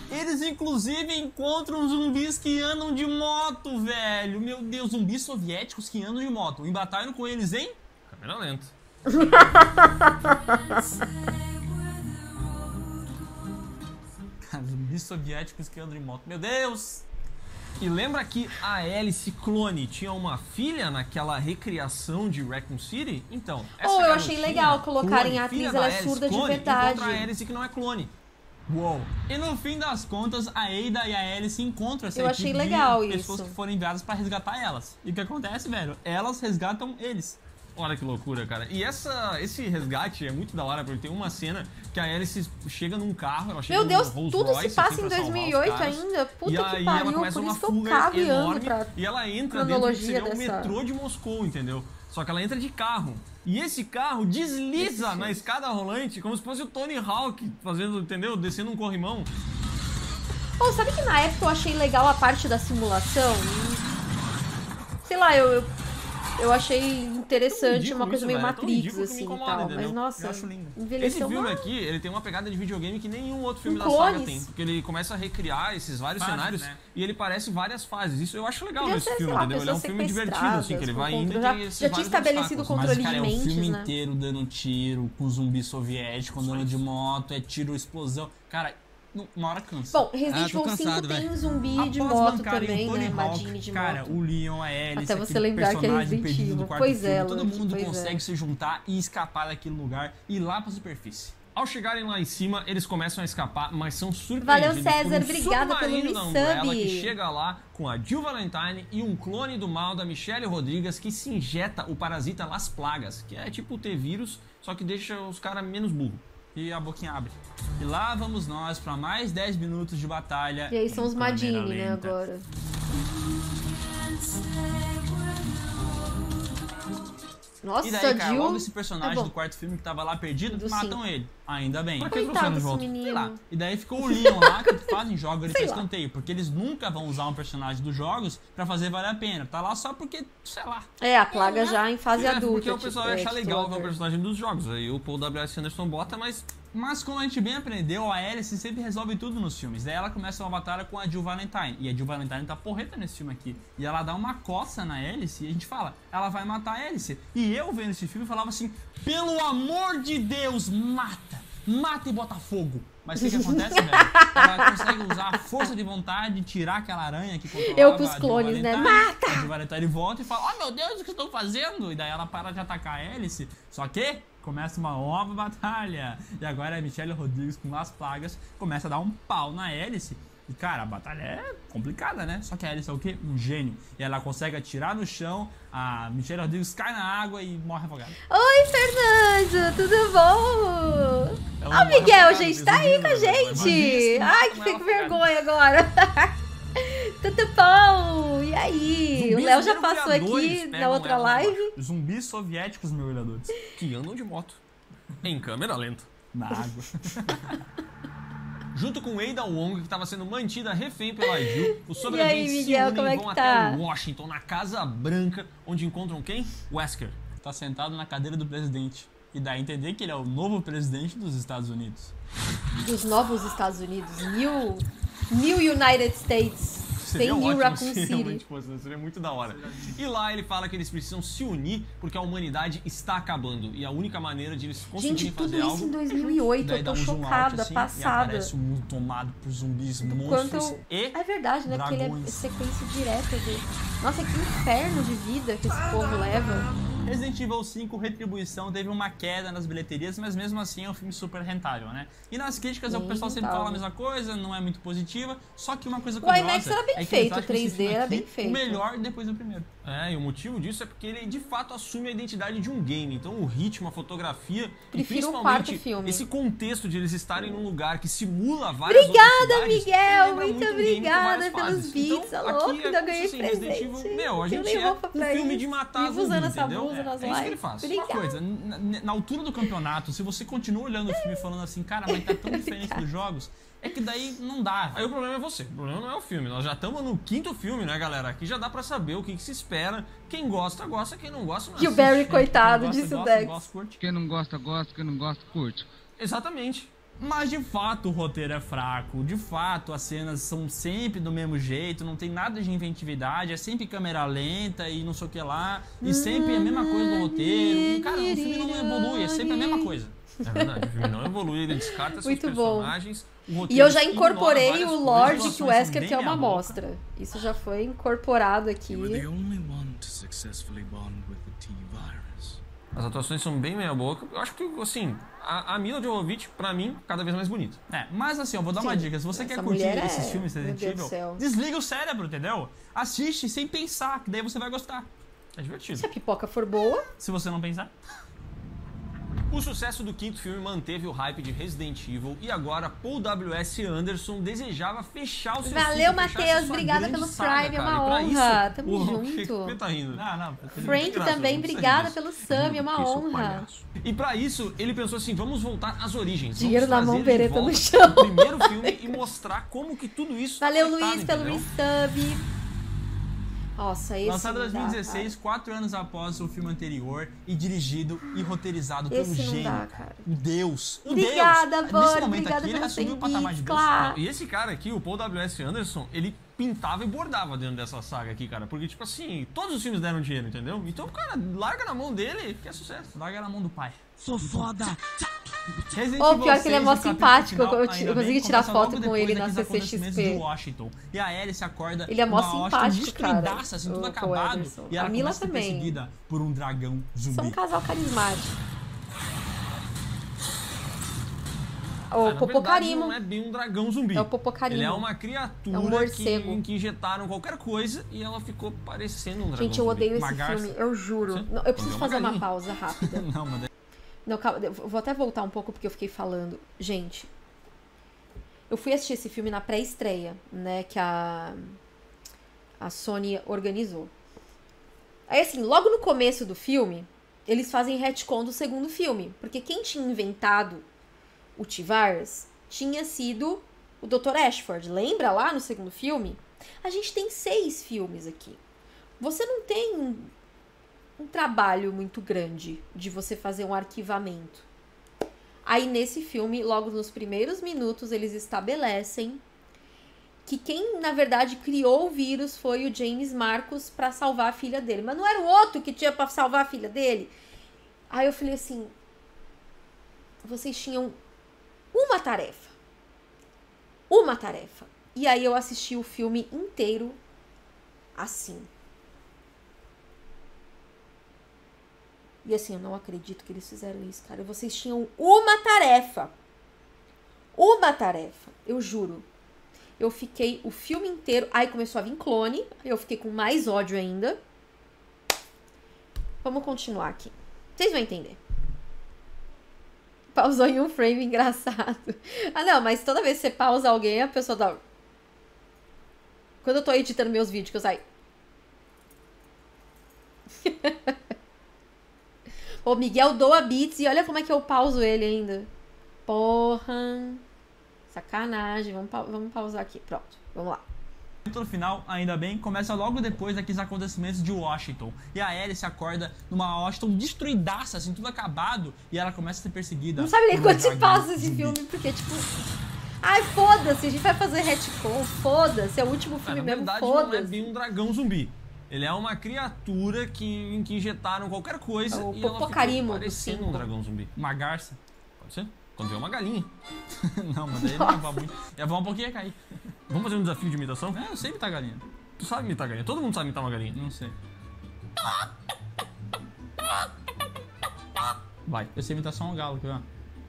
Eles, inclusive, encontram zumbis que andam de moto, velho. Meu Deus, zumbis soviéticos que andam de moto. Embatalham com eles, hein?
Câmera lenta.
Cara, zumbis soviéticos que andam de moto. Meu Deus!
E lembra que a Alice clone tinha uma filha naquela recriação de Raccoon City? Então, essa
Oh, eu achei
garotinha,
legal colocarem
clone,
a atriz,
filha
ela
da
é
Alice,
surda de
clone,
verdade.
encontra a Alice que não é clone.
Uou! E no fim das contas, a Ada e a Alice encontram essa
Eu
equipe
achei legal
de pessoas
isso.
que foram enviadas pra resgatar elas. E o que acontece, velho? Elas resgatam eles.
Olha que loucura, cara. E essa, esse resgate é muito da hora, porque tem uma cena que a Alice chega num carro, ela chega
Meu Deus,
num Rolls
tudo
Royce,
se passa
assim,
em
pra
dois
salvar
mil e
os
oito
caras.
ainda. Puta
E
que
aí
pariu,
ela começa
por
uma
isso que eu
fuga
cago e ando
enorme
pra
e ela entra dentro do que
cronologia
seria o
dessa-
metrô de Moscou, entendeu? Só que ela entra de carro. E esse carro desliza na escada rolante como se fosse o Tony Hawk fazendo, entendeu? Descendo um corrimão.
Oh, sabe que na época eu achei legal a parte da simulação? Sei lá, eu, eu, eu achei interessante,
ridículo
uma coisa
isso,
meio
velho, é tão
Matrix,
ridículo que me
assim, e
incomoda,
tal.
entendeu?
Mas, nossa,
Eu acho lindo.
Esse
envelheceu
filme
mal.
aqui, ele tem uma pegada de videogame que nenhum outro filme
Com
da saga
clones.
tem. Porque ele começa a recriar esses vários
Fases,
cenários
né?
e ele parece várias fases. Isso eu acho legal
Podia
nesse
ser,
filme,
sei lá,
entendeu? Ele é um
pessoas
filme divertido, assim, que ele vai
sequestradas,
indo
com
e
controle.
tem esses
Já tinha
vários
estabelecido
obstáculos.
o
Mas,
controle
cara, é
de
o
mentes,
filme
né?
inteiro dando tiro, com zumbi soviético, andando de moto, é tiro, explosão. Cara, não- uma hora cansa.
Bom, Resident
Ah, tô
Evil cinco
cansado,
tem
velho.
um zumbi de
Após
moto
bancarem
também,
o Tony
né?
Hawk,
Madine de
cara,
moto.
o Leon, a Alice,
Até você
aquele
lembrar que é
personagem
Resident
perdido
Evil.
do quarto
Pois
filme,
é,
todo
Luke,
mundo
pois
consegue
é.
se juntar e escapar daquele lugar e ir lá pra superfície.
Ao chegarem lá em cima, eles começam a escapar, mas são surpreendidos
Valeu, César,
por um
obrigada pelo
submarino da Umbrella
resub.
que chega lá com a Jill Valentine e um clone do mal da Michelle Rodrigues que se injeta o parasita Las Plagas, que é tipo o T-Vírus, só que deixa os caras menos burros.
E a boquinha abre. E lá vamos nós pra mais dez minutos de batalha.
E aí são
em
os Madine,
câmera
né,
lenta.
agora. Nossa,
E daí, cara,
Jill...
logo esse personagem
É bom.
do quarto filme que tava lá perdido,
Do
matam
cinco.
ele. Ainda bem.
Pra que
Coitado
trouxeram de
desse
volta?
Sei
menino.
lá. E daí ficou o Leon lá, que fazem jogo ele pra
Sei lá.
escanteio. Porque eles nunca vão usar um personagem dos jogos pra fazer valer a pena. Tá lá só porque, sei lá.
É, a plaga já em fase
É,
adulta.
porque o
tipo,
pessoal
é,
ia achar
tipo,
legal ver o
Lover.
personagem dos jogos. Aí o Paul W S. Anderson bota, mas
Mas como a gente bem aprendeu, a Alice sempre resolve tudo nos filmes. Daí ela começa uma batalha com a Jill Valentine. E a Jill Valentine tá porreta nesse filme aqui. E ela dá uma coça na Alice e a gente fala, ela vai matar a Alice. E eu vendo esse filme falava assim, pelo amor de Deus, mata! Mata e bota fogo! Mas o que, que acontece, velho? Ela consegue usar a força de vontade, tirar aquela aranha que controlava
Eu com os
a Jill
clones, né?
Valentine.
Mata!
A Jill Valentine volta e fala, oh meu Deus, o que eu estou fazendo? E daí ela para de atacar a Alice. Só que começa uma nova batalha. E agora a Michelle Rodrigues com Las Plagas começa a dar um pau na Alice. E cara, a batalha é complicada, né? Só que a Alice é o quê? Um gênio. E ela consegue atirar no chão, a Michelle Rodrigues cai na água e morre afogada.
Oi, Fernando, tudo bom?
Ela
Ó,
morre
Miguel,
afogada,
gente, tá aí com a
resumindo,
gente.
imagina,
Ai, que
como
fico
ela afogada.
vergonha agora. Tudo bom? E aí?
Zumbis
O Léo já passou
mergulhadores
aqui na
pegam
outra
ela lá
live.
Zumbis soviéticos mergulhadores.
que andam de moto. Em câmera lenta.
Na água.
Junto com Ada Wong, que estava sendo mantida refém pela Jill, os
E aí,
sobreviventes se
Miguel,
unem
como
e
é
vão
que
até
tá?
Washington, na Casa Branca, onde encontram quem? Wesker.
Tá sentado na cadeira do presidente. E dá a entender que ele é o novo presidente dos Estados Unidos.
Dos novos Estados Unidos. New, New United States.
Seria
Tem New
ótimo
Raccoon
se
City.
realmente fosse, né? Seria muito da hora. E lá ele fala que eles precisam se unir porque a humanidade está acabando. E a única maneira de eles conseguirem
Gente, tudo
fazer
isso
algo...
em dois mil e oito.
Daí
Eu
dá
tô
um zoom out,
chocada,
assim, E
passada.
aparece o mundo tomado por zumbis,
Quanto
monstros
eu...
e
É verdade, né? Porque ele é
dragões.
sequência direta de... Nossa, que inferno de vida que esse povo leva.
Resident Evil cinco Retribuição teve uma queda nas bilheterias, mas mesmo assim é um filme super rentável, né? E nas críticas o
Bem
pessoal sempre
rentável.
fala a mesma coisa, não é muito positiva, só que uma coisa
O
curiosa
IMAX era bem
é que
feito,
eles acham
o três
esse
D
filme
era
aqui
bem feito.
o melhor depois do primeiro.
É, e o motivo disso é porque ele de fato assume a identidade de um game. Então o ritmo, a fotografia e
Prefiro o
principalmente
quarto filme.
esse contexto de eles estarem num lugar que simula várias
Obrigada,
outras cidades,
Miguel!
lembra
Muito
um game com
obrigada
várias
pelos
fases.
beats,
Então,
é louco,
aqui é
ainda
como
ganhei
se, assim, Resident
presente.
Evil, meu, a
Eu
gente
nem
é
roupa
um
pra
filme
isso.
de matar
Vivo usando
zumbi,
essa
entendeu?
blusa
É,
nas
é isso que ele
lives.
faz.
Uma coisa, na, na altura do campeonato, se você continua olhando o filme e falando assim, cara, mas tá tão diferente dos jogos, é que daí não dá.
Aí o problema é você, o problema não é o filme. Nós já estamos no quinto filme, né, galera? Aqui já dá pra saber o que, que se espera. Quem gosta, gosta. Quem não gosta, não
E o
assiste.
Barry, coitado,
Quem gosta,
disse o
gosta,
Dex.
gosta, curte.
Quem não gosta, gosta. Quem não gosta, curte.
Exatamente.
Mas de fato o roteiro é fraco, de fato as cenas são sempre do mesmo jeito, não tem nada de inventividade, é sempre câmera lenta e não sei o que lá, e sempre a mesma coisa do roteiro. Cara, o filme não evolui, é sempre a mesma coisa.
É verdade, o filme não evolui, ele descarta seus
Muito
personagens.
bom. E eu já incorporei o Lorde que o
situações
Wesker
são
quer
bem
uma
meia-boca.
amostra. Isso já foi incorporado aqui.
You were the only one to successfully bond with the T-Virus.
As atuações são bem meia boca. Eu acho que, assim, a, a Mila Jovovich, pra mim, cada vez mais bonita.
É, mas assim, eu vou dar uma
Sim,
dica. Se você
essa
quer curtir
mulher é-
esses filmes
meu
Resident
Deus do
Evil,
céu.
desliga o cérebro, entendeu? Assiste sem pensar, que daí você vai gostar.
É divertido.
Se a pipoca for boa,
Se você não pensar.
O sucesso do quinto filme manteve o hype de Resident Evil e agora Paul W S. Anderson desejava fechar o seu
Valeu,
ciclo, fechar
Matheus,
essa sua
obrigada
grande
pelo
saga,
Prime, é
cara.
uma
E pra
honra.
isso,
Tamo
o-
junto.
Por que tá rindo?
Não, não.
Frank
graça,
também,
não precisa
obrigada
disso.
pelo sub, é uma
Que sou
honra.
palhaço.
E pra isso, ele pensou assim, vamos voltar às origens.
Dinheiro
vamos
na mão,
trazer de
bereta no
volta
chão.
o primeiro filme e mostrar como que tudo isso
Valeu,
tá conectado,
Luiz, pelo
entendeu?
sub. Nossa, esse
Lançado em
não dá,
dois mil e dezesseis,
cara.
quatro anos após o filme anterior, e dirigido e roteirizado
Esse
pelo
não
gênio.
dá, cara.
O Deus. O
Obrigada,
Deus.
Bora,
Nesse momento
obrigada
aqui, ele
pelo
assumiu o
cem
patamar de
bits,
Deus.
claro.
Não, e esse cara aqui, o Paul W S. Anderson, ele pintava e bordava dentro dessa saga aqui, cara. Porque, tipo assim, todos os filmes deram dinheiro, entendeu? Então, cara, larga na mão dele que é sucesso.
Larga na mão do pai.
Sou foda!
Resident
Ô,
Evil
pior que ele é
seis,
mó
o capítulo
simpático,
final,
eu- eu
ainda
consegui
bem,
tirar
começa
foto
logo
com
depois
ele na
daqueles
C C X
acontecimentos
P.
de Washington. E a Alice acorda
Ele é mó
numa Washington
simpático, cara,
destruidaça, assim, tudo
o Paul
acabado.
Anderson.
E ela
A Mila
começa a ser
também.
perseguida por um dragão zumbi.
São um casal carismático.
Ah,
O
na verdade,
Popocarimo.
não é bem um dragão zumbi.
É o Popocarimo.
Ele é uma criatura
É um morcego.
que, em que injetaram qualquer coisa e ela ficou parecendo um dragão
Gente, eu
zumbi.
odeio esse
Uma garça.
filme, eu juro.
Sim.
Não, eu preciso
Uma
fazer uma
galinha.
pausa rápida.
Não, mas
Não, calma, eu vou até voltar um pouco porque eu fiquei falando. Gente, eu fui assistir esse filme na pré-estreia, né, que a, a Sony organizou. Aí, assim, logo no começo do filme, eles fazem retcon do segundo filme, porque quem tinha inventado o T-Virus tinha sido o doutor Ashford. Lembra lá no segundo filme? A gente tem seis filmes aqui. Você não tem um, um trabalho muito grande de você fazer um arquivamento. Aí nesse filme, logo nos primeiros minutos, eles estabelecem que quem na verdade criou o vírus foi o James Marcos para salvar a filha dele. Mas não era o outro que tinha para salvar a filha dele? Aí eu falei assim, vocês tinham uma tarefa. Uma tarefa. E aí eu assisti o filme inteiro assim. E assim, eu não acredito que eles fizeram isso, cara. Vocês tinham uma tarefa. Uma tarefa. Eu juro. Eu fiquei o filme inteiro... Aí começou a vir clone. Aí eu fiquei com mais ódio ainda. Vamos continuar aqui. Vocês vão entender. Pausou em um frame engraçado. Ah, não, mas toda vez que você pausa alguém, a pessoa dá... Quando eu tô editando meus vídeos, que eu saio... O Miguel doa bits e olha como é que eu pauso ele ainda. Porra. Sacanagem. Vamos, pa vamos pausar aqui. Pronto. Vamos lá.
no final, ainda bem, começa logo depois daqueles acontecimentos de Washington. E a Alice acorda numa Washington destruidaça, assim, tudo acabado. E ela começa a ser perseguida.
Não sabe nem
por um
quando se
dragão
passa esse
zumbi.
filme, porque, tipo... Ai, foda-se, a gente vai fazer retcon, foda-se, é o último
Ah,
filme
na
mesmo,
verdade, não é
foda-se.
bem um dragão zumbi. Ele é uma criatura que, em que injetaram qualquer coisa
É o
e ela ficou
Popocarimo do
parecendo
cinco.
um dragão zumbi.
Uma garça.
Pode ser? Quando vê uma galinha.
Não, mas daí não ia voar muito. Ia voar um pouquinho e ia cair.
Vamos fazer um desafio de imitação?
É, eu sei imitar galinha.
Tu sabe imitar galinha. Todo mundo sabe imitar uma galinha.
Não sei.
Vai.
Eu sei imitar só um galo, quer ver?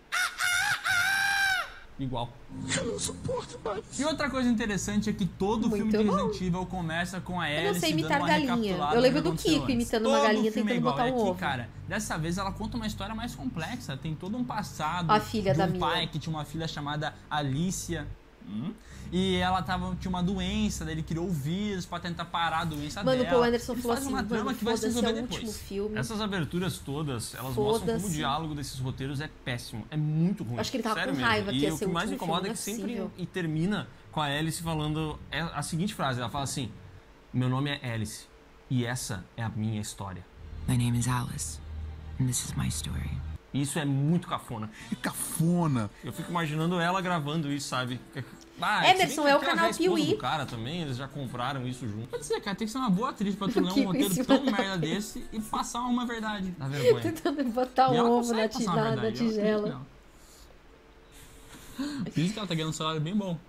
Igual.
Eu não suporto mais.
E outra coisa interessante é que todo
Muito
filme de
bom.
Resident Evil começa com a Alice
Eu não sei imitar
dando uma
galinha.
recapitulada
Eu lembro
do que
do
aconteceu
Kiko
antes.
imitando uma
Todo
galinha
filme é
tentando
igual.
botar
E
um
aqui,
ovo.
cara, dessa vez ela conta uma história mais complexa. Tem todo um passado
A filha
de
da
um
Mila.
pai que tinha uma filha chamada Alicia. Hum? E ela tava, tinha uma doença, daí ele criou o vírus pra tentar parar a doença
Mano, o
dela.
Paul Anderson
Ele
falou
faz
assim,
uma trama
mano,
que vai se
foda-se, é
resolver
o último
depois.
filme.
Essas aberturas todas, elas mostram como o
Foda-se.
diálogo desses roteiros é péssimo. É muito ruim.
Acho que ele tava
Sério
com
mesmo.
raiva que
E
ia
o
ser
que
o
mais me
último
incomoda
filme,
é que
não é
sempre
possível.
e termina com a Alice falando é a seguinte frase. Ela fala assim, meu nome é Alice e essa é a minha história.
My name is Alice, and this is my story.
E isso é muito cafona.
Que cafona.
Eu fico imaginando ela gravando isso, sabe? Ah,
Emerson, é o
que ela já
canal
esposa
Piuí.
do cara também, eles já compraram isso junto.
Pode ser, cara, tem que ser uma boa atriz pra tu ler
Que
um roteiro
isso,
tão
mano.
merda desse e passar uma verdade.
Dá vergonha.
Tentando botar
E ela
o ovo
consegue
na,
passar
ti-
uma
na,
verdade,
na
eu acredito
tigela.
nela. Por isso que ela tá ganhando um salário bem bom.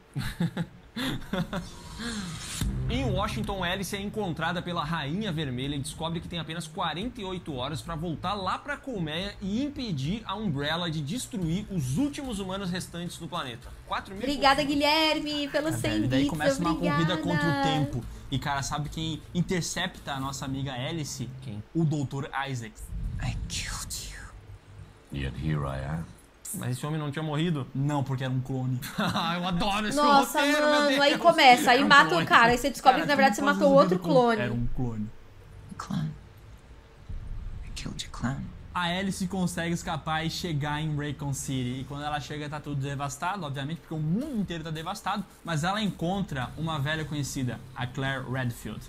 Em Washington, Alice é encontrada pela Rainha Vermelha e descobre que tem apenas quarenta e oito horas para voltar lá pra Colmeia e impedir a Umbrella de destruir os últimos humanos restantes do planeta. quatro mil
Obrigada, Guilherme, pelos
É,
cem
velho, daí
bits,
começa uma
obrigada.
corrida contra o tempo. E, cara, sabe quem intercepta a nossa amiga Alice?
Quem?
O doutor Isaac.
I killed you.
Yet here I am.
Mas esse homem não tinha morrido?
Não, porque era um clone.
Ah, eu adoro esse
Nossa,
roteiro, meu
mano,
Deus.
aí começa, aí
Era um
mata
clone.
o cara, aí você descobre
Cara,
que na verdade você
tudo
matou
faz
outro
resolvido com-
clone.
Era um clone.
Clone. I killed your clone.
A Alice consegue escapar e chegar em Raycon City. E quando ela chega tá tudo devastado, obviamente, porque o mundo inteiro tá devastado. Mas ela encontra uma velha conhecida, a Claire Redfield.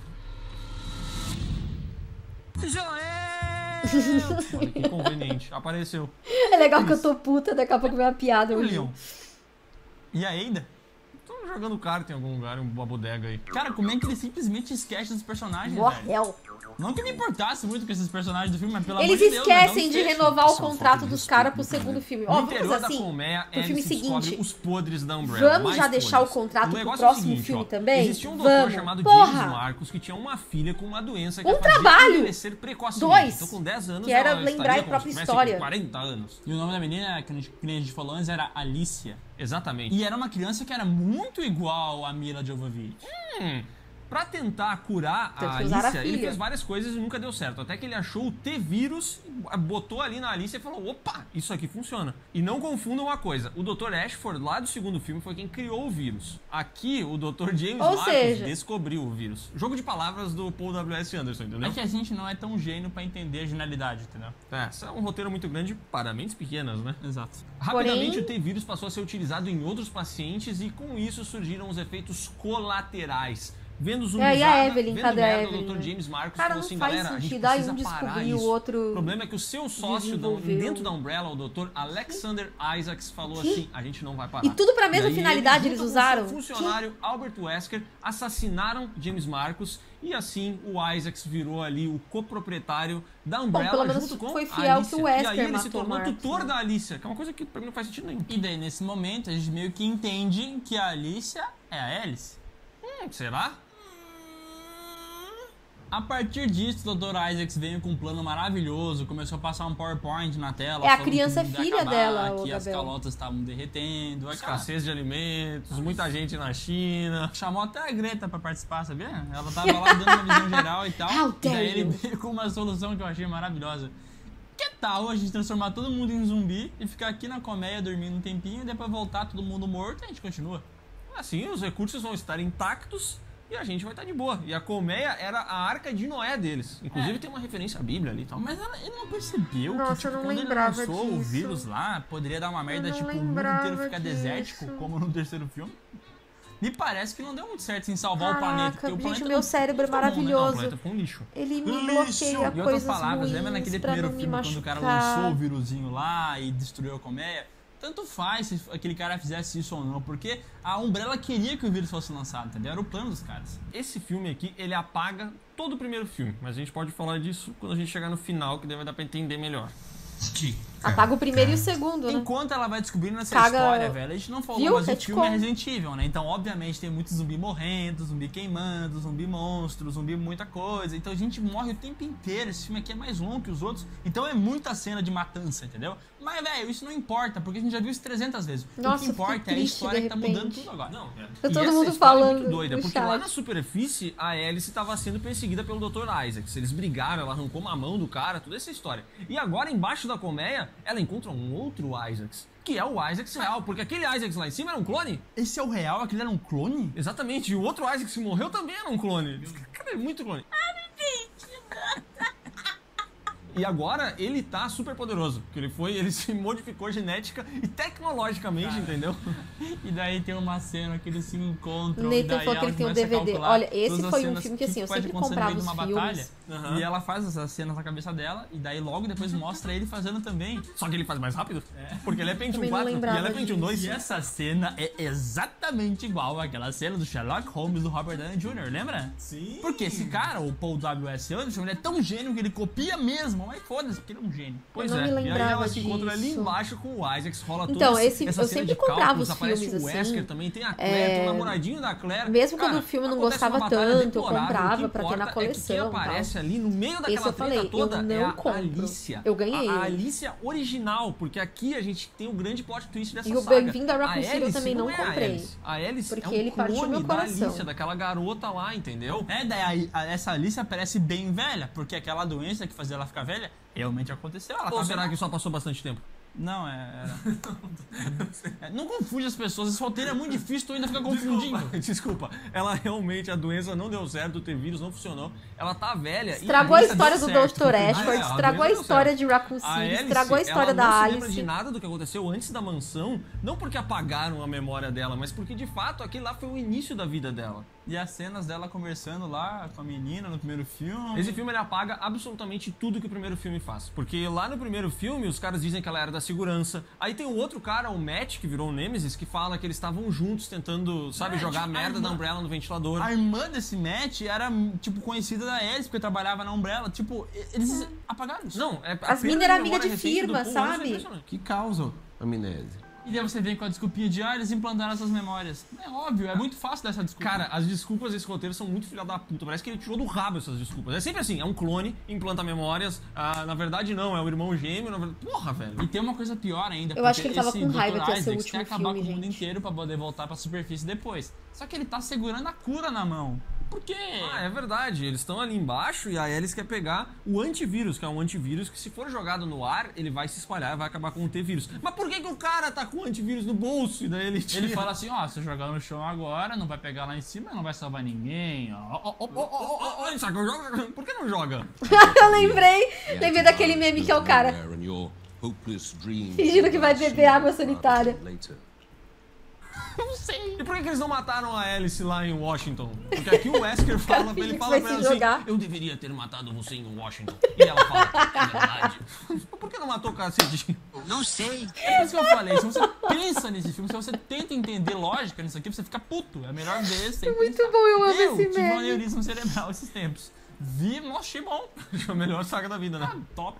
Olha que conveniente. Apareceu.
É legal que eu tô puta, daqui a pouco vem uma piada.
O
eu
Leon.
rio.
E a Ada?
Tô jogando carta em algum lugar, em uma bodega aí.
Cara, como é que ele simplesmente esquece dos personagens,
What
velho?
hell?
Não que me importasse muito com esses personagens do filme, mas pelo
Eles
amor de Deus, né? Não
esquecem de
esquece.
renovar o
São
contrato
fotos
dos
de
caras
estupro,
pro segundo
né?
filme.
No
Ó, vamos
interior da
assim,
colmeia,
pro filme
Alice descobre
seguinte.
os podres da Umbrella.
Vamos
mais
já deixar
podres.
o contrato pro
negócio é o
próximo
seguinte,
filme
ó,
também?
Existia um doutor
Vamos.
chamado
Porra.
James Marcos que tinha uma filha com uma doença que
Um
a fazia
trabalho.
envelhecer precocemente.
Dois.
Então com dez anos
Que era
ela
lembrar
estaria
a
como
própria
se tivesse
história.
com quarenta anos.
E o nome da menina, que a gente, que a gente falou antes, era Alicia.
Exatamente.
E era uma criança que era muito igual a Mila Jovovich.
Hum, pra tentar curar
Tanto
a
que usaram a
Alicia, ele
filha.
fez várias coisas e nunca deu certo. Até que ele achou o T-Vírus, botou ali na Alicia e falou, opa, isso aqui funciona. E não confundam uma coisa, o doutor Ashford, lá do segundo filme, foi quem criou o vírus. Aqui, o doutor James
Ou
Marcos
seja-
descobriu o vírus. Jogo de palavras do Paul W S. Anderson, entendeu?
É que a gente não é tão gênio pra entender a genialidade, entendeu?
É, isso é um roteiro muito grande para mentes pequenas, né?
Exato.
Rapidamente,
Porém-
o T-Vírus passou a ser utilizado em outros pacientes e com isso surgiram os efeitos colaterais. Vendo zumbizada,
É, e a Evelyn?
vendo
Cadê a
merda,
Evelyn,
o doutor
né?
James Marcos
Cara,
falou
não
assim,
faz
galera, a gente
sentido. Aí
precisa
um
parar
descobriu,
isso.
o outro
O problema é que o seu sócio do-
desenvolveu.
dentro da Umbrella, o doutor Alexander Isaacs, falou
Que?
assim, a gente não vai parar.
E tudo pra mesma
E aí,
finalidade
ele,
eles
junto
usaram?
Com seu funcionário Albert Wesker assassinaram James Marcos e assim o Isaacs virou ali o coproprietário da Umbrella
pelo menos
junto com
foi
a
fiel
Alicia.
que o Wesker
E aí ele se
matou
tornou
Marcos,
tutor
né?
da Alicia, que é uma coisa que pra mim não faz sentido nenhum.
E daí, nesse momento, a gente meio que entende que a Alicia é a Alice.
Hum, será?
A partir disso, o doutor Isaacs veio com um plano maravilhoso, começou a passar um PowerPoint na tela.
É, a
falando
criança
que
é
tudo ia
filha
acabar,
dela, ô,
que as
Gabriel.
calotas estavam derretendo. aquela-
Escassez de alimentos, muita gente na China.
Chamou até a Greta pra participar, sabia? Ela tava lá dando uma visão geral e tal.
How
E daí
dare
ele
you.
veio com uma solução que eu achei maravilhosa. Que tal a gente transformar todo mundo em zumbi e ficar aqui na colmeia dormindo um tempinho e depois voltar todo mundo morto e a gente continua?
Assim, os recursos vão estar intactos e a gente vai estar de boa. E a colmeia era a arca de Noé deles. Inclusive
É.
tem uma referência à Bíblia ali e tal.
Mas ela, ele não percebeu
Nossa,
que tipo,
eu não
quando ele
lembrava
lançou o
disso.
vírus lá, poderia dar uma merda,
não
tipo, o mundo
lembrava
inteiro ficar
disso.
desértico, como no terceiro filme. Me parece que não deu muito certo em salvar o planeta.
Caraca,
Porque o
gente,
planeta
meu
não
cérebro é
ficou bom, né?
Não, o
maravilhoso.
planeta ficou um lixo.
Ele me
Lixo!
bloqueia
Em outras
coisas
palavras,
ruins
lembra naquele
pra
primeiro
não me
filme
machucar.
quando o cara lançou o vírusinho lá e destruiu a colmeia? Tanto faz se aquele cara fizesse isso ou não, porque a Umbrella queria que o vírus fosse lançado, entendeu? Era o plano dos caras.
Esse filme aqui, ele apaga todo o primeiro filme. Mas a gente pode falar disso quando a gente chegar no final, que daí vai dar pra entender melhor.
Apaga o primeiro e o segundo, né?
Enquanto ela vai descobrindo essa
Caga-
história, velho, a gente não falou,
Viu?
mas o
Retcon.
filme é Resident Evil, né? Então, obviamente, tem muito zumbi morrendo, zumbi queimando, zumbi monstro, zumbi muita coisa. Então a gente morre o tempo inteiro. Esse filme aqui é mais longo que os outros. Então é muita cena de matança, entendeu? Mas, velho, isso não importa, porque a gente já viu isso trezentas vezes.
Nossa,
o que
eu
importa
fiquei
é a
triste
história
de
que tá mudando
repente.
tudo agora.
Não, é.
Tá
E
todo
essa
mundo
história é
falando
muito doida,
no
porque
chat.
lá na superfície, a Alice estava sendo perseguida pelo doutor Isaacs. Eles brigaram, ela arrancou uma mão do cara, toda essa história. E agora, embaixo da colmeia, ela encontra um outro Isaacs, que é o Isaacs real, porque aquele Isaacs lá em cima era um clone.
Esse é o real? Aquele era um clone?
Exatamente, e o outro Isaacs que morreu também era um clone. Cara, é muito clone. E agora ele tá super poderoso, porque ele foi, ele se modificou genética e tecnologicamente, cara, entendeu?
E daí tem uma cena que eles se encontram.
Nathan
e daí
falou que ele tem um D V D. Olha, esse foi um filme que assim, eu sempre comprava os filmes.
Batalha, uhum. E ela faz essas cenas na cabeça dela, e daí logo depois mostra ele fazendo também.
Só que ele faz mais rápido,
é.
Porque ele é Pentium quatro e ela é Pentium dois.
E essa cena é exatamente igual àquela cena do Sherlock Holmes do Robert Downey Júnior, lembra?
Sim.
Porque esse cara, o Paul W S Anderson, ele é tão gênio que ele copia mesmo, mas foda-se, porque ele é um gênio.
Pois
eu não
é,
me lembrava
e aí ela
disso.
se encontra ali embaixo com o Isaac, rola toda
então, esse,
essa
eu
cena
sempre
de
comprava
cálculos,
os
aparece
filmes
o
assim.
Wesker também, tem a Claire,
é...
tem o namoradinho da Claire.
Mesmo
Cara,
quando o filme não
acontece uma
gostava
batalha
tanto, eu
deplorável,
comprava
o que
pra ter na
importa é que quem
coleção.
aparece
tal.
ali no meio daquela
Esse eu
treta
falei,
toda
eu não
é a
compro.
Alicia.
Eu ganhei.
A, a Alicia original, porque aqui a gente tem o grande plot twist dessa
E o
saga.
Bem-vindo a Raccoon City eu também não
é
comprei.
A Alice, a Alice
porque
é um
ele partiu
clone
meu
da
coração.
Alicia, daquela garota lá, entendeu?
É, daí a, a, essa Alicia parece bem velha, porque aquela doença que fazia ela ficar velha realmente aconteceu. Ela
Ou
tá
será
velha.
que só passou bastante tempo?
Não, é... é... Não confunde as pessoas, esse roteiro é muito difícil, tu ainda fica confundindo.
Desculpa, desculpa, ela realmente, a doença não deu certo, o T-vírus não funcionou, ela tá velha.
Estragou a
e
história do doutor Ashford,
ah, é,
estragou a história de Raccoon City, estragou a história da
Alice. Ela não se
Alice.
lembra de nada do que aconteceu antes da mansão, não porque apagaram a memória dela, mas porque de fato aquele lá foi o início da vida dela.
E as cenas dela conversando lá com a menina no primeiro filme.
Esse filme ele apaga absolutamente tudo que o primeiro filme faz. Porque lá no primeiro filme os caras dizem que ela era da segurança. Aí tem o outro cara, o Matt, que virou o Nemesis, que fala que eles estavam juntos tentando, sabe,
Matt,
jogar a merda
irmã,
da Umbrella no ventilador.
A irmã desse Matt era, tipo, conhecida da Alice, porque trabalhava na Umbrella. Tipo, eles
É.
apagaram isso.
Não, é
As minas eram amigas de firma, sabe?
Que causa amnésia.
E daí você vem com a desculpinha de, ah, eles implantaram essas memórias. É óbvio, é muito fácil dessa desculpa.
Cara, as desculpas desse roteiro são muito filha da puta. Parece que ele tirou do rabo essas desculpas. É sempre assim, é um clone, implanta memórias. Ah, na verdade não, é o irmão gêmeo. Na verdade... Porra, velho.
E tem uma coisa pior ainda.
Eu acho que ele tava
esse
com raiva
doutor
que ia ser o
Isaacs
último
quer acabar
filme,
com o mundo
gente.
inteiro pra poder voltar pra superfície depois. Só que ele tá segurando a cura na mão. Por quê?
Ah, é verdade. Eles estão ali embaixo e a Alice quer pegar o antivírus, que é um antivírus que se for jogado no ar, ele vai se espalhar e vai acabar com o T-vírus. Mas por que, que o cara tá com o antivírus no bolso? E daí ele tira...
Ele fala assim, ó, se eu jogar no chão agora, não vai pegar lá em cima, não vai salvar ninguém, ó. Ó, ó, ó, ó, ó, ó.
Saca, joga... Por que não joga?
Eu lembrei, lembrei daquele meme que é o cara fingindo que vai beber água sanitária.
Não sei.
E por que, que eles não mataram a Alice lá em Washington? Porque aqui o Wesker fala, ele fala pra ela assim,
jogar.
eu deveria ter matado você em Washington. E ela fala, é verdade. Por que não matou o cacete?
Não sei. É por isso que eu falei, se você pensa nesse filme, se você tenta entender lógica nisso aqui, você fica puto. É melhor ver sem
Muito
pensar.
bom, eu amo
Eu
esse
tive um
meme.
aneurisma cerebral esses tempos. Vi, nossa, achei bom.
Foi a melhor saga da vida, né?
Ah, top.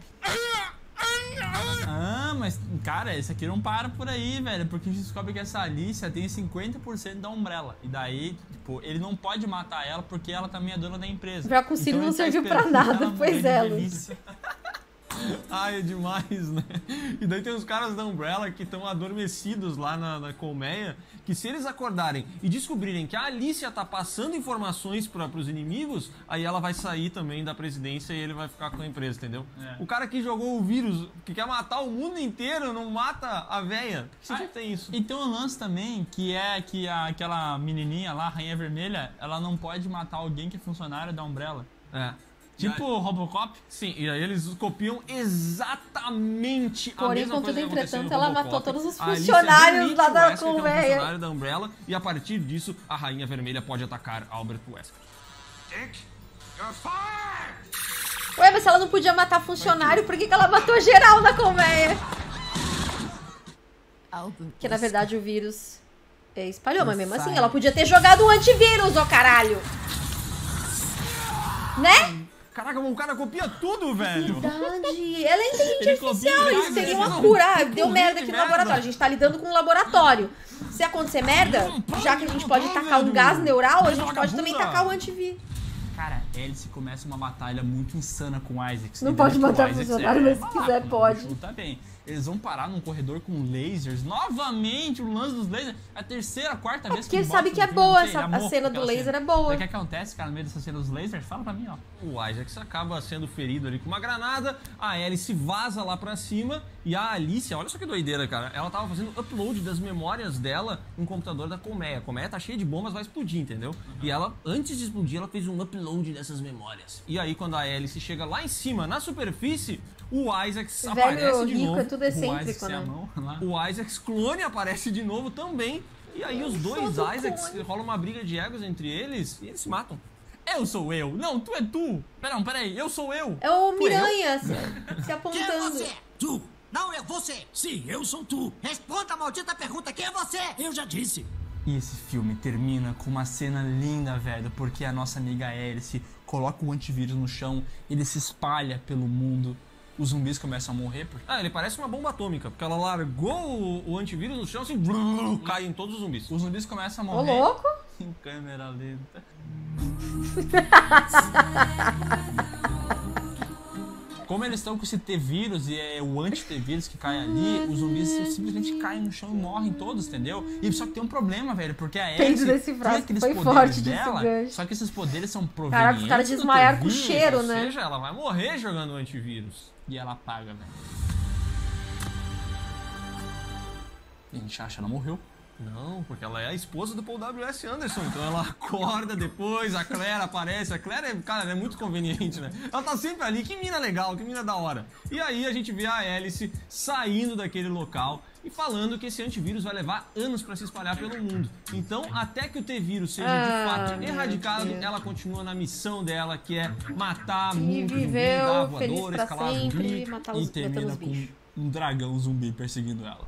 Ah, mas, cara, esse aqui não para por aí, velho. Porque a gente descobre que essa Alicia tem cinquenta por cento da Umbrella. E daí, tipo, ele não pode matar ela porque ela também é dona da empresa.
Já com o Ciro
Então
não
ele tá
serviu pra
esperando
nada,
ela
pois
morrer de
é,
velhice.
Ai, é demais, né? E daí tem os caras da Umbrella que estão adormecidos lá na, na colmeia, que se eles acordarem e descobrirem que a Alicia tá passando informações para os inimigos, aí ela vai sair também da presidência e ele vai ficar com a empresa, entendeu?
É.
O cara que jogou o vírus, que quer matar o mundo inteiro, não mata a véia. Que sentido
Ah,
tem isso?
E tem um lance também, que é que a, aquela menininha lá, a Rainha Vermelha, ela não pode matar alguém que é funcionário da Umbrella.
É.
Tipo o Robocop.
Sim, e aí eles copiam exatamente a
Porém,
mesma coisa
contudo,
que aconteceu no
entretanto, ela
Robocop.
matou todos os
A Alicia
funcionários
demite
lá
o
da
Wesker, que é um
colmeia.
funcionário da Umbrella, e a partir disso, a Rainha Vermelha pode atacar Albert Wesker.
Dick, you're fired!
Ué, mas se ela não podia matar funcionário, por que, que ela matou geral na colmeia? Que na verdade o vírus é, espalhou, mas mesmo assim ela podia ter jogado um antivírus, ô caralho! Né?
Caraca, o cara copia tudo, velho!
Verdade. Ela é inteligente
Ele
artificial,
copia,
isso
ele
seria
faz
uma
um
cura. Ah,
tipo
deu merda aqui no
merda.
laboratório. A gente tá lidando com um laboratório. Se acontecer merda, já que a gente pode tacar um gás neural, a gente pode também tacar o antivírus.
Cara, Alice começa uma batalha muito insana com o Isaac.
Não
E
pode
daí,
matar
o Isaac
funcionário,
é
mas se
babaca,
quiser,
né?
pode.
O bicho tá bem. eles vão parar num corredor com lasers. Novamente, o lance dos lasers. É a terceira, quarta vez que
Porque sabe que é boa essa, a cena do laser, é boa.
O que acontece, cara, no meio dessa cena dos lasers? Fala pra mim, ó.
O Isaac acaba sendo ferido ali com uma granada, a Alice vaza lá pra cima e a Alicia, olha só que doideira, cara, ela tava fazendo upload das memórias dela no computador da Colmeia. A Colmeia tá cheia de bombas, vai explodir, entendeu? Uhum. E ela, antes de explodir, ela fez um upload dessas memórias. E aí, quando a Alice chega lá em cima, na superfície, o Isaac
Velho
aparece de
rico,
novo.
é tudo excêntrico, né?
Mão,
O Isaac clone aparece de novo também. E aí, os dois Isaacs, rola uma briga de egos entre eles e eles se matam.
Eu sou eu. Não, tu é tu. Pera, não, peraí. Eu sou eu.
É o
Tu é
Miranha se, se apontando.
Quem é você? Tu. Não é você. Sim, eu sou tu. Responda a maldita pergunta. Quem é você? Eu já disse.
E esse filme termina com uma cena linda, velho, porque a nossa amiga Alice coloca o antivírus no chão, ele se espalha pelo mundo, os zumbis começam a morrer. Porque...
Ah, ele parece uma bomba atômica, porque ela largou o, o antivírus no chão, assim, brrr, cai em todos os zumbis.
Os zumbis começam a
Ô,
morrer.
louco?
Em câmera lenta. Como eles estão com esse T-vírus e é o anti-T-vírus que cai ali, os zumbis simplesmente caem no chão e morrem todos, entendeu? E só que tem um problema, velho, porque a Alice
desse
tem aqueles
foi
poderes
forte
dela,
gancho.
só que esses poderes são provenientes
Caraca, os caras
do
desmaiaram com
T-vírus.
cheiro,
Ou
né?
seja, ela vai morrer jogando o antivírus.
E ela apaga, velho. E a gente acha que ela morreu.
Não, porque ela é a esposa do Paul W S. Anderson, então ela acorda depois, a Claire aparece, a Claire é, cara, ela é muito conveniente, né? Ela tá sempre ali, que mina legal, que mina da hora. E aí a gente vê a Alice saindo daquele local e falando que esse antivírus vai levar anos pra se espalhar pelo mundo. Então, até que o T-vírus seja
Ah,
de fato
meu
erradicado,
Deus.
ela continua na missão dela, que é matar
E
muito zumbi,
viveu
dar
feliz
voadora,
pra
escalar
sempre,
zumbi.
matar
E
os, matando
termina
os
com
bichos.
um dragão zumbi perseguindo ela.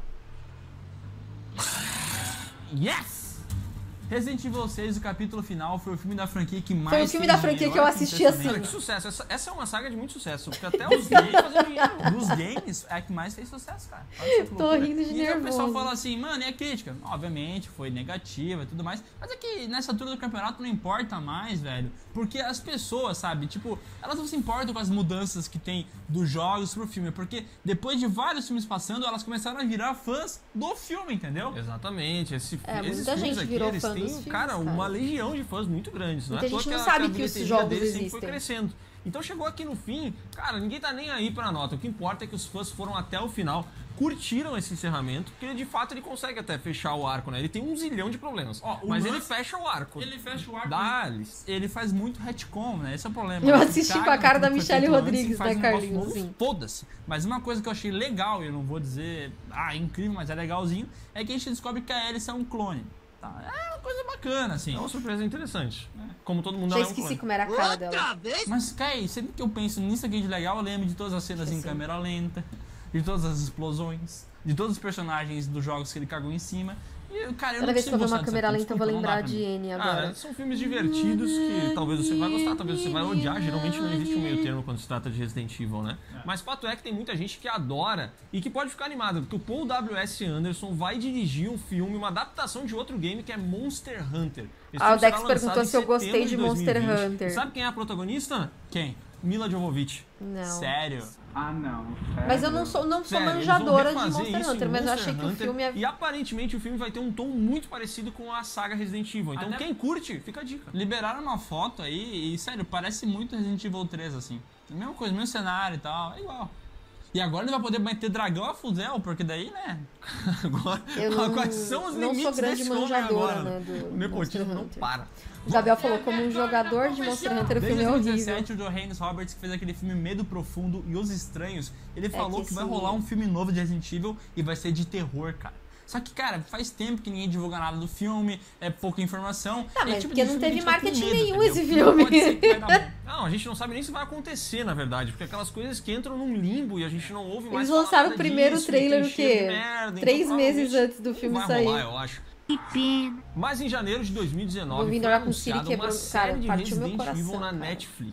Yes! Resident Evil seis, o capítulo final, foi o filme da franquia que mais
Foi o filme
fez
da franquia
dinheiro.
que eu
Olha
assisti assim.
Cara, que sucesso. Essa, essa é uma saga de muito sucesso, porque até os games fazem dinheiro.
Dos games, é a que mais fez sucesso, cara. Olha só que
Tô
loucura.
rindo de
E então o pessoal
nervoso.
fala assim, mano, e a crítica? Obviamente, foi negativa e tudo mais, mas é que nessa altura do campeonato não importa mais, velho, porque as pessoas, sabe, tipo, elas não se importam com as mudanças que tem dos jogos pro filme, porque depois de vários filmes passando, elas começaram a virar fãs do filme, entendeu?
Exatamente. Esse,
É,
esses
muita
filmes
gente
aqui,
virou
eles
fã
têm,
dos filmes,
cara,
cara.
uma legião de fãs muito grandes. Não é
Muita
à toa
gente
que
não
a-
sabe
a
que os
bilheteria
jogos
deles sempre foi
existem.
crescendo. Então chegou aqui no fim, cara, ninguém tá nem aí pra nota. O que importa é que os fãs foram até o final, curtiram esse encerramento, porque ele, de fato ele consegue até fechar o arco, né? Ele tem um zilhão de problemas,
Ó, o
mas
lance-
ele fecha o arco.
Ele fecha o arco.
Dá-lhes.
Ele faz muito retcon, né? Esse é o problema.
Eu
Ele
assisti
caga
com a cara
no
da
que foi
Michelle
feito antes
Rodrigues,
e faz
né,
um negócio
Carlinhos?
novo,
Sim.
Foda-se. Mas uma coisa que eu achei legal, e eu não vou dizer, ah, incrível, mas é legalzinho, é que a gente descobre que a Alice é um clone. Tá? É uma coisa bacana, assim.
É uma surpresa interessante. Como todo mundo
Já
é um
esqueci
clone.
como era a cara
Outra
dela.
vez?
Mas, Kai, sempre que eu penso nisso aqui de legal, eu lembro de todas as cenas em
Sim.
câmera lenta, de todas as explosões, de todos os personagens dos jogos que ele cagou em cima. E, cara, eu
Toda
não
vez que
consigo
eu ver
gostar
uma
disso
câmera
aqui,
lenta, eu vou
desculpa, não dá
lembrar
pra
de
mim.
N
Cara,
agora.
são filmes divertidos que talvez você vai gostar, talvez você vai odiar. Geralmente não existe um meio termo quando se trata de Resident Evil, né? Mas fato é que tem muita gente que adora e que pode ficar animada, porque o Paul W S. Anderson vai dirigir um filme, uma adaptação de outro game que é Monster Hunter. Esse
Ah,
filme
o Dex
será lançado
perguntou
em
se eu gostei
setembro
de
dois mil e vinte.
Monster Hunter.
Sabe quem é a protagonista?
Quem?
Mila Jovovich.
Não.
Sério?
Ah, não.
Mas eu não sou, não sou
Sério, eles
manjadora
vão
de
refazer
Monster
isso em
Hunter, mas eu
Monster
achei que o
Hunter,
filme é...
E aparentemente o filme vai ter um tom muito parecido com a saga Resident Evil. Então
Até-
quem curte, fica a dica.
Liberaram uma foto aí e, sério, parece muito Resident Evil três, assim. A mesma coisa, mesmo cenário e tal, é igual. E agora ele vai poder meter dragão a fuzel, porque daí, né?
Agora,
Eu não,
quais são os
não
limites
sou grande
desse homem
manjadora,
agora,
né, do
O nepotismo
Monster
não
Hunter.
para.
O Gabriel falou, como um jogador de Monster Hunter, o
Desde
filme é
dois mil e
horrível.
dezessete, o Johannes Roberts, que fez aquele filme Medo Profundo e Os Estranhos, ele falou
que
que, vai
sim.
rolar um filme novo de Resident Evil e vai ser de terror, cara. Só que, cara, faz tempo que ninguém divulga nada do filme, é pouca informação.
Ah,
é
mas
tipo
porque
de
não
filme que a
teve
gente tá com
marketing
medo,
nenhum
entendeu?
esse
Não
filme.
pode ser que vai dar bom.
Não, a gente não sabe nem se vai acontecer, na verdade, porque aquelas coisas que entram num limbo e a gente não ouve mais
Eles
falar
lançaram
nada
o primeiro
disso,
trailer,
tem
o
cheiro de
quê?
merda,
Três
então,
meses
provavelmente
antes do filme
não vai
sair.
rolar, eu acho.
Que pena.
Mas em janeiro de dois mil e dezenove
Vou vir
foi
orar com o Siri,
anunciada
quebrou-
uma
cara,
série de
partiu meu
Resident
coração,
Evil na
cara.
Netflix.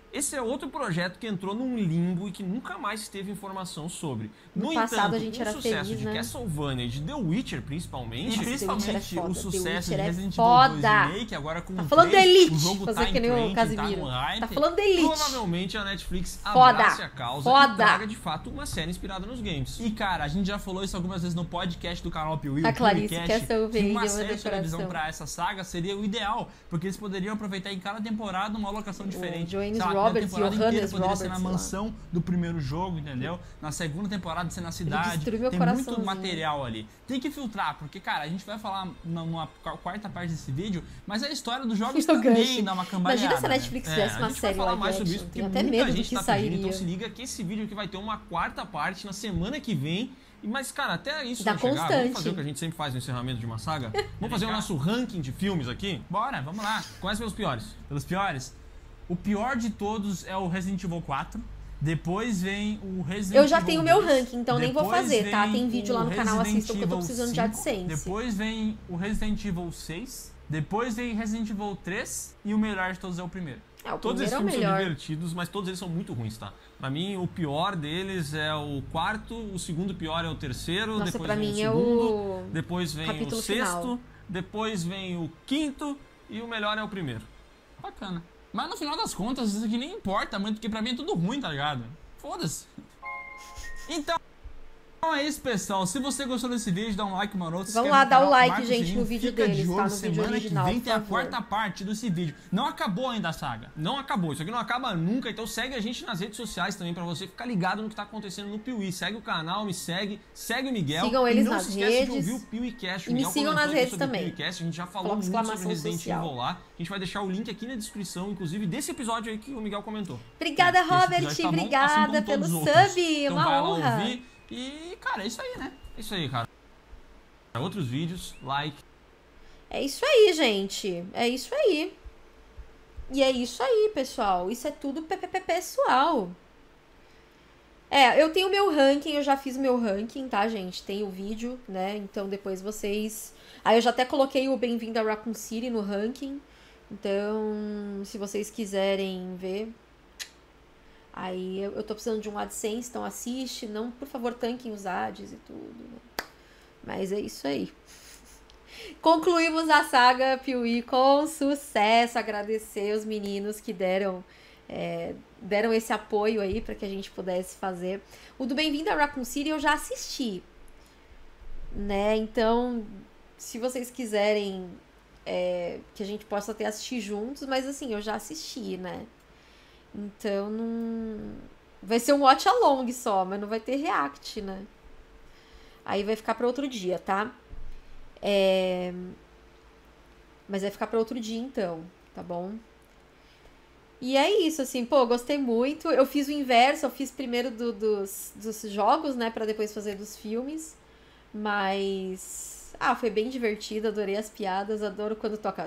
Esse é outro projeto que entrou num limbo e que nunca mais teve informação sobre.
No,
no
passado
entanto,
a gente
o
era
sucesso
feliz,
de
né?
Castlevania e de The Witcher, principalmente,
E principalmente
é
o sucesso de
é
Resident Evil dois
foda.
Remake, agora com
Tá
o
falando
três,
da Elite,
o jogo
fazer
tá
que
em
nem o
trend,
Casimiro.
tá no hype.
Tá falando da Elite.
provavelmente a Netflix
Foda.
abrace a causa
Foda.
e traga de fato uma série inspirada nos games.
E cara, a gente já falou isso algumas vezes no podcast do canal Piuí,
A
o
Clarice
PiuíCast,
quer ser o
que
veículo
uma
da
série de televisão
decoração.
pra essa saga seria o ideal, porque eles poderiam aproveitar em cada temporada uma locação diferente.
Johannes
Sei lá, na
Roberts,
temporada inteira
Johannes
poderia ser na
Roberts, sei lá.
mansão do primeiro jogo, entendeu? Na segunda temporada ser na cidade.
destruiu meu
Tem muito
coraçãozinho.
material ali. Tem que filtrar, porque, cara, a gente vai falar na- numa quarta parte desse vídeo, mas a história dos jogos
Eu
também
gancho.
dá uma cambaleada.
Imagina se a
né?
Netflix
É,
fizesse
a
uma
gente
série
vai falar
live
mais sobre
action.
isso, porque
Tenho até
muita
medo do
gente
que
tá
sairia.
pedindo, então se liga que esse vídeo aqui vai ter uma quarta parte na semana que vem. E, Mas, cara, até isso
Da
vai chegar.
constante.
Vamos fazer o que a gente sempre faz no encerramento de uma saga? Vamos fazer o nosso ranking de filmes aqui?
Bora, vamos lá.
Quais são os piores?
Pelos piores. O pior de todos é o Resident Evil quatro. Depois vem o Resident Evil
Eu já tenho o meu
dois.
ranking, então nem vou
Depois
fazer, tá?
vem
Tem vídeo lá no
o
canal,
Resident
assistam, que eu tô
Evil
precisando de
cinco.
AdSense.
Depois vem o Resident Evil seis. Depois vem Resident Evil três. E o melhor de todos é o primeiro.
É, o
Todos esses
primeiro é o
filmes são
melhor.
divertidos, mas todos eles são muito ruins, tá? Pra mim, o pior deles é o quarto, o segundo pior é o terceiro,
Nossa,
depois
pra
vem
mim
o
é
segundo,
o
depois vem o
capítulo
sexto,
final.
depois vem o quinto e o melhor é o primeiro.
Bacana. Mas no final das contas, isso aqui nem importa muito, porque pra mim é tudo ruim, tá ligado? Foda-se. Então... Então é isso, pessoal. Se você gostou desse vídeo, dá um like, mano. Se
Vamos
inscreve
lá,
no
dá o
canal,
like,
marca o
gente,
sininho,
no vídeo
fica de
deles, tá?
olho.
No vídeo
Semana
original,
que vem
por
tem a
favor.
quarta parte desse vídeo. Não acabou ainda a saga.
Não acabou, isso aqui não acaba nunca, então segue a gente nas redes sociais também pra você ficar ligado no que tá acontecendo no Piuí. Segue o canal, me segue, segue o Miguel.
Sigam eles
e não
nas
se esquece
redes.
de ouvir o PiuíCast. O
E me
Miguel
sigam
comentou
nas
aqui
redes
sobre o
também.
PiuíCast, a gente já falou
Coloca
muito sobre
exclamação
Resident
social.
Evil lá. A gente vai deixar o link aqui na descrição, inclusive desse episódio aí que o Miguel comentou.
Obrigada,
Esse
Robert.
episódio tá bom, assim
Obrigada
como
pelo
todos os outros.
sub.
Então
Uma
vai lá
honra.
ouvir. E, cara, é isso aí, né?
É isso aí, cara. Outros vídeos, like.
É isso aí, gente. É isso aí. E é isso aí, pessoal. Isso é tudo P P P pessoal. É, eu tenho meu ranking, eu já fiz meu ranking, tá, gente? Tem o vídeo, né? Então depois vocês... Aí eu já até coloquei o Bem-vindo a Raccoon City no ranking. Então, se vocês quiserem ver... Aí eu, eu tô precisando de um AdSense, então assiste. Não, por favor, tanquem os ads e tudo, né? Mas é isso aí. Concluímos a saga Piuí com sucesso. Agradecer os meninos que deram, é, deram esse apoio aí para que a gente pudesse fazer. O do Bem-vindo a Raccoon City eu já assisti, né? Então, se vocês quiserem é, que a gente possa até assistir juntos, mas assim, eu já assisti, né? Então, não... vai ser um watch along só, mas não vai ter react, né? Aí vai ficar para outro dia, tá? É... Mas vai ficar para outro dia, então, tá bom? E é isso, assim, pô, gostei muito. Eu fiz o inverso, eu fiz primeiro do, dos, dos jogos, né? Pra depois fazer dos filmes. Mas... Ah, foi bem divertido, adorei as piadas, adoro quando toca...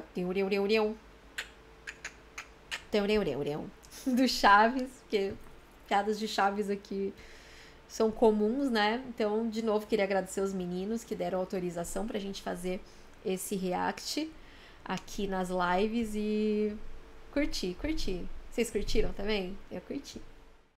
do Chaves, porque piadas de Chaves aqui são comuns, né? Então, de novo, queria agradecer os meninos que deram autorização pra gente fazer esse react aqui nas lives e curti, curti. Vocês curtiram também? Eu curti.